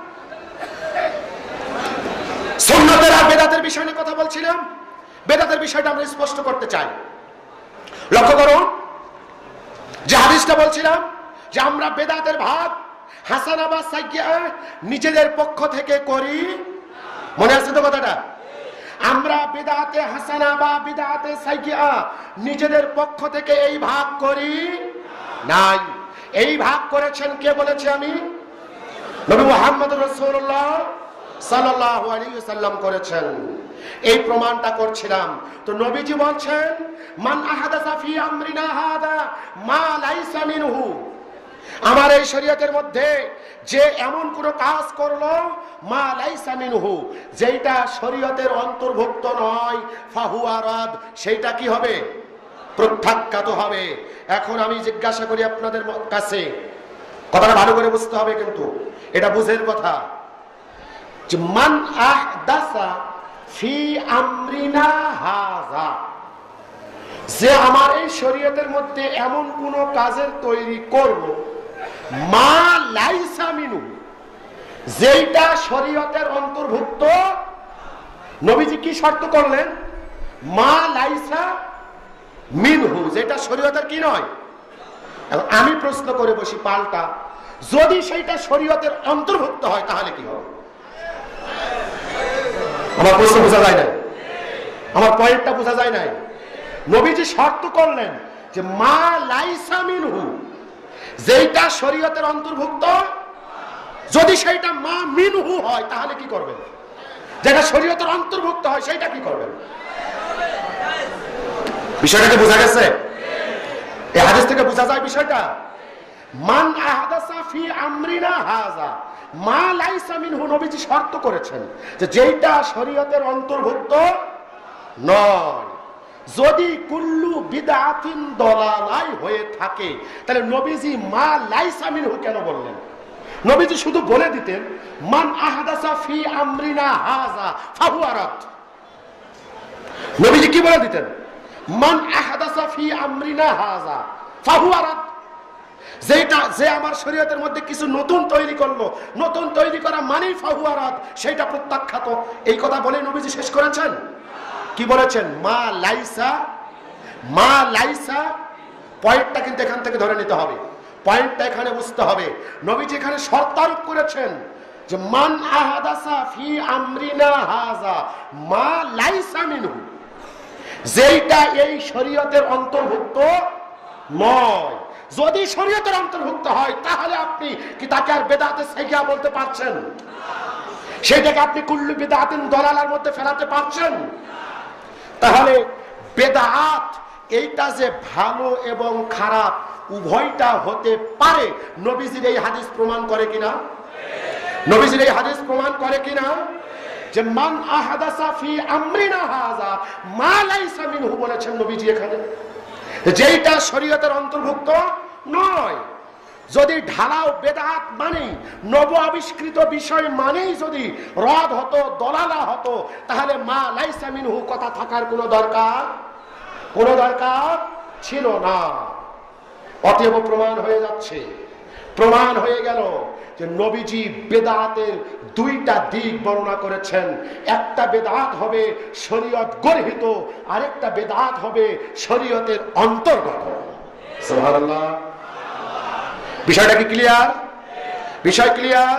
সুন্নতের আর বেদাতের বিষয় নিয়ে কথা বলছিলাম। বেদাতের বিষয়টা আমরা স্পষ্ট করতে চাই। লক্ষ্য করুন যে হাদিসটা বলছিলাম যে আমরা বেদাতের ভাগ হাসানা বা সাইয়্যিআ নিজেদের পক্ষ থেকে করি। মনে আছে তো কথাটা? আমরা বিদআতে হাসানা বা বিদআতে সাইয়্যিআ নিজেদের পক্ষ থেকে এই ভাগ করি নাই। এই ভাগ করেছেন কে? বলেছে আমি, নবী মুহাম্মদ রাসূলুল্লাহ সাল্লাল্লাহু আলাইহি ওয়াসাল্লাম করেছেন। এই প্রমাণটা করছিলাম। তো নবীজি বলছেন, মান আহাদাসা ফি আমরিনা হাদা মা লাইসা মিনহু, আমার এই শরীয়তের মধ্যে যে এমন কোন কাজ করলো মা লাইসা মিনহু, যেটা শরীয়তের অন্তর্ভুক্ত নয়, ফাহুয়া রাদ, সেইটা কি হবে? প্রত্যাখ্যাত হবে। এখন আমি জিজ্ঞাসা করি আপনাদের কাছে, কথাটা ভালো করে বুঝতে হবে, কিন্তু এটা বুঝের কথা, যে মান আহদাসা ফি আমরিনা হাযা, যে আমার এই শরীয়তের মধ্যে এমন কোন কাজের তৈরি করলো মা লাইসা মিনহু, যেটা শরীয়তের অন্তর্ভুক্ত। নবীজি কি শর্ত করলেন? মা লাইসা মিনহু, যেটা শরীয়তের কি নয়। আমি প্রশ্ন করে বসি পাল্টা, যদি সেইটা শরীয়তের অন্তর্ভুক্ত হয় তাহলে কি হবে? আমার প্রশ্ন বোঝা যায় না, আমার পয়েন্টটা বোঝা যায় নাই। নবীজি শর্ত করলেন যে মা লাইসা মিনহু, যেটা শরীয়তের অন্তর্ভুক্ত, যদি সেইটা মা মিনহু হয় তাহলে কি করবেন? যেটা শরীয়তের অন্তর্ভুক্ত হয় সেইটা কি করবেন? বিষয়টা কি বোঝা গেছে? এই হাদিস থেকে বোঝা যায় বিষয়টা। মান আহদাসা ফি আমরিনা হাযা মা লাইসা মিনহু, নবীজি শর্ত করেছেন যে যেটা শরীয়তের অন্তর্ভুক্ত নয়। যদি কুল্লু বিদআতিন দালালাই হয়ে থাকে, তাহলে নবীজি মা লাইসা মিনহু কেন বললেন? নবীজি শুধু বলে দিতেন মান আহদাসা ফি আমরিনা হাযা ফাহুয়া রাদ। নবীজি কি বলে দিতেন? মান আহদাসা ফি আমরিনা হাযা ফাহুয়া রাদ, যেটা যে আমার শরীয়তের মধ্যে কিছু নতুন তৈরি করলো, নতুন তৈরি করা মানেই ফাহুয়া রাদ, সেটা প্রত্যাখ্যাত। এই কথা বলে নবীজি শেষ করেছেন। কি বলেছেন? মা লাইসা, মা লাইসা। পয়েন্টটা কিন্তু এখান থেকে ধরে নিতে হবে, পয়েন্টটা এখানে বুঝতে হবে। নবীজি এখানে শর্ত আরোপ করেছেন যে মান আহাদাসা ফি আমরিনা হাযা মা লাইসা মিনহু, যেটা এই শরীয়তের অন্তর্ভুক্ত নয়। যদি শরীয়তের অন্তর্ভুক্ত হয় তাহলে আপনি কি তাকে আর বেদাতে সাইয়া বলতে পারছেন? সেটাকে আপনি কুল্লু বিদআতিন দালালার মধ্যে ফেলাতে পারছেন? তাহলে বেদাত এইটা যে ভালো এবং খারাপ উভয়টা হতে পারে, নবীজির এই হাদিস প্রমাণ করে কিনা? নবীজির এই হাদিস প্রমাণ করে কিনা যে মান আহাদাসা ফি আমরিনা হাযা মা লাইসা মিনহু বলেছেন নবীজি এখানে, যেটা শরীয়তের অন্তর্ভুক্ত নয়। যদি ঢালাও বেদাত মানেই, নব আবিষ্কৃত বিষয় মানেই যদি রদ হতো, দলালা হতো, তাহলে মা লাইসা মিনহু কথা থাকার কোনো দরকার কোনো দরকার ছিল না। অতএব প্রমাণ হয়ে যাচ্ছে, প্রমাণ হয়ে গেল যে নবীজি বেদাতের দুইটা দিক বর্ণনা করেছেন। একটা বেদাত হবে শরীয়ত গর্হিত, আরেকটা বেদাত হবে শরীয়তের অন্তর্গত। সুবহানাল্লাহ। বিষয়টা কি ক্লিয়ার? বিষয় ক্লিয়ার?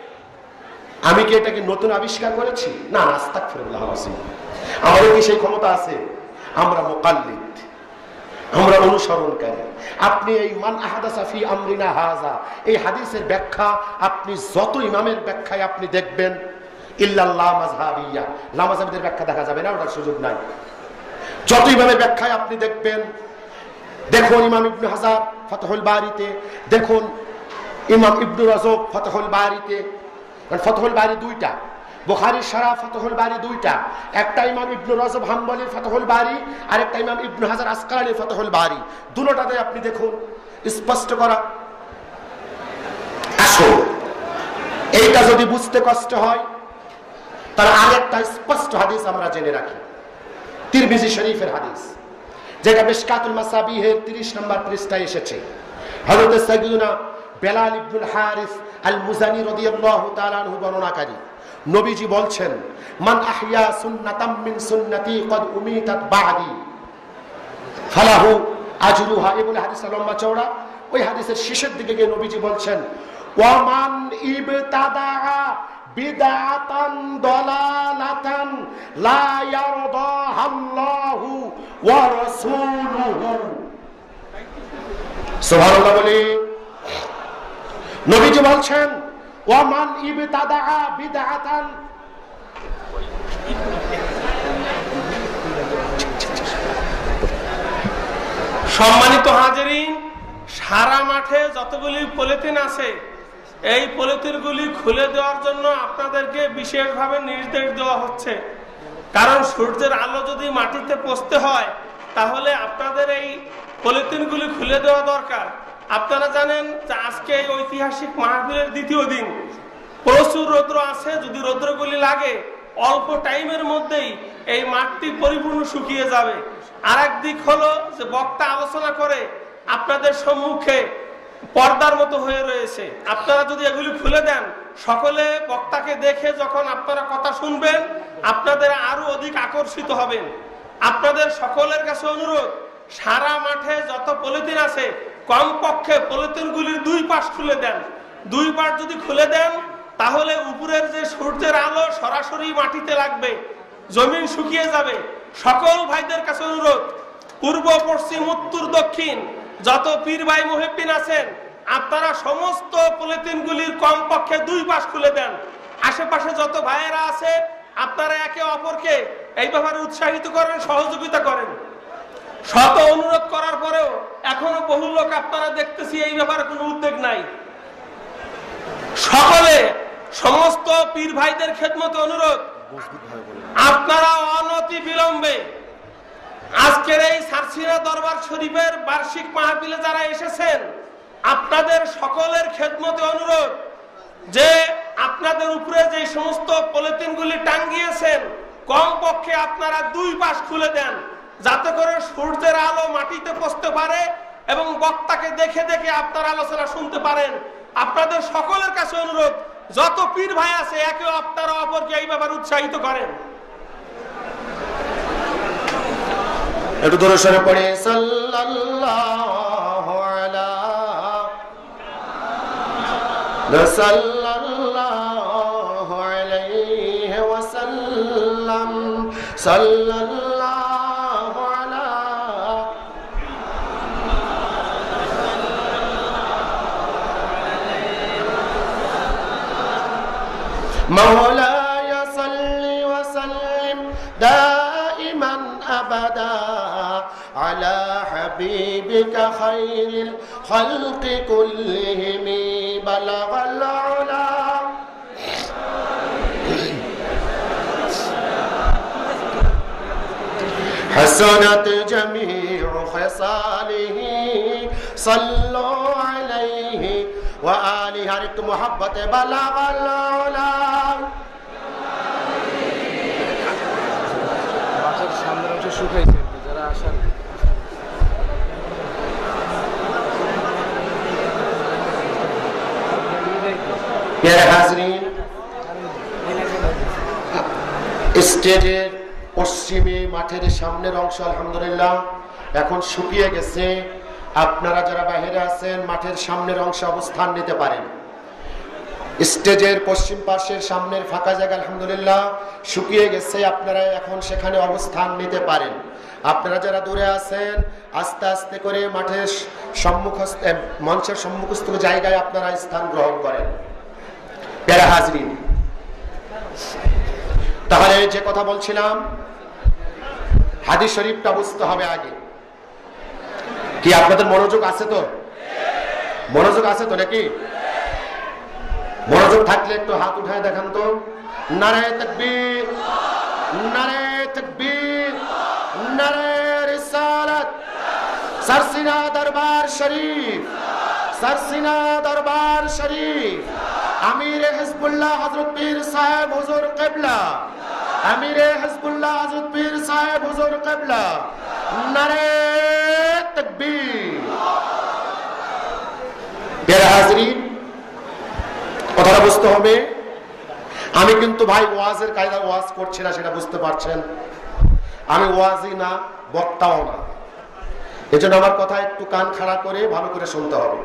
আমি কি এটাকে নতুন আবিষ্কার করেছি? না, আস্তাগফিরুল্লাহ আযীম। আমাদের কি সেই ক্ষমতা আছে? আমরা মুকাল্লিদ, আমরা অনুসরণকারী। আপনি এই মান আহাদাসা ফি আমরিনা হাযা এই হাদিসের ব্যাখ্যা আপনি যত ইমামের ব্যাখ্যায় আপনি দেখবেন, ইল্লাল্লাহ মাযহাবিয়া, লামাযাবিদের ব্যাখ্যা দেখা যাবে না, ওটার সুযোগ নাই। যত ইমামের ব্যাখ্যায় আপনি দেখবেন, দেখুন ইমাম ইবনে হাজার ফাতহুল বারিতে, দেখুন ইমাম ইবনে রাজব ফাতহুল বারিতে। ফাতহুল বারি দুইটা, বুখারীর শারাহ ফাতহুল বারি দুইটা, একটা ইমাম ইবনে রাজব হাম্বলির ফাতহুল বারি, আর একটা ইমাম ইবনে হাজার আসকালানির ফাতহুল বারি। দুটোটাতে আপনি দেখুন স্পষ্ট করা। আসো, এইটা যদি বুঝতে কষ্ট হয় তার আরেকটা স্পষ্ট হাদিস আমরা জেনে রাখি, তিরমিজি শরীফের হাদিস, যেটা মিশকাতুল মাসাবিহের তিরিশ নম্বর পৃষ্ঠায় এসেছে। হযরত সাইয়্যিদুনা বেলাল ইবনুল হারিস আল মুজানি রাদিয়াল্লাহু তাআলা আনহু বর্ণনাকারী, নবীজি বলছেন মান আহইয়া সুন্নাতাম মিন সুন্নতি ক্বাদ উমিতাত বাদি ফালাহু আজরুহা। এই বলে হাদিসটা লম্বা চওড়া। ওই হাদিসের শেষের দিকে গিয়ে নবীজি বলছেন ওয়া মান ইবতাদা বিদআতান দালালাতান লা ইয়ারদাহু ওয়া রাসূলুহু। সুবহানাল্লাহ বলে নবীজি বলছেন ওয়া মান ইবতাদা বিদআতান সম্মানিত হাজিরিন, সারা মাঠে যতগুলি পলিথিন আছে এই পলিথিনগুলি খুলে দেওয়ার জন্য আপনাদেরকে বিশেষভাবে নির্দেশ দেওয়া হচ্ছে। কারণ সূর্যের আলো যদি মাটিতে পৌঁছতে হয় তাহলে আপনাদের এই পলিথিনগুলি খুলে দেওয়া দরকার। আপনারা জানেন যে আজকে এই ঐতিহাসিক মাহফিলের দ্বিতীয় দিন, প্রচুর রৌদ্র আছে। যদি রৌদ্রগুলি লাগে অল্প টাইমের মধ্যেই এই মাঠটি পরিপূর্ণ শুকিয়ে যাবে। আর এক দিক হলো যে বক্তা আলোচনা করে আপনাদের সম্মুখে পর্দার মতো হয়ে রয়েছে। আপনারা যদি এগুলি খুলে দেন, সকলে বক্তাকে দেখে যখন আপনারা কথা শুনবেন আপনাদের আরো অধিক আকর্ষিত হবেন। আপনাদের সকলের কাছে অনুরোধ, সারা মাঠে যত পলিথিন আছে কমপক্ষে পলিথিনগুলির দুই পাশ খুলে দেন। দুই পাশ যদি খুলে দেন তাহলে উপরের যে সূর্যের আলো সরাসরি মাটিতে লাগবে, জমিন শুকিয়ে যাবে। সকল ভাইদের কাছে অনুরোধ, পূর্ব পশ্চিম উত্তর দক্ষিণ যত পীর ভাই মুহিব্বিন আছেন আপনারা সমস্ত পলিথিনগুলির কমপক্ষে দুই পাশ খুলে দেন। আশেপাশে যত ভাইয়েরা আছে আপনারা একে অপরকে এই ব্যাপারে উৎসাহিত করেন, সহযোগিতা করেন। শত অনুরোধ করার পরেও এখনো বহু লোক আপনারা দেখতেছি এই ব্যাপারে কোনো উদ্যোগ নাই। সকলে সমস্ত পীর ভাইদের খেদমতে অনুরোধ, আপনারা অনতি বিলম্বে আজকের এই সারসিনা দরবার শরীফের বার্ষিক মাহফিলে যারা এসেছেন আপনাদের সকলের খেদমতে অনুরোধ যে আপনাদের উপরে যে সমস্ত পলিথিনগুলি টাঙ্গিয়েছেন কমপক্ষে আপনারা দুই পাশ খুলে দেন, যাতে করে সূর্যের আলো মাটিতে পৌঁছতে পারে এবং বক্তাকে দেখে দেখে আপনারা আলোচনা শুনতে পারেন। আপনাদের সকলের কাছে অনুরোধ, যত পীর ভাই আছে একে আপনারা অপরকে এই ব্যাপারে উৎসাহিত করেন। একটু দূরে সরে পড়ে সাল্লাল্লাহু আলা সাল্লাল্লাহু আলাইহি ওয়াসাল্লাম সাল্লাল্লাহু আলা মাওলায়া সাল্লি ওয়া সাল্লিম দাইমান আবাদা على حبيبك خير الخلق كلهم بلغ العلا حسنت جميع خصاله صلوا عليه وآله هرت محبة بلغ العلا স্টেজের পশ্চিমে মাঠের সামনের অংশ আলহামদুলিল্লাহ এখন শুকিয়ে গেছে। আপনারা যারা বাইরে আছেন মাঠের সামনের অংশে অবস্থান নিতে পারেন। স্টেজের পশ্চিম পাশের সামনের ফাঁকা জায়গা আলহামদুলিল্লাহ শুকিয়ে গেছে, আপনারা এখন সেখানে অবস্থান নিতে পারেন। আপনারা যারা দূরে আছেন আস্তে আস্তে করে মাঠের সম্মুখস্থ মঞ্চের সম্মুখস্থ জায়গায় আপনারা স্থান গ্রহণ করেন। প্যারা হাজরিন, তাহলে যে কথা বলছিলাম হাদিস শরীফটা বুঝতে হবে আগে। কি আপনাদের মনোযোগ আছে তো? মনোযোগ আছে তো নাকি? মনোযোগ থাকলে একটু হাত উঠায় দেখান তো। নারে তাকবীর, নারে তাকবীর, নারে রিসালাত। সারসিনা দরবার শরীফ, সারসিনা দরবার শরীফ। আমিরে হিজবুল্লাহ হযরত পীর সাহেব হুজুর কিবলা, আমিরে হিজবুল্লাহ হযরত পীর সাহেব হুজুর কিবলা। নারে তাকবীর। প্রিয় হাজরিন, কথাটা বুঝতে হবে। আমি কিন্তু ভাই ওয়াজের কায়দা ওয়াজ করছি না, সেটা বুঝতে পারছেন। আমি ওয়াজই না, বক্তাও না, এজন্য আমার কথা একটু কান খাড়া করে ভালো করে শুনতে হবে।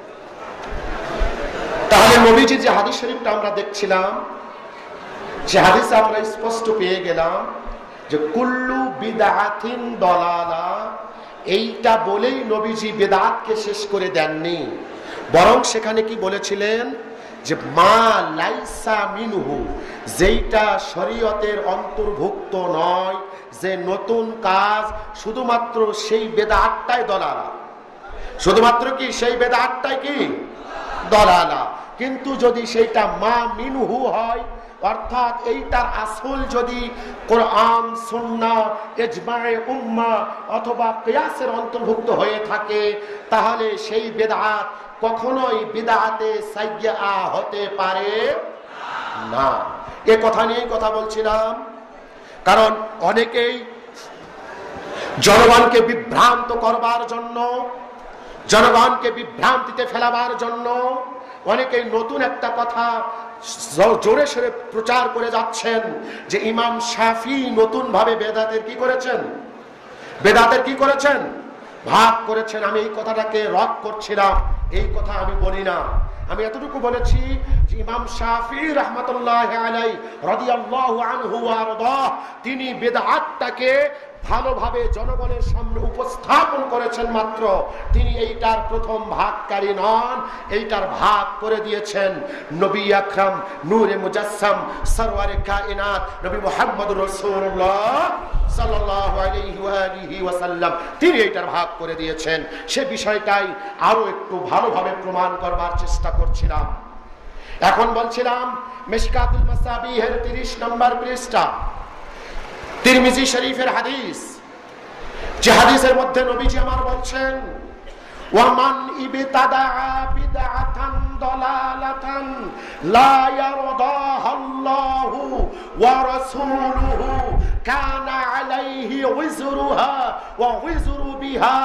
তাহলে নবীজি যে হাদিস শরীফটা আমরা দেখছিলাম সে হাদিসে আমরা স্পষ্ট পেয়ে গেলাম যে কুল্লু বিদআতিন দালালা। এইটা বলেই নবীজি বিদআতকে শেষ করে দেননি, বরং সেখানে কি বলেছিলেন যে মা লাইসা মিনহু, যেইটা শরীয়তের অন্তর্ভুক্ত নয়, যে নতুন কাজ, শুধুমাত্র সেই বেদাতটাই দলালা, শুধুমাত্র কি সেই বেদাতটাই কি দলালা। কিন্তু যদি সেইটা মা মিনহু হয়, অর্থাৎ এইটার আসল যদি কোরআন, সুন্নাহ, ইজমায়ে উম্মাহ অথবা কিয়াসের অন্তর্ভুক্ত হয়ে থাকে, তাহলে সেই বেদাত কখনোই বিদআতে সাইয়্যা হতে পারে না। এ কথা নিয়ে কথা বলছিলাম, কারণ অনেকেই জনগণকে বিভ্রান্ত করবার জন্য, জনগণকে বিভ্রান্তিতে ফেলাবার জন্য অনেকেই নতুন একটা কথা জোরে সোরে প্রচার করে যাচ্ছেন যে ইমাম শাফি নতুন ভাবে বেদাতের কি করেছেন, বেদাতের কি করেছেন, ভাগ করেছেন। আমি এই কথাটাকে রদ করছিলাম, এই কথা আমি বলি না। আমি এতটুকু বলেছি যে ইমাম শাফি রাহমাতুল্লাহি আলাইহি রাদিয়াল্লাহু আনহু ওয়া আরদাহ, তিনি বেদাতটাকে ভালোভাবে জনগণের সামনে উপস্থাপন করেছেন মাত্র, তিনি এইটার প্রথম ভাগকারী নন। এইটার ভাগ করে দিয়েছেন নবী আকরাম নূরে মুজাসসাম সরওয়ারে কায়নাত নবী মুহাম্মদুর রাসূলুল্লাহ সাল্লাল্লাহু আলাইহি ওয়া আলিহি ওয়াসাল্লাম, তিনি এইটার ভাগ করে দিয়েছেন। সে বিষয়টাই আরো একটু ভালোভাবে প্রমাণ করবার চেষ্টা করছিলাম। এখন বলছিলাম মিশকাতুল মাসাবিহের তিরিশ নম্বর পৃষ্ঠা, তিরমিজি শরীফের হাদিস, যে হাদিসের মধ্যে নবীজি আমার বলছেন ওয়ামান ইবতাদা বিদআতান দালালাতান লা ইয়ারদাহু ওয়া রাসূলুহু কানা আলাইহি উযরুহা ওয়া উযরু বিহা।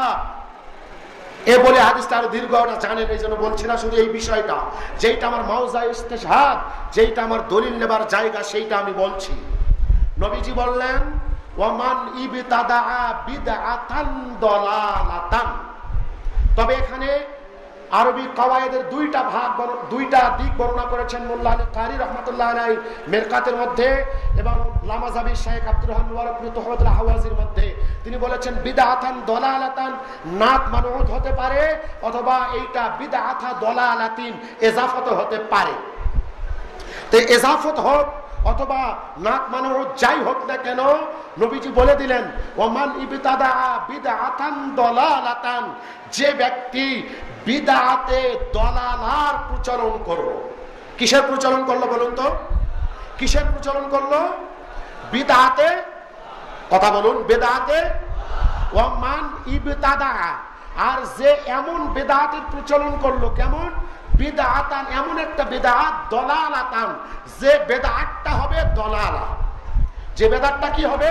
এ বলে হাদিসটা আরো দীর্ঘ, ওটা জানেন, এই জন্য বলছি না। শুধু এই বিষয়টা, যেইটা আমার মাওজা ইস্তেশহাদ, যেইটা আমার দলিল নেবার জায়গা, সেইটা আমি বলছি। নবীজি বললেন ওয়ামান ইবতাদা বিদআতান দালালাতান। তবে এখানে আরবি কাওয়ায়েদের দুইটা ভাগ, দুইটা দিক বর্ণনা করেছেন মোল্লা আলী কারি রাহমাতুল্লাহ আলাইহি মিরকাতের মধ্যে, এবং লামাজাবি শেখ আব্দুর রহমান মুবারক তুহফাতুল হাওয়াজির মধ্যে। তিনি বলেছেন বিদআতান দালালাতান নাত মানউদ হতে পারে, অথবা এইটা বিদআতা দালালাতিন ইজাফত হতে পারে। তো ইজাফত হোক অথবা নাত মানউদ যাই হোক না কেন, নবীজি বলে দিলেন ওমান ইবতাদা বিদআতান দালালাতান, যে ব্যক্তি বিদআতে দালালার প্রচলন করলো। কিসের প্রচলন করলো বলুন তো, কিসের প্রচলন করলো? বিদআতে, কথা বলুন, বিদআতে। ওয়ামান ইবতাদা, আর যে এমন বিদআতের প্রচলন করলো, কেমন বিদআতান, এমন একটা বিদআত দালালাতান, যে বিদআতটা হবে দালালা, যে বিদআতটা কি হবে?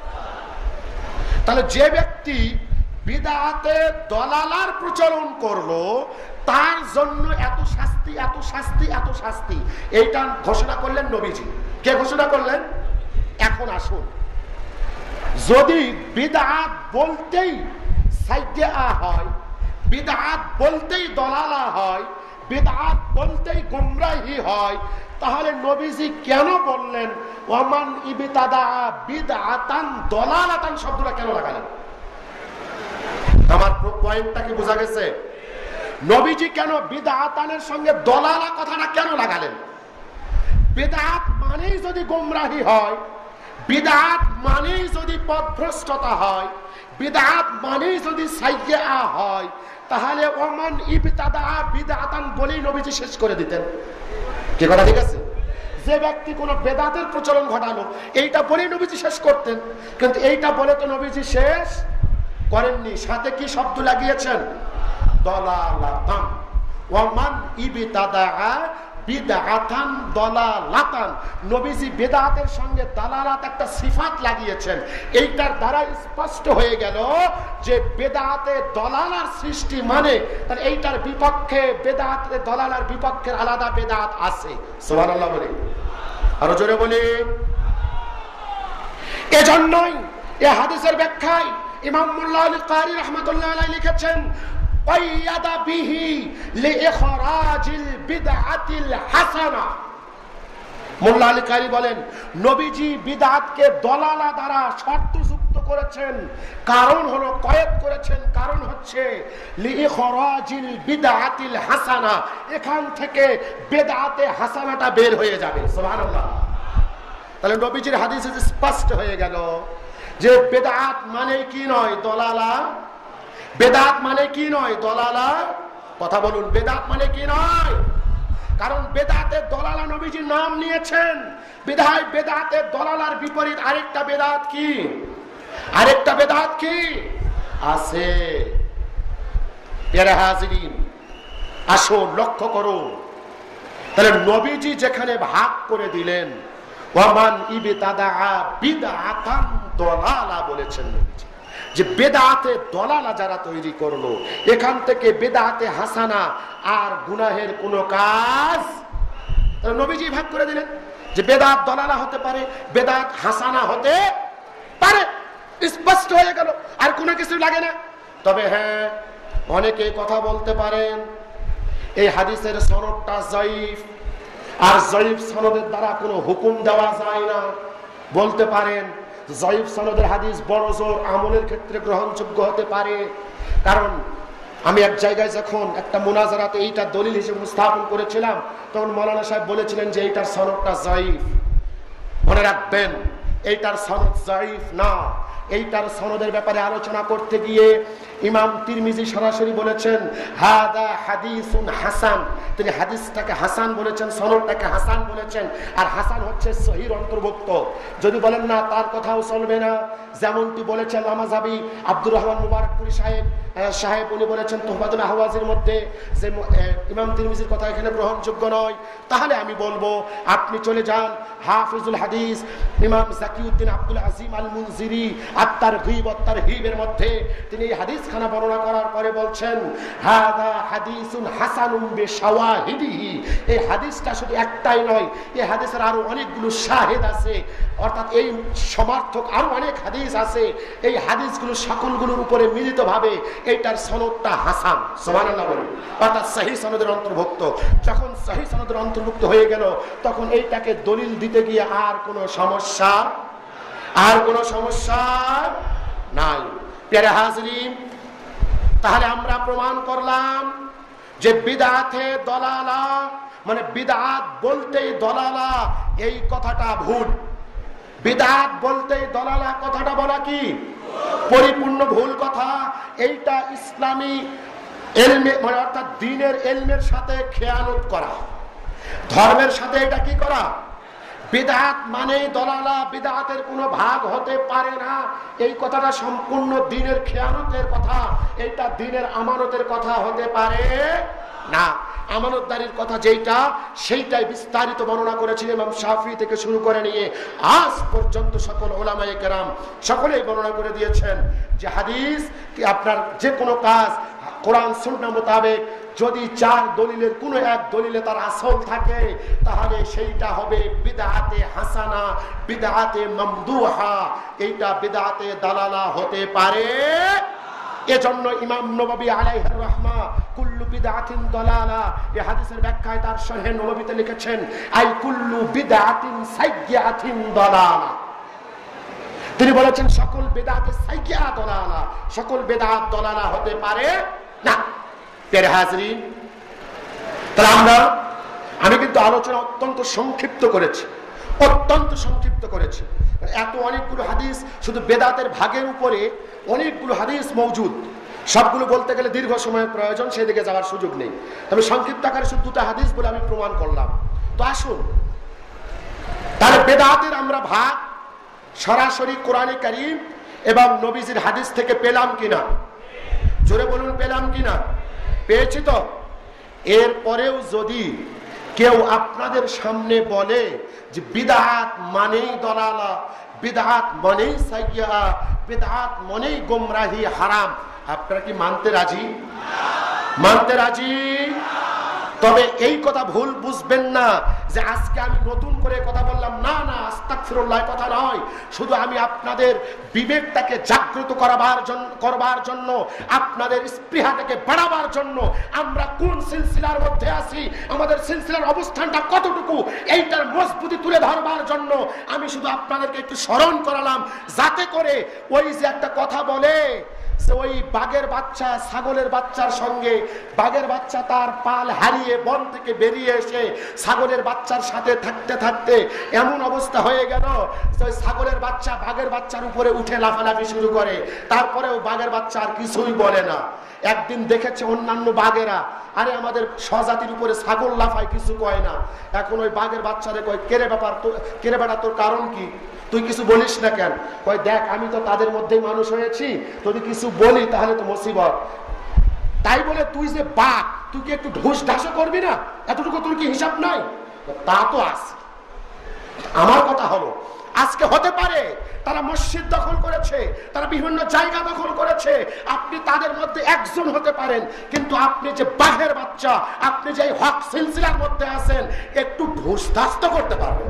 তাহলে যে ব্যক্তি বিদআতে দালালার প্রচলন করলো, তার জন্য এত শাস্তি, এত শাস্তি, এত শাস্তি, এইটা ঘোষণা করলেন নবীজি। কে ঘোষণা করলেন? এখন আসুন, যদি বিদআত বলতেই সাইয়্যা হয়, বিদআত বলতেই দালালা হয়, বিদআত বলতেই গুমরাহি হয়, তাহলে নবীজি কেন বললেন ওয়ামান ইবতাদা বিদআতান দালালাতান শব্দটা কেন লাগালেন? আমার পয়েন্টটা কি বোঝা গেছে? নবীজি কেন বিদআতানের সঙ্গে দালালা কথাটা কেন লাগালেন? বিদআত মানেই যদি গুমরাহি হয়, বিদআত মানেই যদি পথভ্রষ্টতা হয়, বিদআত মানেই যদি সাইয়্যা হয়, তাহলে ওমান ইবতাদা বিদআতান বলেই নবীজি শেষ করে দিতেন। কি কথা ঠিক আছে? যে ব্যক্তি কোন বেদাতের প্রচলন ঘটালো, এইটা বলেই নবীজি শেষ করতেন, কিন্তু এইটা বলে তো নবীজি শেষ করেননি, সাথে কি শব্দ লাগিয়েছেন? দালালাতান। ওয়ামান ইবতাদা বিদআতান দালালাতান, নবীজি বেদাতের সঙ্গে দালালাত একটা সিফাত লাগিয়েছেন। এইটার দ্বারা স্পষ্ট হয়ে গেল যে বেদাতে দালালার সৃষ্টি মানে, তাহলে এইটার বিপক্ষে, বেদাতে দালালার বিপক্ষের আলাদা বেদাত আছে। সুবহানাল্লাহ বলি, আরো জোরে বলি। এজন্যই এই হাদিসের ব্যাখ্যায় ইমাম মোল্লা আলী কারি রাহমাতুল্লাহ আলাইহি লিখেছেন ওয়াইয়াদা বিহি লিইখরাজিল বিদআতিল হাসানা। মোল্লা আলী কারি বলেন নবীজি বিদআতকে দালালা দ্বারা শর্তযুক্ত করেছেন, কারণ হলো কয়েদ করেছেন, কারণ হচ্ছে লিইখরাজিল বিদআতিল হাসানা, এখান থেকে বিদআতে হাসানাটা বের হয়ে যাবে। সুবহানাল্লাহ। তাহলে নবীজির হাদিসে স্পষ্ট হয়ে গেল যে বিদআত মানে কি নয়, দলালা। বিদআত মানে কি নয়, দলালা। কথা বলুন, বিদআত মানে কি নয়? কারণ বেদাতের দলালা নবীজির নাম নিয়েছেন, বিধায় বেদাতের দলালার বিপরীত আরেকটা বেদাত কি? আরেকটা বেদাত কি আছে? প্যারা হাজিরিন, আসুন লক্ষ্য করুন। তাহলে নবীজি যেখানে ভাগ করে দিলেন ওয়ামান ইবতাদা বিদআতান দলালা বলেছেন নবীজি, যে বেদাতে দলালা যারা তৈরি করলো, এখান থেকে বেদাতে হাসানা আর গুনাহের কোনো কাজ নবীজি ভাগ করে দিলেন যে বেদাত দলালা হতে পারে, বেদাত হাসানা হতে পারে। স্পষ্ট হয়ে গেল, আর কোনো কিছু লাগে না। তবে হ্যাঁ, অনেকে কথা বলতে পারেন এই হাদিসের সনদটা জয়ীফ, আর জয়ীফ সনদের দ্বারা কোনো হুকুম দেওয়া যায় না। বলতে পারেন জয়ীফ সনদের হাদিস বড় জোর আমলের ক্ষেত্রে গ্রহণযোগ্য হতে পারে। কারণ আমি এক জায়গায় যখন একটা মুনাজারাতে এইটা দলিল হিসেবে উপস্থাপন করেছিলাম, তখন মৌলানা সাহেব বলেছিলেন যে এইটার সনদটা জয়ীফ। মনে রাখবেন, এইটার সনদ জয়ীফ না। এইটার সনদের ব্যাপারে আলোচনা করতে গিয়ে ইমাম তিরমিজি সরাসরি বলেছেন হাদা হাদিসুন হাসান। তিনি হাদিসটাকে হাসান বলেছেন, সনদটাকে হাসান বলেছেন। আর হাসান হচ্ছে সহির অন্তর্ভুক্ত। যদি বলেন না, তার কথাও চলবে না। যেমনটি বলেছেন আমাজাবি আব্দুর রহমান মুবারকপুরি সাহেব সাহেব উনি বলেছেন তোহফাতুল আহওয়াজের মধ্যে যে ইমাম তিরমিজির কথা এখানে গ্রহণযোগ্য নয়। তাহলে আমি বলবো আপনি চলে যান হাফিজুল হাদিস ইমাম জাকিউদ্দিন আব্দুল আজিম আল মুনজিরি আত-তারগীব ওয়াত-তারহীবের মধ্যে তিনি এই হাদিস খানা বর্ণনা করার পরে বলছেন হাদা হাদিসুন হাসানুন বিশাওয়াহিদিহি। এই হাদিসটা শুধু একটাই নয়, এই হাদিসের আরো অনেকগুলো শাহিদ আছে, অর্থাৎ এই সমর্থক আরো অনেক হাদিস আছে। এই হাদিসগুলো সকলগুলোর উপরে মিলিতভাবে এইটার সনদটা হাসান। সুবহানাল্লাহ বলুন। অর্থাৎ সহিহ সনদের অন্তর্ভুক্ত। যখন সহিহ সনদের অন্তর্ভুক্ত হয়ে গেল, তখন এইটাকে দলিল দিতে গিয়ে আর কোনো সমস্যা আর কোনো সমস্যা নাই। প্যারা হাজরিন, তাহলে আমরা প্রমাণ করলাম যে বিদআতে দলালা মানে বিদআত বলতেই দলালা, এই কথাটা ভুল। বিদআত বলতেই দলালা কথাটা বলা কি পরিপূর্ণ ভুল কথা। এইটা ইসলামী এলমে মানে অর্থাৎ দ্বীনের এলমের সাথে খেয়ানত করা, ধর্মের সাথে এটা কি করা। বিদআত মানে দলালা, বিদআতের কোনো ভাগ হতে পারে না। এই কথাটা সম্পূর্ণ দ্বীনের খেয়ানতের কথা, এইটা দ্বীনের আমানতের কথা হতে পারে না। আমানতদারির কথা যেইটা, সেইটাই বিস্তারিত বর্ণনা করেছিলেন ইমাম শাফি থেকে শুরু করে নিয়ে আজ পর্যন্ত সকল উলামায়ে কেরাম সকলেই বর্ণনা করে দিয়েছেন যে হাদিস কি আপনার যে কোনো কাজ কোরআন সুন্নাহ মোতাবেক যদি চার দলিলের কোনো এক দলিলে তার আসল থাকে, তাহলে সেইটা হবে বিদআতে হাসানা, বিদআতে মামদুহা। এইটা বিদআতে দালালা হতে পারে। এজন্য ইমাম নববী আলাইহির রাহমা কুল্লু বিদআতিন দালালা এই হাদিসের ব্যাখ্যায় তার শরহে নববীতে লিখেছেন আই কুল্লু বিদআতিন সাইয়্যাতিন দালালা। তিনি বলেছেন সকল বিদআতে সাইয়্যা দালালা, সকল বিদআত দালালা হতে পারে না। প্রিয় হাজরিন, তাহলে আমরা আমি কিন্তু আলোচনা অত্যন্ত সংক্ষিপ্ত করেছি, অত্যন্ত সংক্ষিপ্ত করেছি। এত অনেকগুলো হাদিস শুধু বেদাতের ভাগের উপরে অনেকগুলো হাদিস মওজুদ, সবগুলো বলতে গেলে দীর্ঘ সময়ের প্রয়োজন, সেদিকে যাওয়ার সুযোগ নেই। তবে সংক্ষিপ্ত আকারে শুধু দুটো হাদিস বলে আমি প্রমাণ করলাম। তো আসুন, তাহলে বেদাতের আমরা ভাগ সরাসরি কোরআনে কারীম এবং নবীজির হাদিস থেকে পেলাম কিনা? জোরে বলুন, পেলাম কিনা? পেয়েছি তো। এরপরেও যদি কেউ আপনাদের সামনে বলে যে বিদআত মানেই দলালা, বিদআত মানেই সাইয়্যা, বিদআত মানেই গোমরাহি, হারাম, আপনারা কি মানতে রাজি? মানতে রাজি? তবে এই কথা ভুল বুঝবেন না যে আজকে আমি নতুন করে কথা বললাম, না না, আস্তাগফিরুল্লাহ কথা নয়। শুধু আমি আপনাদের বিবেকটাকে জাগ্রত করাবার জন্য করবার জন্য, আপনাদের স্পৃহাটাকে বাড়াবার জন্য, আমরা কোন সিলসিলার মধ্যে আছি, আমাদের সিলসিলার অবস্থানটা কতটুকু, এইটার মজবুতি তুলে ধরবার জন্য আমি শুধু আপনাদেরকে একটু স্মরণ করালাম, যাতে করে ওই যে একটা কথা বলে ওই বাঘের বাচ্চা ছাগলের বাচ্চার সঙ্গে, বাঘের বাচ্চা তার পাল হারিয়ে বন থেকে বেরিয়ে এসে ছাগলের বাচ্চার সাথে থাকতে থাকতে এমন অবস্থা হয়ে গেল যে ছাগলের বাচ্চা বাঘের বাচ্চার উপরে উঠে লাফালাফি শুরু করে, তারপরেও বাঘের বাচ্চা আর কিছুই বলে না। একদিন দেখেছে অন্যান্য বাঘেরা, আরে আমাদের স্বজাতির উপরে ছাগল লাফায়, কিছু কয় না। এখন ওই বাঘের বাচ্চারে কয়, কেরে ব্যাপার, কেরে বেটা তোর কারণ কি, তুই কিছু বলিস না কেন? কয় দেখ আমি তো তাদের মধ্যেই মানুষ হয়েছি, যদি কিছু বলি তাহলে তো মুসিবত। তাই বলে তুই যে বাঘ, তুই কি একটু ঢুস ঢাসও করবি না? এতটুকু তোর কি হিসাব নাই? তা তো আছে। আমার কথা হলো, আজকে হতে পারে তারা মসজিদ দখল করেছে, তারা বিভিন্ন জায়গা দখল করেছে, আপনি তাদের মধ্যে একজন হতে পারেন, কিন্তু আপনি যে বাঘের বাচ্চা, আপনি যে হক সিলসিলার মধ্যে আছেন, একটু ঢুস ঢাস তো করতে পারবেন।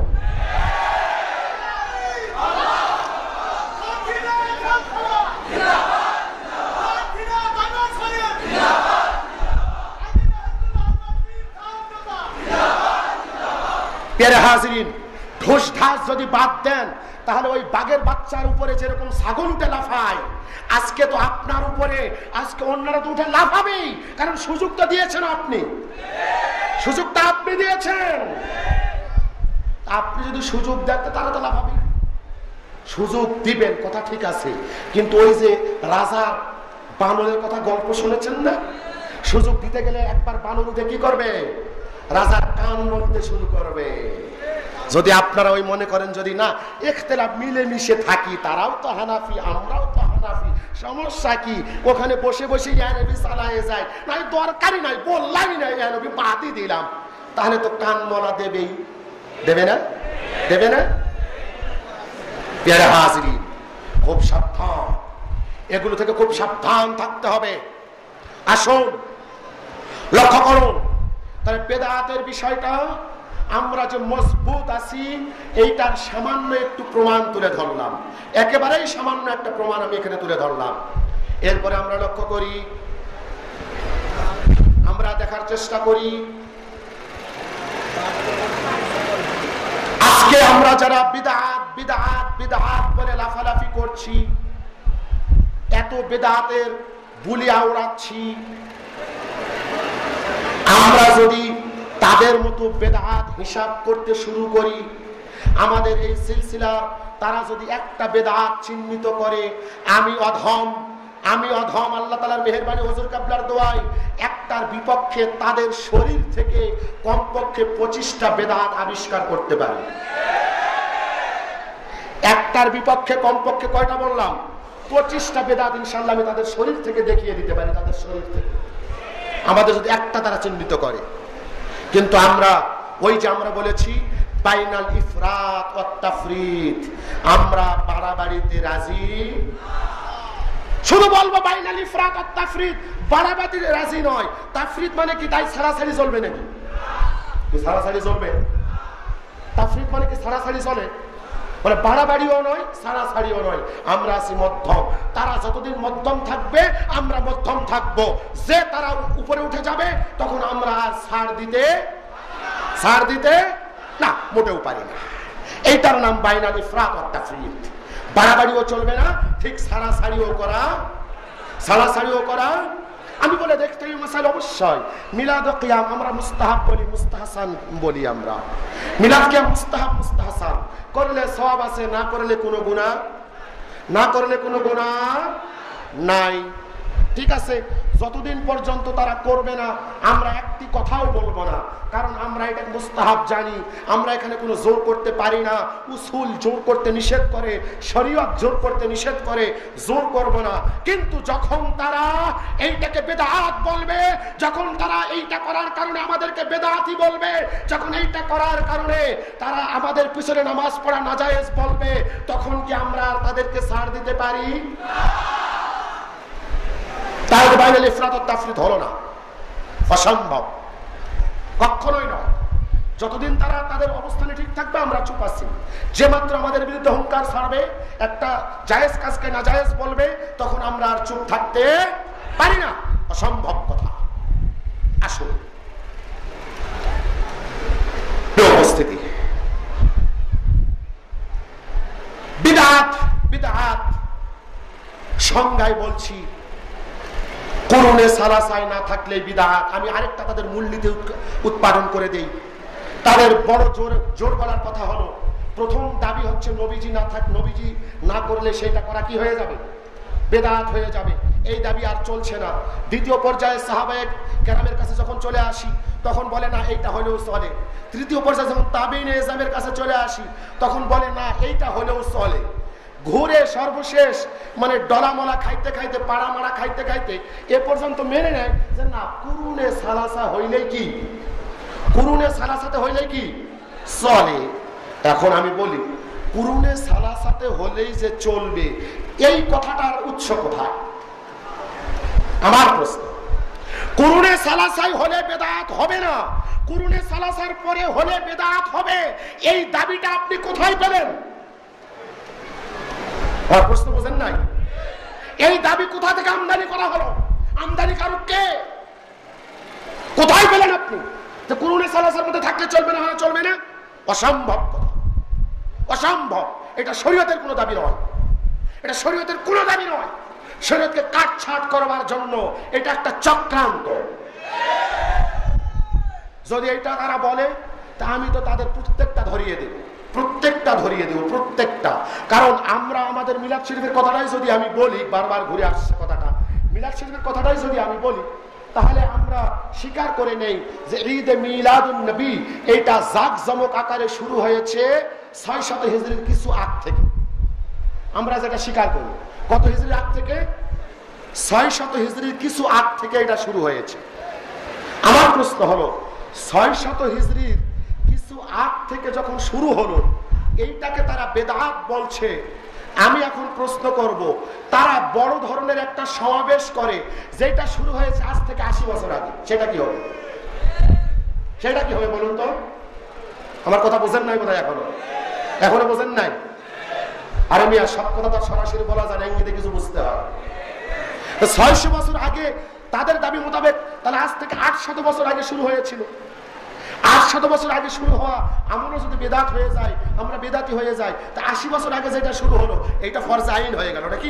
প্যারে হাজিরিন, ঢোস ঢাস যদি বাদ দেন, তাহলে ওই বাঘের বাচ্চার উপরে যেরকম ছাগল উঠে লাফায়, আজকে তো আপনার উপরে, আজকে অন্যরা তো উঠে লাফাবেই, কারণ সুযোগটা দিয়েছেন আপনি, সুযোগটা আপনি দিয়েছেন। আপনি যদি সুযোগ দেন তারা তো লাফাবে, সুযোগ দিবেন, কথা ঠিক আছে, কিন্তু ওই যে রাজা বানরের কথা গল্প শুনেছেন না, সুযোগ দিতে গেলে একবার বানর উঠে কি করবে, রাজার কান মরতে শুরু করবে। যদি আপনারা ওই মনে করেন যদি না ইখতিলাফ মিলে মিশে থাকি, তারাও তো হানাফি আমরাও তো হানাফি, সমস্যা কি, ওখানে বসে বসে ইয়া নবী চালায়ে যায়, নাই দরকারই নাই, বললাই না ইয়া নবী, বাদই দিলাম, তাহলে তো কান মলা দেবেই, দেবে না, দেবে না? প্যারে হাজিরিন, খুব সাবধান, এগুলো থেকে খুব সাবধান থাকতে হবে। আসুন লক্ষ্য করুন, তাহলে বেদাতের বিষয়টা আমরা যে মজবুত আছি, এইটার সামান্য একটু প্রমাণ তুলে ধরলাম, একেবারেই সামান্য একটা প্রমাণ আমি এখানে তুলে ধরলাম। এরপরে আমরা লক্ষ্য করি, আমরা দেখার চেষ্টা করি, আজকে আমরা যারা বিদআত বিদআত বিদআত বলে লাফালাফি করছি, এত বেদাতের বুলি আওড়াচ্ছি, আমরা যদি তাদের মতো বেদাত হিসাব করতে শুরু করি, আমাদের এই সিলসিলা তারা যদি একটা বেদাত চিহ্নিত করে, আমি অধম, আমি অধম, আল্লাহ তাআলার মেহেরবানি, হুজুর কাবলার দোয়ায় একটার বিপক্ষে তাদের শরীর থেকে কমপক্ষে পঁচিশটা বেদাত আবিষ্কার করতে পারি। একটার বিপক্ষে কমপক্ষে কয়টা বললাম? পঁচিশটা বেদাত ইনশাআল্লাহ আমি তাদের শরীর থেকে দেখিয়ে দিতে পারি, তাদের শরীর থেকে, আমাদের যদি একটা তারা চিহ্নিত করে। কিন্তু আমরা ওই যে আমরা বলেছি বাইনাল ইফরাত ওয়াত তাফরিদ, আমরা বাড়াবাড়িতে রাজি, শুধু বলবো বাইনাল ইফরাত ওয়াত তাফরিদ, বাড়াবাড়িতে রাজি নয়। তাফরিদ মানে কি? তাই ছাড়াছাড়ি চলবে নাকি? কি ছাড়াছাড়ি চলবে? তাফরিদ মানে কি ছাড়াছাড়ি চলে? বলে বাড়াবাড়িও নয়, ছাড়াছাড়িও নয়, আমরা আছি মধ্যম। তারা যতদিন মধ্যম থাকবে আমরা মধ্যম থাকবো, যে তারা উপরে উঠে যাবে তখন আমরা আর ছাড় দিতে ছাড় দিতে না, মোটেও পারি না। এইটার নাম বাইনাল ইফরাত ওয়াত তাফরিদ। বাড়াবাড়িও চলবে না, ঠিক ছাড়াছাড়িও করা ছাড়াছাড়িও করা। আমি বলে দেখতে মাসাইল অবশ্যই মিলাদ ও কিয়াম আমরা মুস্তাহাব বলি, মুস্তাহসান বলি। আমরা মিলাদ কিয়াম মুস্তাহাব মুস্তাহসান, করলে সওয়াব আছে, না করলে কোনো গুনাহ, না করলে কোনো গুনাহ নাই। ঠিক আছে, যতদিন পর্যন্ত তারা করবে না আমরা একটি কথাও বলবো না, কারণ আমরা এটা মুস্তাহাব জানি, আমরা এখানে কোনো জোর করতে পারি না। উসুল জোর করতে নিষেধ করে, শরীয়ত জোর করতে নিষেধ করে, জোর করব না। কিন্তু যখন তারা এইটাকে বেদাত বলবে, যখন তারা এইটা করার কারণে আমাদেরকে বেদাতি বলবে, যখন এইটা করার কারণে তারা আমাদের পিছনে নামাজ পড়া নাজায়েজ বলবে, তখন কি আমরা তাদেরকে ছাড় দিতে পারি? তাহলে বাইনাল ইফরাত ওয়াত তাফরিদ হলো না, অসম্ভব। কখনোই নয়। যতদিন তারা তাদের অবস্থানে ঠিক থাকবে আমরা চুপ আছি। যে মাত্র আমাদের বিরুদ্ধে হুঙ্কার ছাড়বে, একটা জায়েজ কাজকে নাজায়েজ বলবে, তখন আমরা আর চুপ থাকতে পারি না। অসম্ভব কথা। আসুন উপস্থিতি, বিদআত বিদআত সংজ্ঞায় বলছি, কুরুনে সালাসায় না থাকলে বিদআত। আমি আরেকটা তাদের মূলনীতি উৎপাদন করে দেই। তাদের বড় জোর জোর বলার কথা হলো, প্রথম দাবি হচ্ছে নবীজি না থাক, নবীজি না করলে সেটা করা কি হয়ে যাবে? বেদাত হয়ে যাবে। এই দাবি আর চলছে না। দ্বিতীয় পর্যায়ে সাহাবায়ে কেরামের কাছে যখন চলে আসি, তখন বলে না এইটা হলেও চলে। তৃতীয় পর্যায়ে যখন তাবিঈন ইজমের কাছে চলে আসি, তখন বলে না এইটা হলেও চলে। ঘুরে সর্বশেষ মানে ডলামলা খাইতে খাইতে, পাড়া মারা খাইতে খাইতে এ পর্যন্ত মেনে নেয় যে না, কুরুনে সালাসা হইলেই কি, কুরুনে সালাসাতে হইলে কি চলে। এখন আমি বলি, কুরুনে সালাসাতে হলেই যে চলবে, এই কথাটার উৎস কোথায়? আমার প্রশ্ন। কুরুনে সালাসাই হলে বেদাত হবে না, কুরুনে সালাসার পরে হলে বেদাত হবে, এই দাবিটা আপনি কোথায় পেলেন? আর প্রশ্ন বোঝেন নাই? এই দাবি কোথা থেকে আমদানি করা হলো? আমদানি কারক কে? কোথায় পেলেন আপনি যে কুরুনে সালাসার মধ্যে থাকলে চলবে না, হলে চলবে না? অসম্ভব কথা, অসম্ভব। এটা শরীয়তের কোনো দাবি নয়, এটা শরীয়তের কোনো দাবি নয়। শরীয়তকে কাটছাঁট করবার জন্য এটা একটা চক্রান্ত। যদি এটা তারা বলে, তা আমি তো তাদের প্রত্যেকটা ধরিয়ে দেব, প্রত্যেকটা ধরিয়ে দেব, প্রত্যেকটা। কারণ আমরা আমাদের মিলাদ শরীফের কথাটাই যদি আমি বলি, বারবার ঘুরে আসছে কথাটা, মিলাদ শরীফের কথাটাই যদি আমি বলি, তাহলে আমরা স্বীকার করে নেই যে ঈদে মিলাদুন নবী এটা জাকজমক আকারে শুরু হয়েছে ছয় শত হিজরির কিছু আগ থেকে। আমরা যেটা স্বীকার করি, কত হিজরির আগ থেকে? ছয় শত হিজরির কিছু আগ থেকে এটা শুরু হয়েছে। আমার প্রশ্ন হলো, ছয় শত হিজরির কিছু আগ থেকে যখন শুরু হলো, এইটাকে তারা বেদাত বলছে। আমি এখন প্রশ্ন করব, তারা বড় ধরনের একটা সমাবেশ করে যেটা শুরু হয়েছে আজ থেকে আশি বছর আগে, সেটা কি হবে? সেটা কি হবে বলুন তো? আমার কথা বোঝেন নাই বোধহয়, এখনো এখনো বোঝেন নাই? আরে মিয়া, সব কথা তো সরাসরি বলা যায় না, ইঙ্গিতে কিছু বুঝতে হয়। ছয়শো বছর আগে তাদের দাবি মোতাবেক তাহলে আজ থেকে আটশত বছর আগে শুরু হয়েছিল। আটশত বছর আগে শুরু হওয়া আমরা যদি বেদাত হয়ে যায়, আমরা বেদাতি হয়ে যাই, তা আশি বছর আগে যেটা শুরু হলো এটা ফরজ আইন হয়ে গেল নাকি?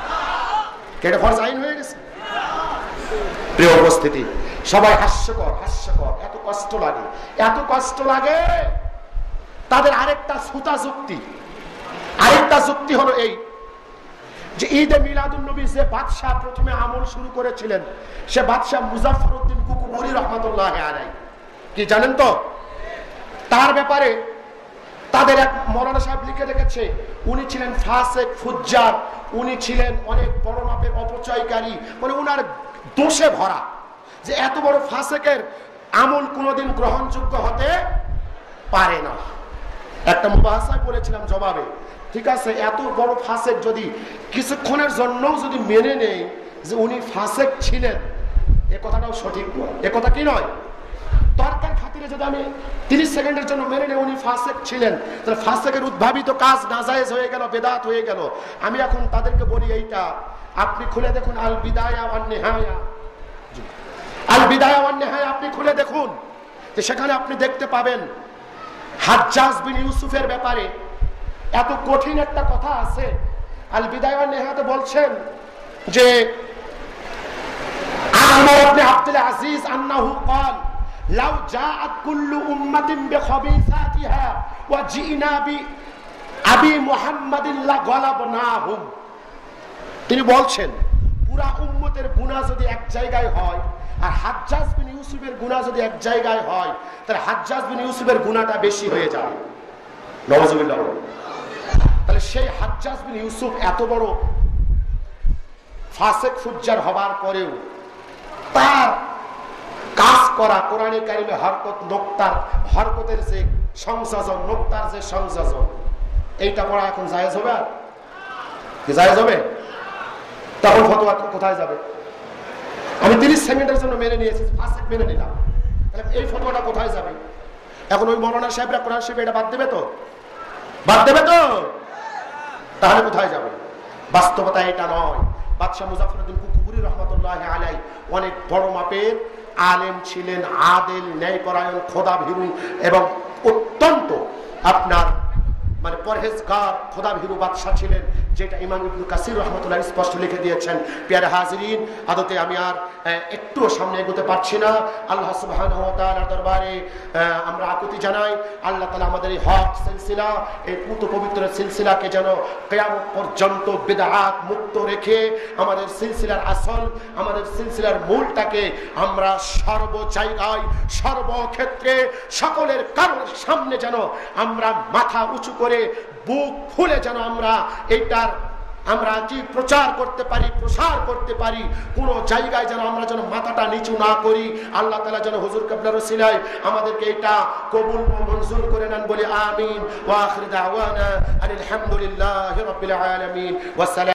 এটা ফরজ আইন হয়ে গেছে। প্রিয় উপস্থিতি, সবাই হাস্যকর, হাস্যকর, এত কষ্ট লাগে, এত কষ্ট লাগে। তাদের আরেকটা সুতা যুক্তি, আরেকটা যুক্তি হলো এই যে ঈদে মিলাদুন নবী যে বাদশাহ প্রথমে আমল শুরু করেছিলেন, সে বাদশাহ মুজাফফরউদ্দিন কুকুবুরি রহমাতুল্লাহি আলাইহি, কি জানেন তো? তার ব্যাপারে তাদের এক মৌলানা সাহেব লিখে রেখেছে, উনি ছিলেন ফাসেক, ফুজ্জার, উনি ছিলেন অনেক বড় মাপের অপচয়কারী, মানে উনার দোষে ভরা, যে এত বড় ফাসেকের আমল কোনোদিন গ্রহণযোগ্য হতে পারে না। একটা মুবাহাসায় বলেছিলাম জবাবে, ঠিক আছে, এত বড় ফাসেক যদি কিছুক্ষণের জন্যও যদি মেনে নেই যে উনি ফাসেক ছিলেন, এ কথাটাও সঠিক নয়। এ কথা কি নয়? তর্কের খাতিরে যদি আমি তিরিশ সেকেন্ডের জন্য মেনে নেই উনি ফাসেক ছিলেন, তাহলে ফাসেকের উদ্ভাবিত কাজ নাজায়েজ হয়ে গেল, বেদাত হয়ে গেল। আমি এখন তাদেরকে বলি, এইটা আপনি খুলে দেখুন, আল বিদায়া ওয়ান নিহায়া, আল বিদায়া ওয়ান নিহায়া আপনি খুলে দেখুন, যে সেখানে আপনি দেখতে পাবেন হাজ্জাজ বিন ইউসুফের ব্যাপারে এত কঠিন একটা কথা আছে। আল বিদায়া ওয়ান নিহায়াতে বলছেন যে আমর ইবনে আব্দুল আজিজ আন্নাহু ক্বাল লাউ জাআত কুল্লু উম্মাতিন বিখাবিসাতিহা ওয়া জিনা বি আবি মুহাম্মাদিন লা গালাবনাহুম। তিনি বলছেন, পুরা উম্মতের গুনাহ যদি এক জায়গায় হয় আর হাজ্জাজ বিন ইউসুফের গুনাহ যদি এক জায়গায় হয়, তাহলে হাজ্জাজ বিন ইউসুফের গুনাহটা বেশি হয়ে যাবে। নাউযুবিল্লাহ। তাহলে সেই হাজ্জাজ বিন ইউসুফ এত বড় ফাসেক ফুজ্জার হবার পরেও তার কাজ করা কোরআনে কারিমে হরকত নোক্তার হরকতের যে সংযোজন, নোক্তার যে সংযোজন, এইটা পড়া এখন জায়েজ হবে? আর কি জায়েজ হবে? তখন ফতোয়া কোথায় যাবে? আমি তিরিশ সেকেন্ডের জন্য মেনে নিয়েছি, ফাসেক মেনে নিলাম, তাহলে এই ফতোয়াটা কোথায় যাবে? এখন ওই মৌলানা সাহেবরা কোরআন শরীফ এটা বাদ দেবে তো? বাদ দেবে তো? তাহলে কোথায় যাবে? বাস্তবতা এটা নয়। বাদশাহ মুজাফফরউদ্দিন কুকুরি রহমতুল্লাহ আলাইহি অনেক বড় মাপের আলেম ছিলেন, আদেল, ন্যায়পরায়ণ, খোদাভীরু এবং অত্যন্ত আপনার মানে পরহেজগার খোদাভীরু বাদশাহ ছিলেন, যেটা ইমাম ইবনে কাসির রহমতুল্লাহ স্পষ্ট লিখে দিয়েছেন। প্রিয় হাজিরিন, আদতে আমি আর একটু সামনে এগোতে পারছি না। আল্লাহ সুবহানাহু ওয়া তাআলার দরবারে আমরা আকুতি জানাই, আল্লাহ তাআলা আমাদের এই হক সিলসিলা, এই পুত পবিত্র সিলসিলাকে যেন কিয়ামত পর্যন্ত বিদআত মুক্ত রেখে আমাদের সিলসিলার আসল, আমাদের সিলসিলার মূলটাকে আমরা সর্ব জায়গায়, সর্বক্ষেত্রে, সকলের কারোর সামনে যেন আমরা মাথা উঁচু করে, বুক ফুলে যেন আমরা এইটার আমরা কি প্রচার করতে পারি, প্রসার করতে পারি। কোন জায়গায় যেন আমরা যেন মাথাটা নিচু না করি। আল্লাহ তাআলা যেন হুজুর কিবলার ওসিলায় আমাদেরকে এটা কবুল ও মঞ্জুর করে নেন বলে আমিন। ওয়া আখির দাওয়ানা আলহামদুলিল্লাহি রাব্বিল আলামিন। ওয়া